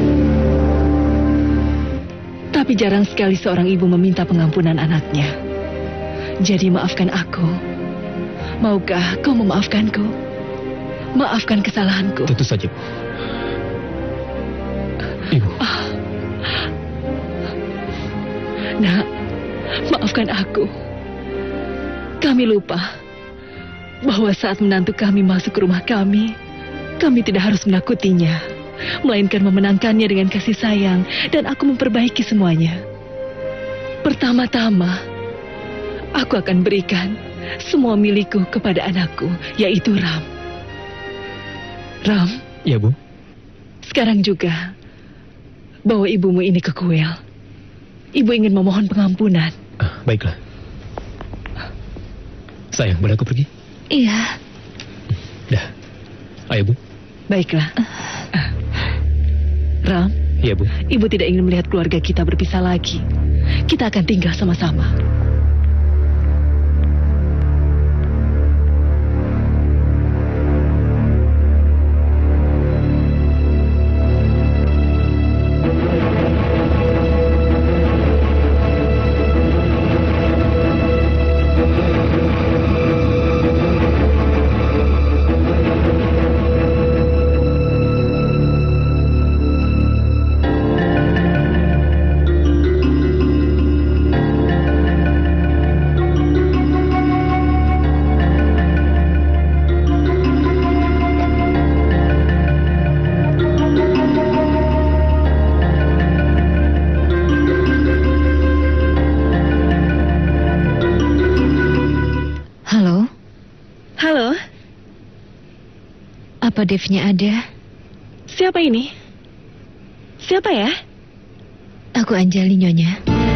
Tapi jarang sekali seorang ibu meminta pengampunan anaknya. Jadi maafkan aku. Maukah kau memaafkanku? Maafkan kesalahanku. Tentu saja, Bu. Ibu. Nak, maafkan aku. Kami lupa bahwa saat menantu kami masuk ke rumah kami tidak harus menakutinya, melainkan memenangkannya dengan kasih sayang, dan aku memperbaiki semuanya. Pertama-tama, aku akan berikan semua milikku kepada anakku, yaitu Ram. Ram? Ya, Bu. Sekarang juga, bawa ibumu ini ke kuil. Ibu ingin memohon pengampunan. Baiklah. Sayang, boleh aku pergi? Iya. Dah. Ayo, Bu. Baiklah. Ram? Iya, Bu. Ibu tidak ingin melihat keluarga kita berpisah lagi. Kita akan tinggal sama-sama. Apa Dev-nya ada? Siapa ini? Siapa ya? Aku Anjali, Nyonya.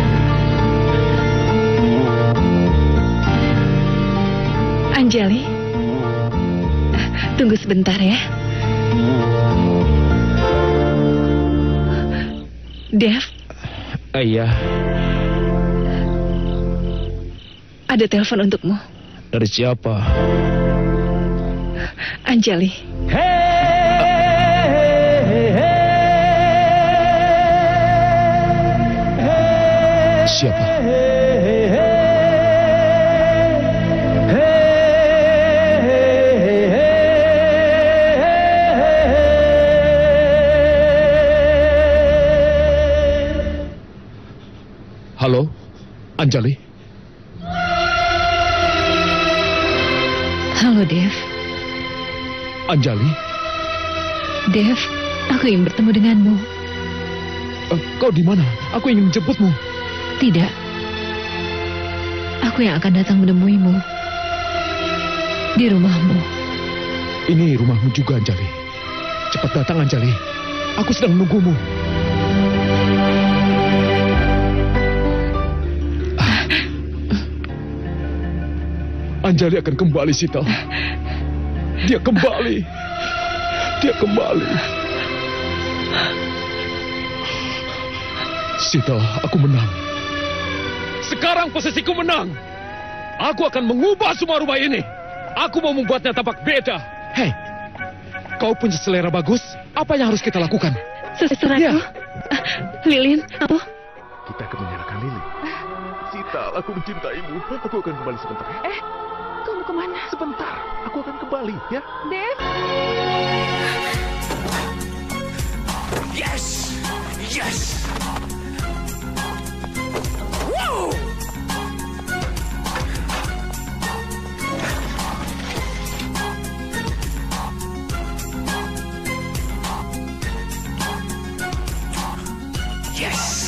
Anjali? Tunggu sebentar ya. Dev? Iya. Ada telepon untukmu. Dari siapa? Anjali. Siapa? Halo, Anjali. Halo, Dev. Anjali. Dev, aku ingin bertemu denganmu. Kau di mana? Aku ingin menjemputmu. Tidak. Aku yang akan datang menemuimu. Di rumahmu. Ini rumahmu juga, Anjali. Cepat datang, Anjali. Aku sedang menunggumu. Anjali akan kembali, Sita. Dia kembali. Dia kembali. Sita, aku menang. Sekarang posisiku menang. Aku akan mengubah semua rumah ini. Aku mau membuatnya tampak beda. Hei, kau punya selera bagus. Apa yang harus kita lakukan? Sesuatu. Lilin, apa? Kita akan menyerahkan Lilin. Sita, aku mencintaimu. Aku akan kembali sebentar. Kau mau kemana? Sebentar, aku akan kembali, ya. Dev. Yes! Yes! Woo! Yes!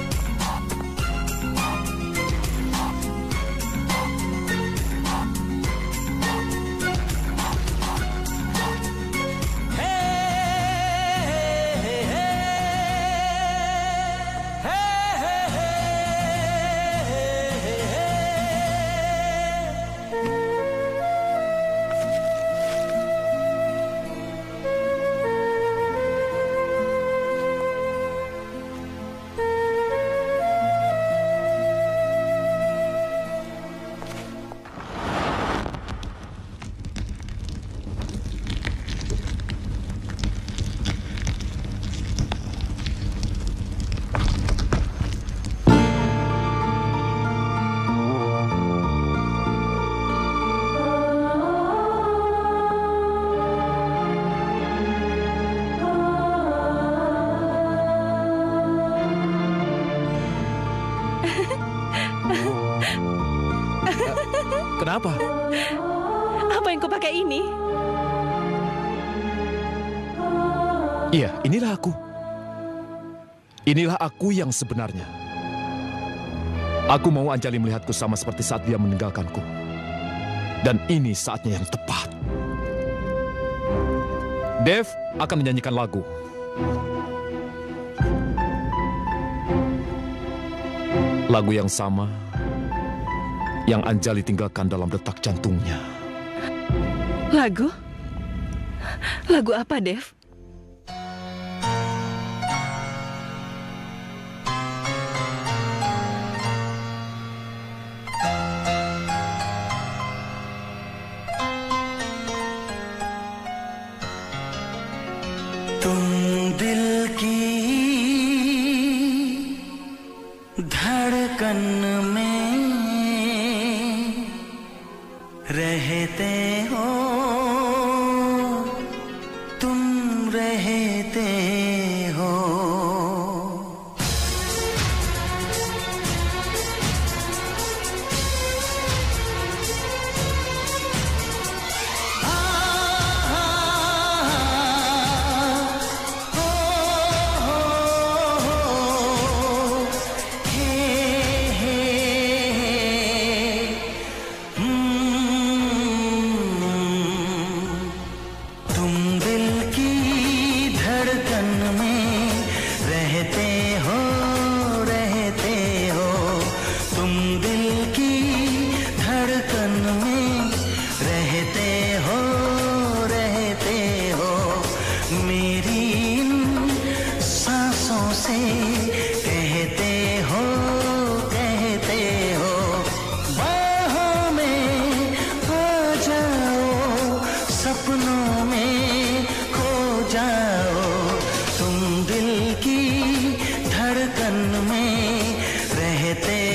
Kenapa? Apa yang kau pakai ini? Iya, inilah aku. Inilah aku yang sebenarnya. Aku mau Anjali melihatku sama seperti saat dia meninggalkanku. Dan ini saatnya yang tepat. Dev akan menyanyikan lagu. Lagu yang sama yang Anjali tinggalkan dalam detak jantungnya. Lagu? Lagu apa, Dev? तुम दिल की धड़कन में रहते हो, तुम रहते हो। धड़कन में रहते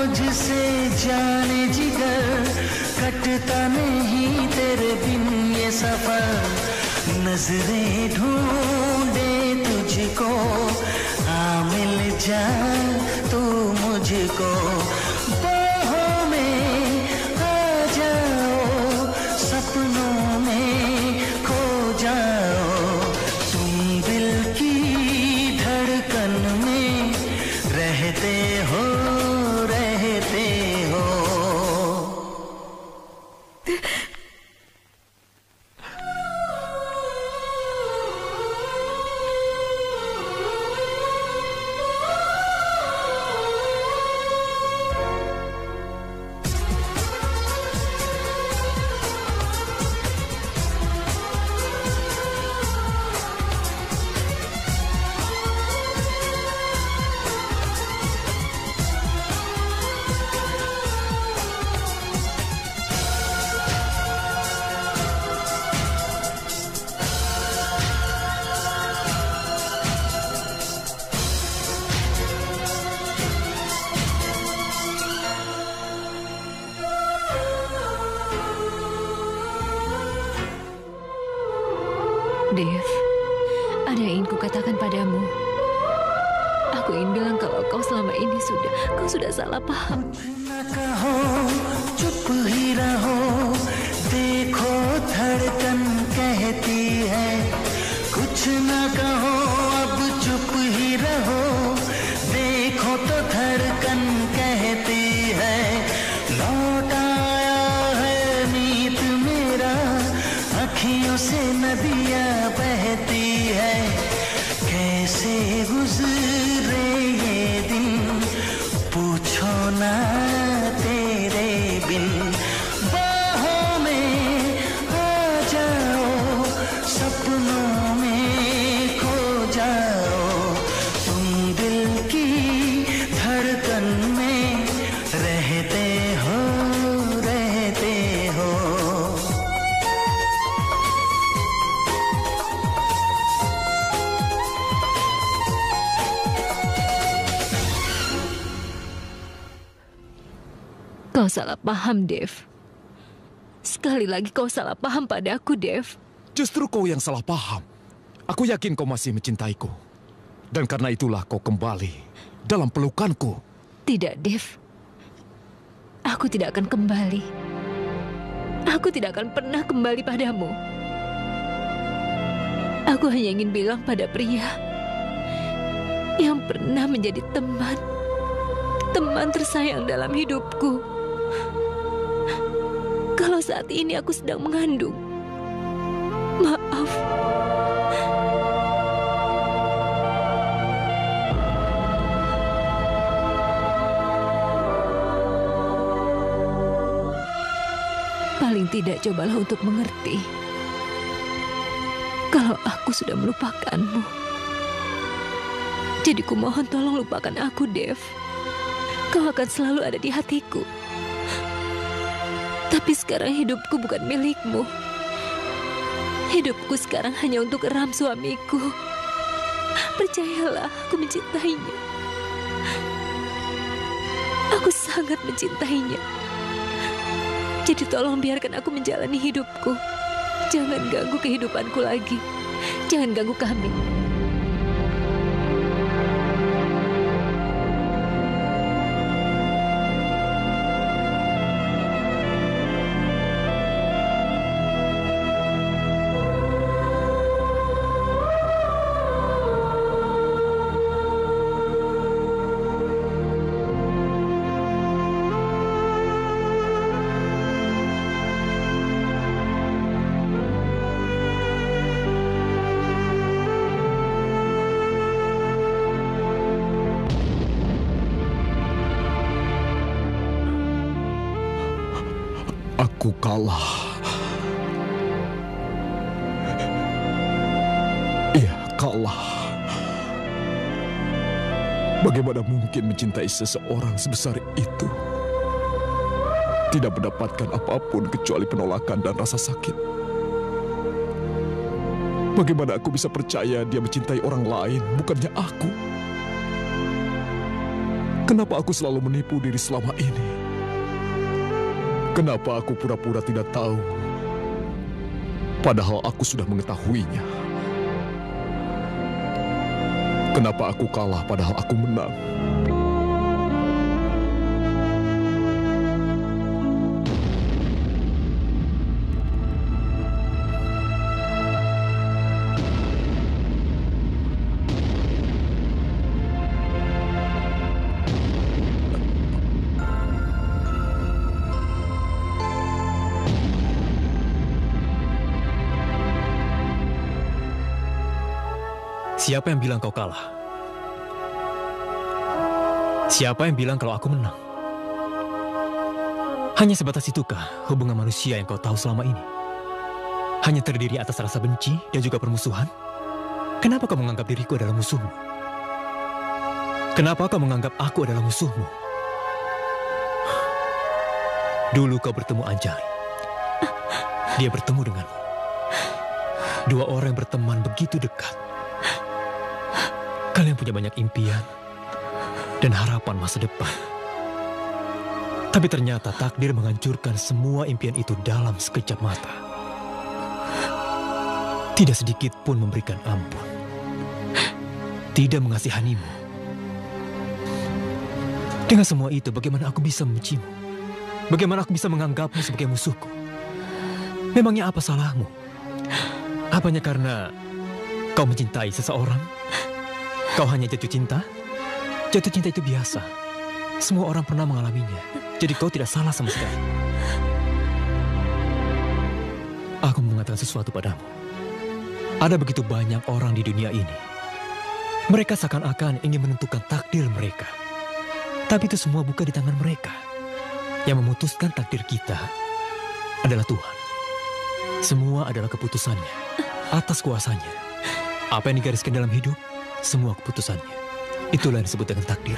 मुझसे जाने जिगर, कटता नहीं तेरे बिन ये सफर। नजरें ढूंढे तुझको, आ मिल जा तू मुझको। बाहों में आ जाओ, सपनों में खो जाओ। तुम दिल की धड़कन में रहते हो, रहते हो। Dev, ada yang ingin kukatakan padamu. Aku ingin bilang kalau kau selama ini sudah salah paham. कहो चुप ही रहो, देखो धड़कन कहती है। कुछ न कहो अब चुप ही रहो, देखो तो धड़कन कहती है। लौट आया है मीत मेरा, अखियों से नदियाँ बहती है। कैसे गुजरे ये दिन पूछो ना तेरे बिन। बाहों में आ जाओ, सपनों में खो जाओ। तुम दिल की धड़कन में रहते हो, रहते हो। Kau salah paham, Dev. Sekali lagi kau salah paham padaku, Dev. Justru kau yang salah paham. Aku yakin kau masih mencintaiku. Dan karena itulah kau kembali dalam pelukanku. Tidak, Dev. Aku tidak akan kembali. Aku tidak akan pernah kembali padamu. Aku hanya ingin bilang pada pria yang pernah menjadi teman tersayang dalam hidupku. Kalau saat ini aku sedang mengandung, maaf. Paling tidak cobalah untuk mengerti kalau aku sudah melupakanmu. Jadi kumohon tolong lupakan aku, Dev. Kau akan selalu ada di hatiku. Tapi sekarang hidupku bukan milikmu. Hidupku sekarang hanya untuk Ram, suamiku. Percayalah, aku mencintainya. Aku sangat mencintainya. Jadi tolong biarkan aku menjalani hidupku. Jangan ganggu kehidupanku lagi. Jangan ganggu kami. Aku kalah. Iya, kalah. Bagaimana mungkin mencintai seseorang sebesar itu? Tidak mendapatkan apapun kecuali penolakan dan rasa sakit. Bagaimana aku bisa percaya dia mencintai orang lain, bukannya aku? Kenapa aku selalu menipu diri selama ini? Kenapa aku pura-pura tidak tahu? Padahal aku sudah mengetahuinya. Kenapa aku kalah padahal aku menang? Siapa yang bilang kau kalah? Siapa yang bilang kalau aku menang? Hanya sebatas itukah hubungan manusia yang kau tahu selama ini? Hanya terdiri atas rasa benci dan juga permusuhan? Kenapa kau menganggap diriku adalah musuhmu? Kenapa kau menganggap aku adalah musuhmu? Dulu kau bertemu Anjali. Dia bertemu denganmu. Dua orang yang berteman begitu dekat. Kalian punya banyak impian dan harapan masa depan. Tapi ternyata takdir menghancurkan semua impian itu dalam sekejap mata. Tidak sedikit pun memberikan ampun. Tidak mengasihanimu. Dengan semua itu, bagaimana aku bisa membencimu? Bagaimana aku bisa menganggapmu sebagai musuhku? Memangnya apa salahmu? Apanya karena kau mencintai seseorang? Kau hanya jatuh cinta? Jatuh cinta itu biasa. Semua orang pernah mengalaminya. Jadi kau tidak salah sama sekali. Aku mau mengatakan sesuatu padamu. Ada begitu banyak orang di dunia ini. Mereka seakan-akan ingin menentukan takdir mereka. Tapi itu semua bukan di tangan mereka. Yang memutuskan takdir kita adalah Tuhan. Semua adalah keputusannya, atas kuasanya. Apa yang digariskan dalam hidup, semua keputusannya. Itulah yang disebut dengan takdir.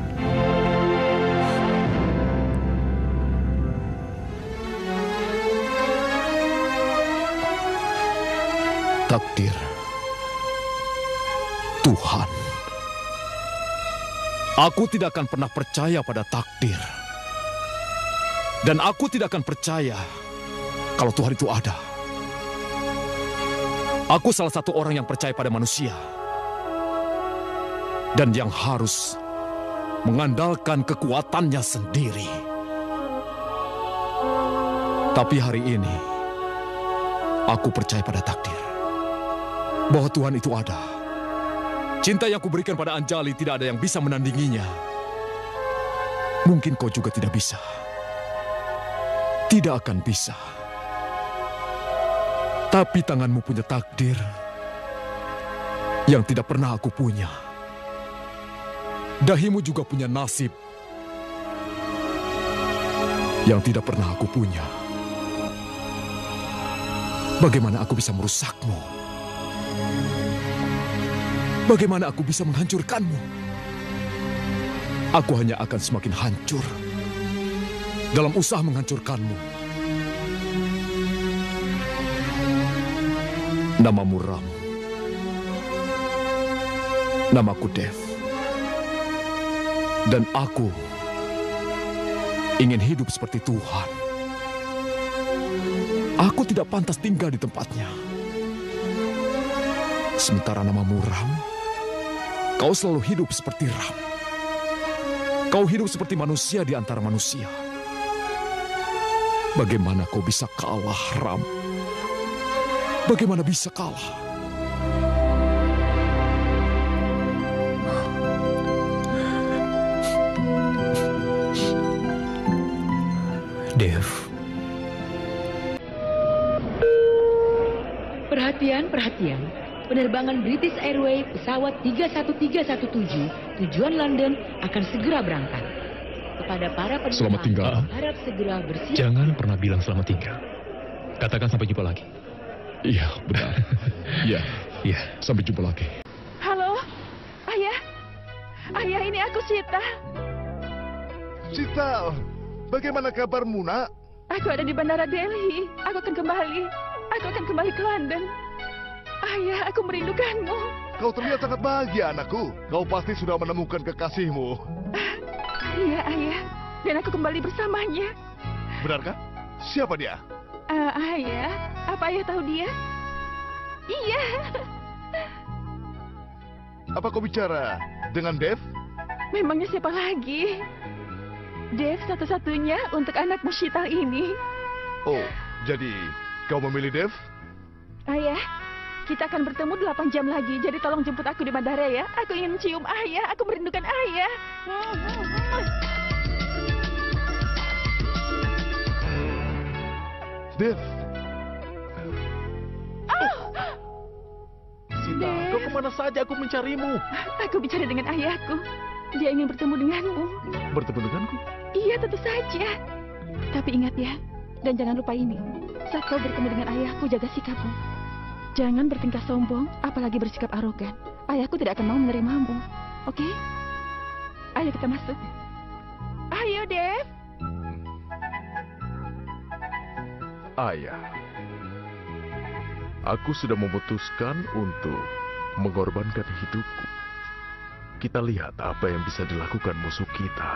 Takdir. Tuhan. Aku tidak akan pernah percaya pada takdir. Dan aku tidak akan percaya kalau Tuhan itu ada. Aku salah satu orang yang percaya pada manusia. Dan yang harus mengandalkan kekuatannya sendiri. Tapi hari ini, aku percaya pada takdir. Bahwa Tuhan itu ada. Cinta yang kuberikan pada Anjali tidak ada yang bisa menandinginya. Mungkin kau juga tidak bisa. Tidak akan bisa. Tapi tanganmu punya takdir yang tidak pernah aku punya. Dahimu juga punya nasib yang tidak pernah aku punya. Bagaimana aku bisa merusakmu? Bagaimana aku bisa menghancurkanmu? Aku hanya akan semakin hancur dalam usaha menghancurkanmu. Namamu Ram. Namaku Dev. Dan aku ingin hidup seperti Tuhan. Aku tidak pantas tinggal di tempatnya. Sementara namamu Ram, kau selalu hidup seperti Ram. Kau hidup seperti manusia di antara manusia. Bagaimana kau bisa kalah, Ram? Bagaimana bisa kalah? Dev. Perhatian, perhatian. Penerbangan British Airways pesawat 31317 tujuan London akan segera berangkat. Kepada para penumpang, Selamat tinggal. harap segera bersiap. Jangan pernah bilang selamat tinggal. Katakan sampai jumpa lagi. Iya, benar. Iya. Iya. Sampai jumpa lagi. Halo, Ayah. Ayah, ini aku Sita. Sita, bagaimana kabarmu, Nak? Aku ada di Bandara Delhi. Aku akan kembali. Aku akan kembali ke London. Ayah, aku merindukanmu. Kau terlihat sangat bahagia, anakku. Kau pasti sudah menemukan kekasihmu. Iya, Ayah. Dan aku kembali bersamanya. Benarkah? Siapa dia? Ayah, apa Ayah tahu dia? Iya. Apa kau bicara dengan Dev? Memangnya siapa lagi? Dev satu-satunya untuk anak Mushital ini. Oh, jadi kau memilih Dev? Ayah, kita akan bertemu 8 jam lagi. Jadi tolong jemput aku di bandara ya. Aku ingin mencium Ayah. Aku merindukan Ayah. Dev. Sita, kau kemana saja? Aku mencarimu. Aku bicara dengan ayahku. Dia ingin bertemu denganmu. Bertemu denganku? Iya, tentu saja. Tapi ingat ya, dan jangan lupa ini. Saat kau bertemu dengan ayahku, jaga sikapmu. Jangan bertingkah sombong, apalagi bersikap arogan. Ayahku tidak akan mau menerimamu. Oke? Ayo kita masuk. Ayo, Dev. Ayah, aku sudah memutuskan untuk mengorbankan hidupku. Kita lihat apa yang bisa dilakukan musuh kita.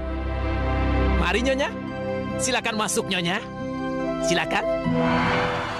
Mari Nyonya, silakan masuk Nyonya. Silakan.